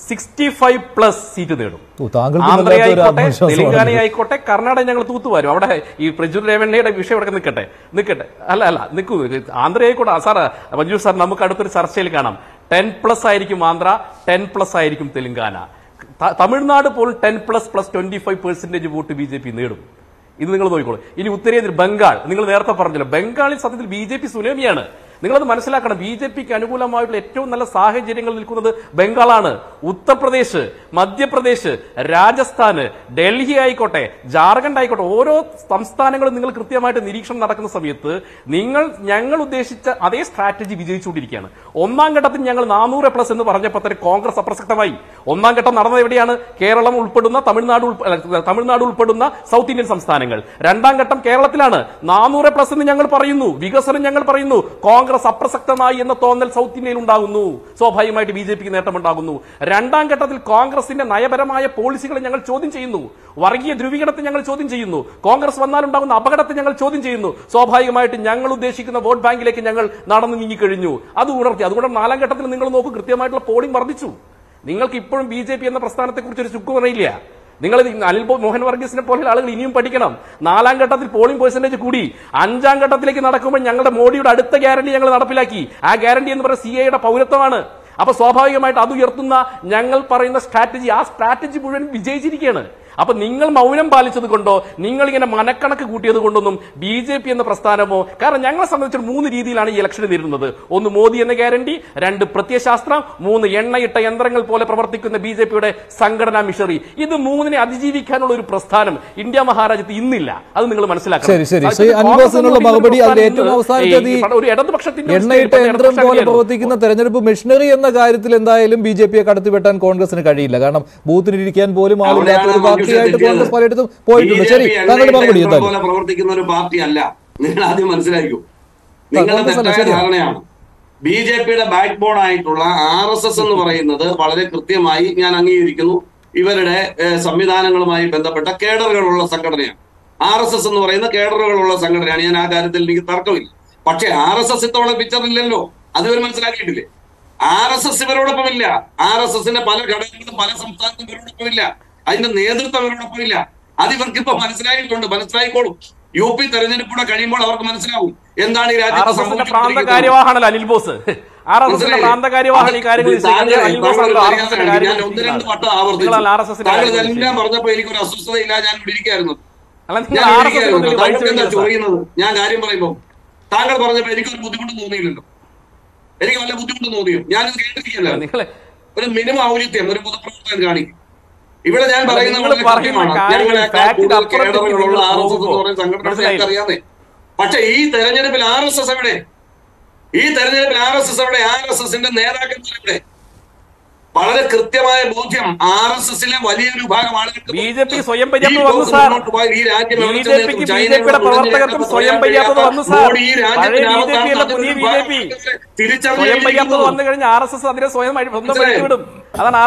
65+ സീറ്റ് നേടും. ആന്ധ്രയായിക്കോട്ടെ, തെലങ്കാനയായിക്കോട്ടെ, കർണാടക ഞങ്ങൾ തൂത്തുവാരും. അവിടെ ഈ പ്രജ്വൽ രേവണ്ണയുടെ വിഷയം അവിടെ നിൽക്കട്ടെ. നിൽക്കൂ. ആന്ധ്രയായിക്കോട്ടെ സാർ, മഞ്ജു സാർ, നമുക്ക് അടുത്തൊരു ചർച്ചയിൽ കാണാം. 10+ ആയിരിക്കും ആന്ധ്ര, 10+ ആയിരിക്കും തെലങ്കാന. തമിഴ്നാട് പോലും 10+ + 25% വോട്ട് BJP നേടും. ഇത് നിങ്ങൾ നോക്കിക്കോളൂ. ഇനി ഉത്തരേന്ത്യ, ബംഗാൾ, നിങ്ങൾ നേരത്തെ പറഞ്ഞല്ലോ, ബംഗാളിൽ സത്യത്തിൽ BJP സുനാമിയാണ്. നിങ്ങളത് മനസ്സിലാക്കണം. BJP-ക്ക് അനുകൂലമായിട്ടുള്ള ഏറ്റവും നല്ല സാഹചര്യങ്ങൾ നിൽക്കുന്നത് ബംഗാളാണ്. ഉത്തർപ്രദേശ്, മധ്യപ്രദേശ്, രാജസ്ഥാന്, ഡൽഹി ആയിക്കോട്ടെ, ജാർഖണ്ഡ് ആയിക്കോട്ടെ, ഓരോ സംസ്ഥാനങ്ങളും നിങ്ങൾ കൃത്യമായിട്ട് നിരീക്ഷണം നടക്കുന്ന സമയത്ത് ഞങ്ങൾ ഉദ്ദേശിച്ച അതേ സ്ട്രാറ്റജി വിജയിച്ചുകൊണ്ടിരിക്കുകയാണ്. ഒന്നാം ഘട്ടത്തിൽ ഞങ്ങൾ 400+ എന്ന് പറഞ്ഞപ്പോൾ തന്നെ കോൺഗ്രസ് അപ്രസക്തമായി. ഒന്നാം ഘട്ടം നടന്നത് എവിടെയാണ്? കേരളം ഉൾപ്പെടുന്ന, തമിഴ്നാട് ഉൾപ്പെടുന്ന സൗത്ത് ഇന്ത്യൻ സംസ്ഥാനങ്ങൾ. രണ്ടാം ഘട്ടം കേരളത്തിലാണ്. 400+ എന്ന് ഞങ്ങൾ പറയുന്നു, വികസനം ഞങ്ങൾ പറയുന്നു. കോൺഗ്രസ് അപ്രസക്തമായി എന്ന തോന്നൽ സൗത്ത് ഇന്ത്യയിൽ ഉണ്ടാകുന്നു. സ്വാഭാവികമായിട്ട് BJP-ക്ക് നേട്ടമുണ്ടാകുന്നു. രണ്ടാം ഘട്ടത്തിൽ കോൺഗ്രസിന്റെ നയപരമായ പോളിസികളെ ഞങ്ങൾ ചോദ്യം ചെയ്യുന്നു. വർഗീയ ധ്രുവീകരണത്തെ ഞങ്ങൾ ചോദ്യം ചെയ്യുന്നു. കോൺഗ്രസ് വന്നാലുണ്ടാകുന്ന അപകടത്തെ ഞങ്ങൾ ചോദ്യം ചെയ്യുന്നു. സ്വാഭാവികമായിട്ട് ഞങ്ങൾ ഉദ്ദേശിക്കുന്ന വോട്ട് ബാങ്കിലേക്ക് ഞങ്ങൾ നടന്നു നീങ്ങിക്കഴിഞ്ഞു. അത് ഉണർത്തി. അതുകൊണ്ട് 4ാം ഘട്ടത്തിൽ നിങ്ങൾ നോക്കൂ, കൃത്യമായിട്ടുള്ള പോളിംഗ് വർദ്ധിച്ചു. നിങ്ങൾക്ക് ഇപ്പോഴും BJP എന്ന പ്രസ്ഥാനത്തെ കുറിച്ച് ഒരു ചുക്കും അറിയില്ല. നിങ്ങൾ മോഹൻ വർഗീസിനെ പോലെ ആളുകൾ ഇനിയും പഠിക്കണം. 4ാം ഘട്ടത്തിൽ പോളിംഗ് പെർസെന്റേജ് കൂടി. 5ാം ഘട്ടത്തിലേക്ക് നടക്കുമ്പോൾ ഞങ്ങളുടെ മോഡിയുടെ അടുത്ത ഗ്യാരണ്ടി ഞങ്ങൾ നടപ്പിലാക്കി. ആ ഗ്യാരണ്ടി എന്ന് പറയുന്നത് CAA-യുടെ പൗരത്വമാണ്. അപ്പൊ സ്വാഭാവികമായിട്ട് അത് ഉയർത്തുന്ന ഞങ്ങൾ പറയുന്ന സ്ട്രാറ്റജി, ആ സ്ട്രാറ്റജി മുഴുവൻ വിജയിച്ചിരിക്കുകയാണ്. അപ്പൊ നിങ്ങൾ മൗനം പാലിച്ചത് കൊണ്ടോ നിങ്ങൾ ഇങ്ങനെ മനക്കണക്ക് കൂട്ടിയത് കൊണ്ടൊന്നും BJP എന്ന പ്രസ്ഥാനമോ, കാരണം ഞങ്ങളെ സംബന്ധിച്ച് 3 രീതിയിലാണ് ഈ ഇലക്ഷൻ നേരിടുന്നത്. 1 മോദി എന്ന ഗ്യാരണ്ടി, 2 പ്രത്യയശാസ്ത്രം, 3 എണ്ണയിട്ട യന്ത്രങ്ങൾ പോലെ പ്രവർത്തിക്കുന്ന BJP-യുടെ സംഘടനാ മിഷറി. ഇത് 3നെ അതിജീവിക്കാനുള്ള ഒരു പ്രസ്ഥാനം ഇന്ത്യ മഹാരാജ്യത്ത് ഇന്നില്ല. അത് നിങ്ങൾ മനസ്സിലാക്കണം. ഒരു ഇടതുപക്ഷത്തിന്റെ എണ്ണയിട്ട യന്ത്രം പോലെ പ്രവർത്തിക്കുന്ന തെരഞ്ഞെടുപ്പ് മെഷീനറി എന്ന കാര്യത്തിൽ എന്തായാലും BJP-യെ കടത്തിവെട്ടാൻ കോൺഗ്രസിന് കഴിയില്ല. കാരണം ബൂത്തിലിരിക്കാൻ പോലും ആളില്ലാത്ത ഒരു കോൺഗ്രസ് പലയിടത്തും പോയിട്ടുണ്ട്. ശരി, താങ്കളുടെ മറുപടി എന്തായാലും പ്രവർത്തിക്കുന്ന ഒരു പാർട്ടി അല്ല. നിങ്ങൾ ആദ്യം മനസ്സിലാക്കൂ. നിങ്ങളുടെ തെറ്റായ ധാരണയാണ്. BJP-യുടെ ബാക്ക് ബോൺ ആയിട്ടുള്ള RSS എന്ന് പറയുന്നത് വളരെ കൃത്യമായി ഞാൻ അംഗീകരിക്കുന്നു. ഇവരുടെ സംവിധാനങ്ങളുമായി ബന്ധപ്പെട്ട കേഡറുകളുള്ള സംഘടനയാണ്. RSS എന്ന് പറയുന്ന കേഡറുകളുള്ള സംഘടനയാണ്. ഞാൻ ആ കാര്യത്തിൽ എനിക്ക് തർക്കമില്ല. പക്ഷെ RSS ഇത്തവണ പിക്ചറില്ലല്ലോ. അത് ഇവർ മനസ്സിലാക്കിയിട്ടില്ലേ? RSS ഇവരോടൊപ്പമില്ല. RSS-ന്റെ പല ഘടകങ്ങളും പല സംസ്ഥാനത്തും ഇവരോടൊപ്പമില്ല. അതിന്റെ നേതൃത്വം ഇവരോടൊപ്പം ഇല്ല. അത് ഇവർക്ക് ഇപ്പൊ മനസ്സിലായിട്ടുണ്ട്, മനസ്സിലായിക്കോളും. UP തെരഞ്ഞെടുപ്പൂടെ കഴിയുമ്പോൾ അവർക്ക് മനസ്സിലാവും എന്താണ് ഈ രാജ്യത്ത് സംഭവിക്കുന്നത്. താങ്കളെല്ലാം പറഞ്ഞപ്പോ എനിക്കൊരു അസ്വസ്ഥതയില്ല. ഞാൻ ഇവിടെ ഇരിക്കായിരുന്നു. ചൊറിയുന്നത് ഞാൻ കാര്യം പറയുമ്പോ താങ്കൾ പറഞ്ഞപ്പോ എനിക്കൊരു ബുദ്ധിമുട്ട് തോന്നിയില്ലല്ലോ. എനിക്ക് വല്ല ബുദ്ധിമുട്ട് തോന്നിയോ? ഞാനിത് കേട്ടിരിക്കല്ലോ. ഒരു മിനിമം ഔചിത്യം ഒരു പൊതുപ്രവർത്തകൻ കാണിക്കും. ഇവിടെ ഞാൻ പറയുന്നത് അറിയാമേ. പക്ഷെ ഈ തെരഞ്ഞെടുപ്പിൽ RSS എവിടെ? RSS-ന്റെ നേതാക്കന്മാർ എവിടെ? വളരെ കൃത്യമായ ബോധ്യം RSS-ലെ വലിയൊരു വിഭാഗം ആളുകൾക്ക് BJP സ്വയം പര്യാപ്തത വന്നു സാർ. ഈ രാജ്യം സ്വയം പര്യാപ്തത വന്നു സാർ. സ്വയം പര്യാപ്തത വന്നു കഴിഞ്ഞാൽ RSS അതിനെ സ്വയം വിടും. അതാണ്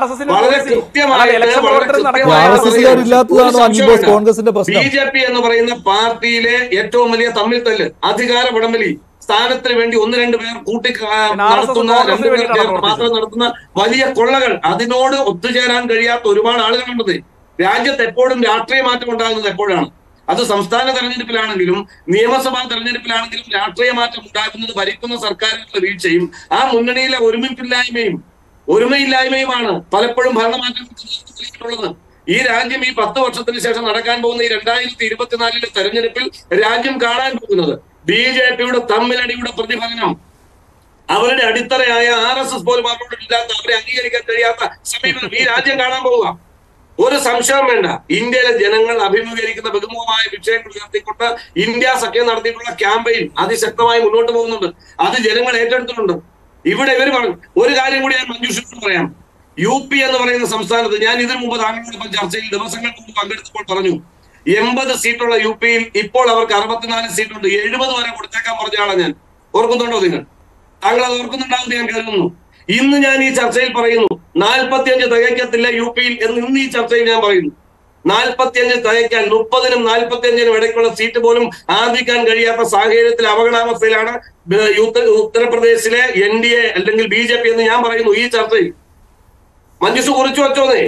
BJP എന്ന് പറയുന്ന പാർട്ടിയിലെ ഏറ്റവും വലിയ തമ്മിൽ തല്ല്, അധികാര വിടംവലി, സ്ഥാനത്തിന് വേണ്ടി ഒന്ന് രണ്ട് പേർ നടത്തുന്ന മാത്രം നടത്തുന്ന വലിയ കൊള്ളകൾ, അതിനോട് ഒത്തുചേരാൻ കഴിയാത്ത ഒരുപാട് ആളുകളുണ്ട്. രാജ്യത്ത് എപ്പോഴും രാഷ്ട്രീയ മാറ്റം ഉണ്ടാകുന്നത് എപ്പോഴാണ്? അത് സംസ്ഥാന തെരഞ്ഞെടുപ്പിലാണെങ്കിലും നിയമസഭാ തെരഞ്ഞെടുപ്പിലാണെങ്കിലും രാഷ്ട്രീയ മാറ്റം ഉണ്ടാകുന്നത് ഭരിക്കുന്ന സർക്കാരുകളുടെ വീഴ്ചയും ആ മുന്നണിയിലെ ഒരുമയില്ലായ്മയുമാണ് പലപ്പോഴും ഭരണമാറ്റം. ഈ രാജ്യം ഈ 10 വർഷത്തിന് ശേഷം നടക്കാൻ പോകുന്ന ഈ 2024 തെരഞ്ഞെടുപ്പിൽ രാജ്യം കാണാൻ പോകുന്നത് BJPയുടെ തമ്മിലടിയുടെ പ്രതിഫലനം. അവരുടെ അടിത്തറയായ RSS പോലും അവരോടില്ലാത്ത, അവരെ അംഗീകരിക്കാൻ കഴിയാത്ത സമീപനം ഈ രാജ്യം കാണാൻ പോവുക. ഒരു സംശയം വേണ്ട, ഇന്ത്യയിലെ ജനങ്ങൾ അഭിമുഖീകരിക്കുന്ന ബഹുമുഖമായ വിഷയങ്ങൾ ഉയർത്തിക്കൊണ്ട് ഇന്ത്യ സഖ്യം നടത്തിയിട്ടുള്ള ക്യാമ്പയിൻ അതിശക്തമായി മുന്നോട്ട് പോകുന്നുണ്ട്. അത് ജനങ്ങൾ ഏറ്റെടുത്തിട്ടുണ്ട്. ഇവിടെ ഇവർ പറഞ്ഞു ഒരു കാര്യം കൂടി ഞാൻ മഞ്ജുഷയോട് പറയാം. UP എന്ന് പറയുന്ന സംസ്ഥാനത്ത് ഞാൻ ഇതിനു മുമ്പ് താങ്കളോടൊപ്പം ചർച്ചയിൽ ദിവസങ്ങൾക്ക് മുമ്പ് പങ്കെടുത്തപ്പോൾ പറഞ്ഞു, 80 സീറ്റുള്ള UPയിൽ ഇപ്പോൾ അവർക്ക് 64 സീറ്റുണ്ട്. 70 വരെ കൊടുത്തേക്കാൻ പറഞ്ഞ ആളാണ് ഞാൻ. ഓർക്കുന്നുണ്ടോ നിങ്ങൾ? താങ്കൾ അത് ഓർക്കുന്നുണ്ടാവുമെന്ന് ഞാൻ കരുതുന്നു. ഇന്ന് ഞാൻ ഈ ചർച്ചയിൽ പറയുന്നു 45 തികയ്ക്കത്തില്ല UPയിൽ എന്ന് ഇന്ന് ഈ ചർച്ചയിൽ ഞാൻ പറയുന്നു. 45 തികയ്ക്കാൻ 30-നും 45-നും ഇടയ്ക്കുള്ള സീറ്റ് പോലും ആർജിക്കാൻ കഴിയാത്ത സാഹചര്യത്തിൽ അപകടാവസ്ഥയിലാണ് ഉത്തർപ്രദേശിലെ NDA അല്ലെങ്കിൽ BJP എന്ന് ഞാൻ പറയുന്നു ഈ ചർച്ചയിൽ. മഞ്ജുഷ് കുറിച്ചു വെച്ചോന്നേ.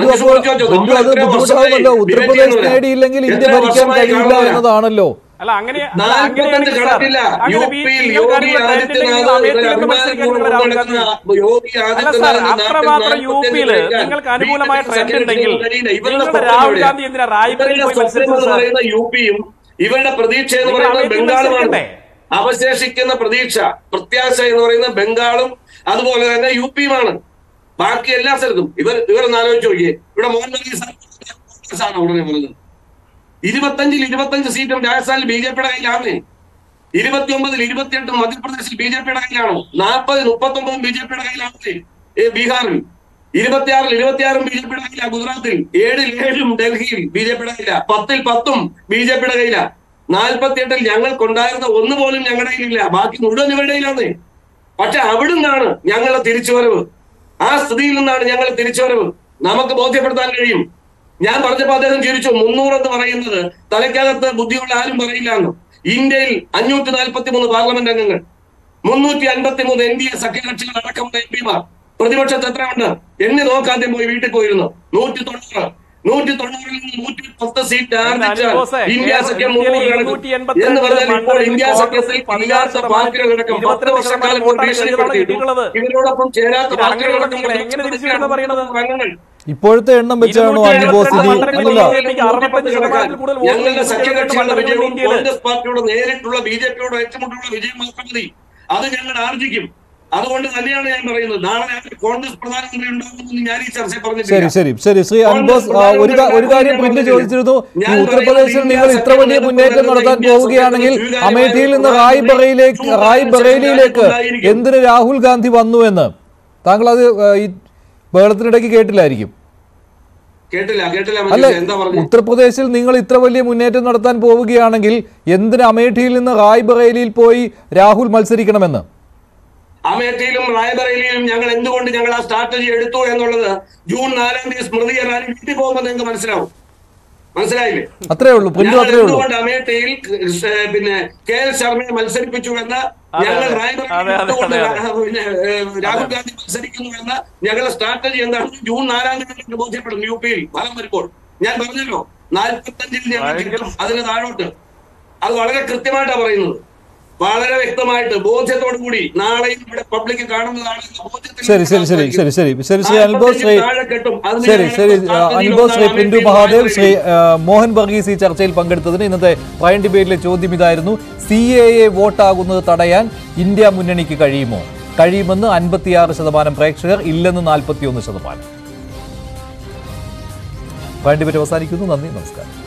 ഉത്തർപ്രദേശ് നേടിയില്ലെങ്കിൽ ഇന്ത്യ ഭരിക്കാൻ കഴിയില്ല എന്നതാണല്ലോ. അല്ല, അങ്ങനെ അത്രമാത്രം യുപിയില് നിങ്ങൾക്ക് അനുകൂലമായ ട്രെൻഡ് ഉണ്ടെങ്കിൽ രാഹുൽ ഗാന്ധി എന്തിനാ റായ്ബറേലിയിൽ പോയി മത്സരിച്ചത്? UPയും ഇവരുടെ പ്രതീക്ഷ എന്ന് പറയുന്നത് ബംഗാളുമാണ്. അവശേഷിക്കുന്ന പ്രത്യാശ എന്ന് പറയുന്നത് ബംഗാളും അതുപോലെ തന്നെ UPയുമാണ്. ബാക്കി എല്ലാ സ്ഥലത്തും ഇവരൊന്ന് ആലോചിച്ച് നോക്കിയേ. ഇവിടെ മോഹൻ ആണ് ഉടനെ പറഞ്ഞത് 25 സീറ്റും രാജസ്ഥാനിൽ BJPയുടെ കയ്യിലാണ്. 29-ൽ 28 മധ്യപ്രദേശിൽ BJPയുടെ കയ്യിലാണ്. 40-39 BJPയുടെ കയ്യിലാണ് ബീഹാറിൽ. 26-ൽ 26 BJPയുടെ കയ്യിലാണ് ഗുജറാത്തിൽ. 7-ൽ 7 ഡൽഹിയിൽ BJPയുടെ കയ്യില. 10-ൽ 10 BJPയുടെ കയ്യില. 48-ൽ ഞങ്ങൾക്കുണ്ടായിരുന്ന ഒന്ന് പോലും ഞങ്ങളുടെ കയ്യിലില്ല. ബാക്കി മുഴുവൻ ഇവരുടെ കയ്യിലാണ്. പക്ഷെ അവിടുന്നാണ് ഞങ്ങളുടെ തിരിച്ചുവരവ്. ആ സ്ഥിതിയിൽ നിന്നാണ് ഞങ്ങൾ തിരിച്ചുവരവ്. നമുക്ക് ബോധ്യപ്പെടുത്താൻ കഴിയും. ഞാൻ പറഞ്ഞപ്പോ അദ്ദേഹം ചിരിച്ചു. 300 എന്ന് പറയുന്നത് തലയ്ക്കകത്ത് ബുദ്ധിയുള്ള ആരും പറയില്ല എന്ന്. ഇന്ത്യയിൽ 543 പാർലമെന്റ് അംഗങ്ങൾ, 353 NDA സഖ്യകക്ഷികൾ അടക്കമുള്ള MP മാർ. പ്രതിപക്ഷത്ത് എത്രയുണ്ട്? എണ്ണി നോക്കാദ്യം പോയി വീട്ടിൽ പോയിരുന്നു. 190. 190-ൽ നിന്ന് 110 സീറ്റ് ആർജിച്ച ഇന്ത്യ സഖ്യം എന്ന് പറഞ്ഞാൽ ഇപ്പോൾ ഇന്ത്യ സഖ്യത്തിൽ ഇല്ലാത്ത പാർട്ടികളടക്കം 10 വർഷക്കാലം ഇവരോടൊപ്പം ചേരാത്ത പാർട്ടികളടക്കം ഇപ്പോഴത്തെ എണ്ണം വെച്ചാണോ ഞങ്ങളുടെ സഖ്യകക്ഷികളുടെ വിജയവും കോൺഗ്രസ് പാർട്ടിയുടെ നേരിട്ടുള്ള BJPയോട് ഏറ്റുമുട്ടുള്ള വിജയം മാത്രം മതി. അത് ഞങ്ങൾ ആർജിക്കും. അതുകൊണ്ട് തന്നെയാണ് ഞാൻ പറയുന്നത് നാളെ കോൺഗ്രസ് പ്രധാനമന്ത്രി ഉണ്ടാകുമെന്ന് ഞാൻ ഈ ചർച്ചയിൽ പറഞ്ഞിട്ടില്ല. ശരി ശ്രീ അൻബോസ്, ഒരു കാര്യം പ്രിന്റ് ചോദിച്ചിരുന്നു. ഉത്തർപ്രദേശിൽ നിങ്ങൾ ഇത്ര വലിയ മുന്നേറ്റം നടത്താൻ പോവുകയാണെങ്കിൽ അമേഠിയിൽ നിന്ന് റായ്ബറേലിയിലേക്ക് എന്തിന് രാഹുൽ ഗാന്ധി വന്നു എന്ന് താങ്കൾ അത് ഈ ബഹളത്തിനിടയ്ക്ക് കേട്ടില്ലായിരിക്കും. അല്ല, ഉത്തർപ്രദേശിൽ നിങ്ങൾ ഇത്ര വലിയ മുന്നേറ്റം നടത്താൻ പോവുകയാണെങ്കിൽ എന്തിന് അമേഠിയിൽ നിന്ന് റായ്ബറേലിയിൽ പോയി രാഹുൽ മത്സരിക്കണമെന്ന്? അമേഠിയിലും റായ്ബറേലിയിലും ഞങ്ങൾ എന്തുകൊണ്ട് ഞങ്ങൾ ആ സ്ട്രാറ്റജി എടുത്തു എന്നുള്ളത് ജൂൺ 4-ാം തീയതി സ്മൃതി ഇറാനി വീട്ടിൽ പോകുമ്പോൾ നിങ്ങൾക്ക് മനസ്സിലായില്ലേ? അത്രേ ഉള്ളൂ. എന്തുകൊണ്ട് അമേഠിയിൽ KL ശർമ്മയെ മത്സരിപ്പിച്ചു എന്ന ഞങ്ങൾ രാഹുൽ ഗാന്ധി മത്സരിക്കുന്നു എന്ന ഞങ്ങളുടെ സ്ട്രാറ്റജി എന്താണ് ജൂൺ 4-ാം തീയതി ബോധ്യപ്പെടും. UPയിൽ ഫലം വരുമ്പോൾ ഞാൻ പറഞ്ഞല്ലോ 45-ൽ ഞങ്ങൾ അതിന് താഴോട്ട്. അത് വളരെ കൃത്യമായിട്ടാണ് പറയുന്നത്. വളരെ വ്യക്തമായിട്ട് ബോധ്യത്തോടു കൂടി നാളെയും ഇവിടെ പബ്ലിക് കാണുന്നതാണ്. ശ്രീ പിന്റു മഹാദേവ്, ശ്രീ മോഹൻ വർഗീസ് ഈ ചർച്ചയിൽ പങ്കെടുത്തതിന് ഇന്നത്തെ പ്രൈം ഡിബേറ്റിലെ ചോദ്യം ഇതായിരുന്നു: CAA വോട്ടാകുന്നത് തടയാൻ ഇന്ത്യ മുന്നണിക്ക് കഴിയുമോ? കഴിയുമെന്ന് 56% പ്രേക്ഷകർ, ഇല്ലെന്ന് 41%. പ്രൈം ഡിബേറ്റ് അവസാനിക്കുന്നു. നന്ദി, നമസ്കാരം.